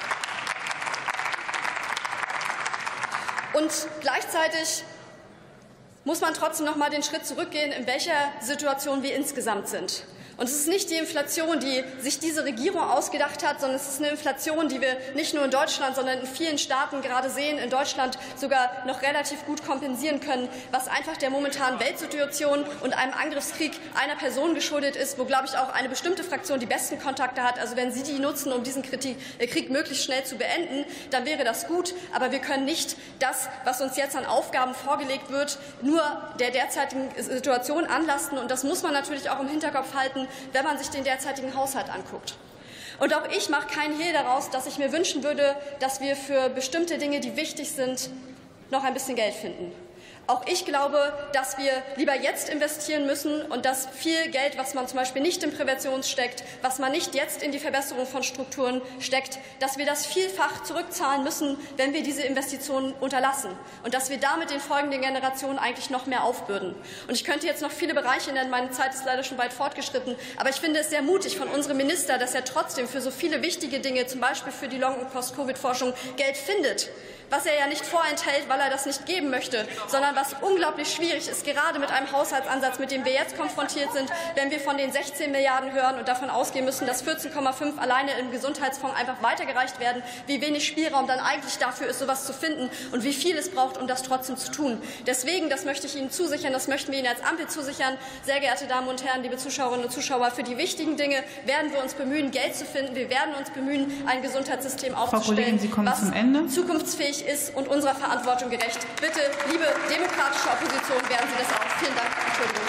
Und gleichzeitig muss man trotzdem noch mal den Schritt zurückgehen, in welcher Situation wir insgesamt sind. Und es ist nicht die Inflation, die sich diese Regierung ausgedacht hat, sondern es ist eine Inflation, die wir nicht nur in Deutschland, sondern in vielen Staaten gerade sehen, in Deutschland sogar noch relativ gut kompensieren können, was einfach der momentanen Weltsituation und einem Angriffskrieg einer Person geschuldet ist, wo, glaube ich, auch eine bestimmte Fraktion die besten Kontakte hat. Also wenn Sie die nutzen, um diesen Krieg möglichst schnell zu beenden, dann wäre das gut. Aber wir können nicht das, was uns jetzt an Aufgaben vorgelegt wird, nur der derzeitigen Situation anlasten. Und das muss man natürlich auch im Hinterkopf halten, wenn man sich den derzeitigen Haushalt anguckt. Und auch ich mache keinen Hehl daraus, dass ich mir wünschen würde, dass wir für bestimmte Dinge, die wichtig sind, noch ein bisschen Geld finden. Auch ich glaube, dass wir lieber jetzt investieren müssen und dass viel Geld, was man zum Beispiel nicht in Prävention steckt, was man nicht jetzt in die Verbesserung von Strukturen steckt, dass wir das vielfach zurückzahlen müssen, wenn wir diese Investitionen unterlassen und dass wir damit den folgenden Generationen eigentlich noch mehr aufbürden. Und ich könnte jetzt noch viele Bereiche nennen, meine Zeit ist leider schon weit fortgeschritten, aber ich finde es sehr mutig von unserem Minister, dass er trotzdem für so viele wichtige Dinge, zum Beispiel für die Long- und Post-Covid-Forschung, Geld findet, was er ja nicht vorenthält, weil er das nicht geben möchte, sondern was unglaublich schwierig ist, gerade mit einem Haushaltsansatz, mit dem wir jetzt konfrontiert sind, wenn wir von den 16 Milliarden hören und davon ausgehen müssen, dass 14,5 alleine im Gesundheitsfonds einfach weitergereicht werden, wie wenig Spielraum dann eigentlich dafür ist, sowas zu finden und wie viel es braucht, um das trotzdem zu tun. Deswegen, das möchte ich Ihnen zusichern, das möchten wir Ihnen als Ampel zusichern, sehr geehrte Damen und Herren, liebe Zuschauerinnen und Zuschauer, für die wichtigen Dinge werden wir uns bemühen, Geld zu finden. Wir werden uns bemühen, ein Gesundheitssystem aufzustellen, was zukunftsfähig ist und unserer Verantwortung gerecht. Bitte, liebe demokratische Opposition, werden Sie das auch. Vielen Dank. Entschuldigung.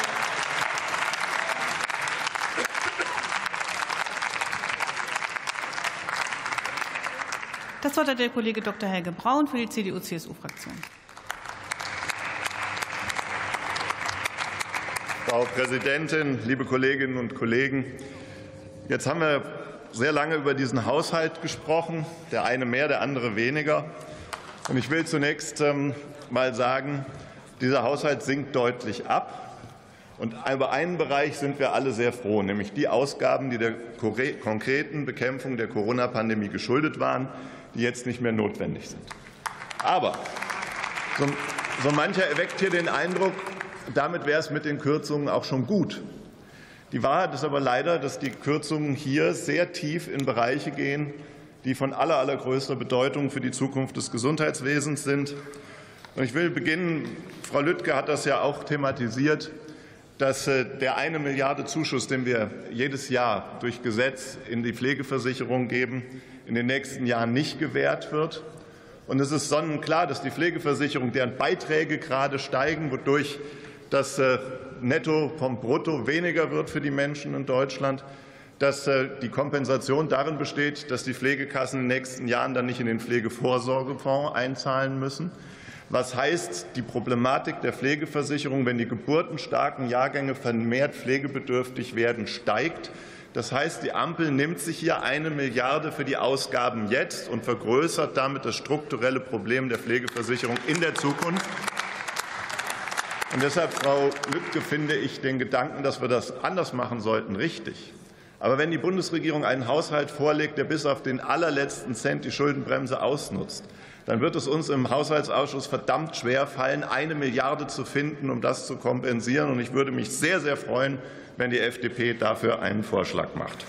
Das Wort hat der Kollege Dr. Helge Braun für die CDU-CSU-Fraktion. Frau Präsidentin, liebe Kolleginnen und Kollegen! Jetzt haben wir sehr lange über diesen Haushalt gesprochen, der eine mehr, der andere weniger. Und ich will zunächst mal sagen, dieser Haushalt sinkt deutlich ab. Und über einen Bereich sind wir alle sehr froh, nämlich die Ausgaben, die der konkreten Bekämpfung der Corona-Pandemie geschuldet waren, die jetzt nicht mehr notwendig sind. Aber so mancher erweckt hier den Eindruck, damit wäre es mit den Kürzungen auch schon gut. Die Wahrheit ist aber leider, dass die Kürzungen hier sehr tief in Bereiche gehen, die von allergrößter Bedeutung für die Zukunft des Gesundheitswesens sind. Und ich will beginnen, Frau Lüttke hat das ja auch thematisiert, dass der 1 Milliarde Zuschuss, den wir jedes Jahr durch Gesetz in die Pflegeversicherung geben, in den nächsten Jahren nicht gewährt wird. Und es ist sonnenklar, dass die Pflegeversicherung, deren Beiträge gerade steigen, wodurch das Netto vom Brutto weniger wird für die Menschen in Deutschland, dass die Kompensation darin besteht, dass die Pflegekassen in den nächsten Jahren dann nicht in den Pflegevorsorgefonds einzahlen müssen. Was heißt die Problematik der Pflegeversicherung, wenn die geburtenstarken Jahrgänge vermehrt pflegebedürftig werden, steigt? Das heißt, die Ampel nimmt sich hier 1 Milliarde für die Ausgaben jetzt und vergrößert damit das strukturelle Problem der Pflegeversicherung in der Zukunft. Und deshalb, Frau Lüttke, finde ich den Gedanken, dass wir das anders machen sollten, richtig. Aber wenn die Bundesregierung einen Haushalt vorlegt, der bis auf den allerletzten Cent die Schuldenbremse ausnutzt, dann wird es uns im Haushaltsausschuss verdammt schwer fallen, 1 Milliarde zu finden, um das zu kompensieren. Und ich würde mich sehr, sehr freuen, wenn die FDP dafür einen Vorschlag macht.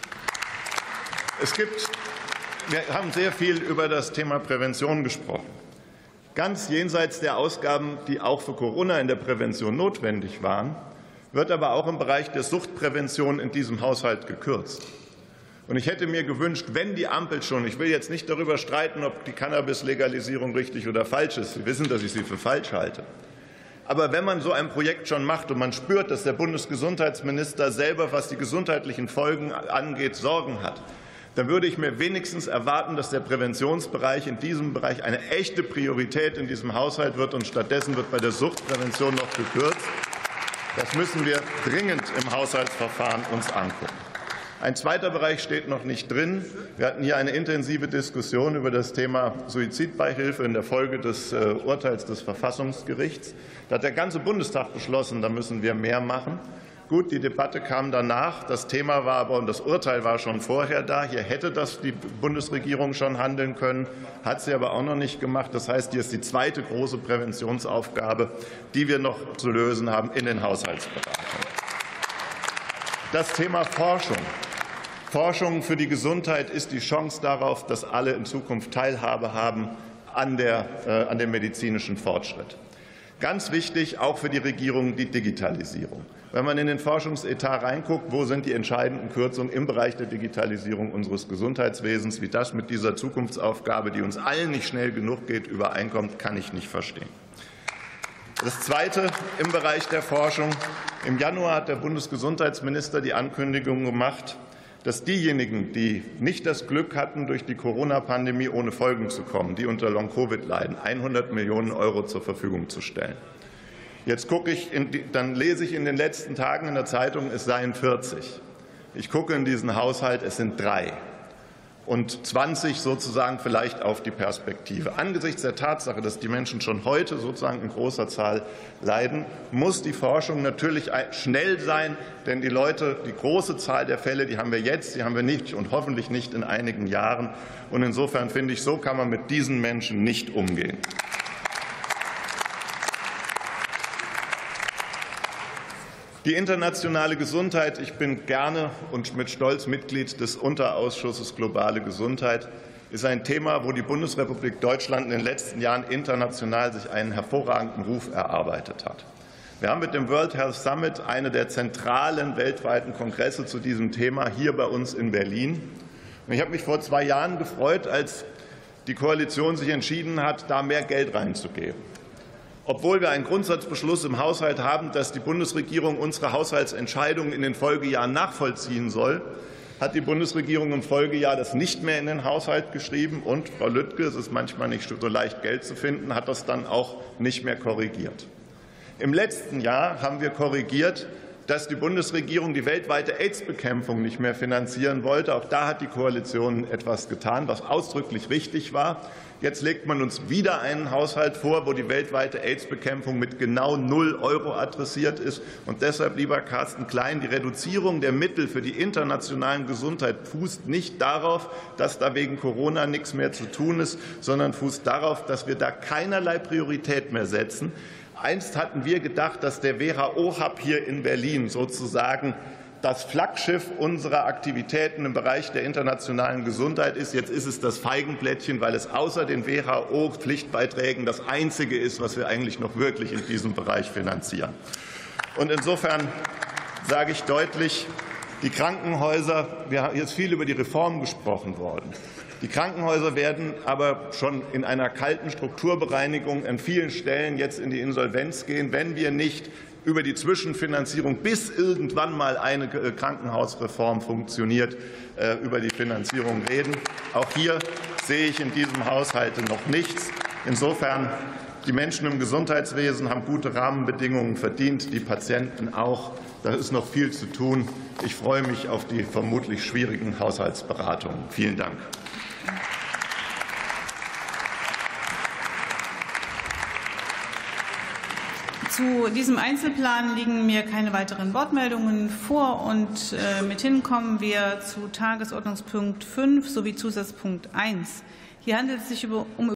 Wir haben sehr viel über das Thema Prävention gesprochen. Ganz jenseits der Ausgaben, die auch für Corona in der Prävention notwendig waren, wird aber auch im Bereich der Suchtprävention in diesem Haushalt gekürzt. Und ich hätte mir gewünscht, wenn die Ampel schon, ich will jetzt nicht darüber streiten, ob die Cannabis-Legalisierung richtig oder falsch ist, Sie wissen, dass ich sie für falsch halte. Aber wenn man so ein Projekt schon macht und man spürt, dass der Bundesgesundheitsminister selber, was die gesundheitlichen Folgen angeht, Sorgen hat, dann würde ich mir wenigstens erwarten, dass der Präventionsbereich in diesem Bereich eine echte Priorität in diesem Haushalt wird. Und stattdessen wird bei der Suchtprävention noch gekürzt. Das müssen wir dringend im Haushaltsverfahren uns angucken. Ein zweiter Bereich steht noch nicht drin. Wir hatten hier eine intensive Diskussion über das Thema Suizidbeihilfe in der Folge des Urteils des Verfassungsgerichts. Da hat der ganze Bundestag beschlossen, da müssen wir mehr machen. Gut, die Debatte kam danach. Das Thema war aber und das Urteil war schon vorher da. Hier hätte das die Bundesregierung schon handeln können, hat sie aber auch noch nicht gemacht. Das heißt, hier ist die zweite große Präventionsaufgabe, die wir noch zu lösen haben in den Haushaltsberatungen. Das Thema Forschung. Forschung für die Gesundheit ist die Chance darauf, dass alle in Zukunft Teilhabe haben an dem medizinischen Fortschritt. Ganz wichtig auch für die Regierung die Digitalisierung. Wenn man in den Forschungsetat reinguckt, wo sind die entscheidenden Kürzungen im Bereich der Digitalisierung unseres Gesundheitswesens, wie das mit dieser Zukunftsaufgabe, die uns allen nicht schnell genug geht, übereinkommt, kann ich nicht verstehen. Das Zweite im Bereich der Forschung. Im Januar hat der Bundesgesundheitsminister die Ankündigung gemacht, dass diejenigen, die nicht das Glück hatten, durch die Corona-Pandemie ohne Folgen zu kommen, die unter Long-Covid leiden, 100 Millionen € zur Verfügung zu stellen. Jetzt dann lese ich in den letzten Tagen in der Zeitung, es seien 40. Ich gucke in diesen Haushalt, es sind 3. Und 20 sozusagen vielleicht auf die Perspektive. Angesichts der Tatsache, dass die Menschen schon heute sozusagen in großer Zahl leiden, muss die Forschung natürlich schnell sein, denn die große Zahl der Fälle, die haben wir jetzt, die haben wir nicht und hoffentlich nicht in einigen Jahren. Und insofern finde ich, so kann man mit diesen Menschen nicht umgehen. Die internationale Gesundheit. Ich bin gerne und mit Stolz Mitglied des Unterausschusses Globale Gesundheit. Ist ein Thema, wo die Bundesrepublik Deutschland in den letzten Jahren international sich einen hervorragenden Ruf erarbeitet hat. Wir haben mit dem World Health Summit eine der zentralen weltweiten Kongresse zu diesem Thema hier bei uns in Berlin. Und ich habe mich vor 2 Jahren gefreut, als die Koalition sich entschieden hat, da mehr Geld reinzugeben. Obwohl wir einen Grundsatzbeschluss im Haushalt haben, dass die Bundesregierung unsere Haushaltsentscheidungen in den Folgejahren nachvollziehen soll, hat die Bundesregierung im Folgejahr das nicht mehr in den Haushalt geschrieben. Und, Frau Lüttke, es ist manchmal nicht so leicht, Geld zu finden, hat das dann auch nicht mehr korrigiert. Im letzten Jahr haben wir korrigiert, dass die Bundesregierung die weltweite AIDS-Bekämpfung nicht mehr finanzieren wollte. Auch da hat die Koalition etwas getan, was ausdrücklich richtig war. Jetzt legt man uns wieder einen Haushalt vor, wo die weltweite AIDS-Bekämpfung mit genau 0 € adressiert ist. Und deshalb, lieber Carsten Klein, die Reduzierung der Mittel für die internationalen Gesundheit fußt nicht darauf, dass da wegen Corona nichts mehr zu tun ist, sondern fußt darauf, dass wir da keinerlei Priorität mehr setzen. Einst hatten wir gedacht, dass der WHO-Hub hier in Berlin sozusagen das Flaggschiff unserer Aktivitäten im Bereich der internationalen Gesundheit ist. Jetzt ist es das Feigenblättchen, weil es außer den WHO-Pflichtbeiträgen das Einzige ist, was wir eigentlich noch wirklich in diesem Bereich finanzieren. Und insofern sage ich deutlich, die Krankenhäuser, wir haben jetzt viel über die Reform gesprochen worden. Die Krankenhäuser werden aber schon in einer kalten Strukturbereinigung an vielen Stellen jetzt in die Insolvenz gehen, wenn wir nicht über die Zwischenfinanzierung, bis irgendwann mal eine Krankenhausreform funktioniert, über die Finanzierung reden. Auch hier sehe ich in diesem Haushalt noch nichts. Insofern, die Menschen im Gesundheitswesen haben gute Rahmenbedingungen verdient, die Patienten auch. Da ist noch viel zu tun. Ich freue mich auf die vermutlich schwierigen Haushaltsberatungen. Vielen Dank. Zu diesem Einzelplan liegen mir keine weiteren Wortmeldungen vor. Und mithin kommen wir zu Tagesordnungspunkt 5 sowie Zusatzpunkt 1. Hier handelt es sich um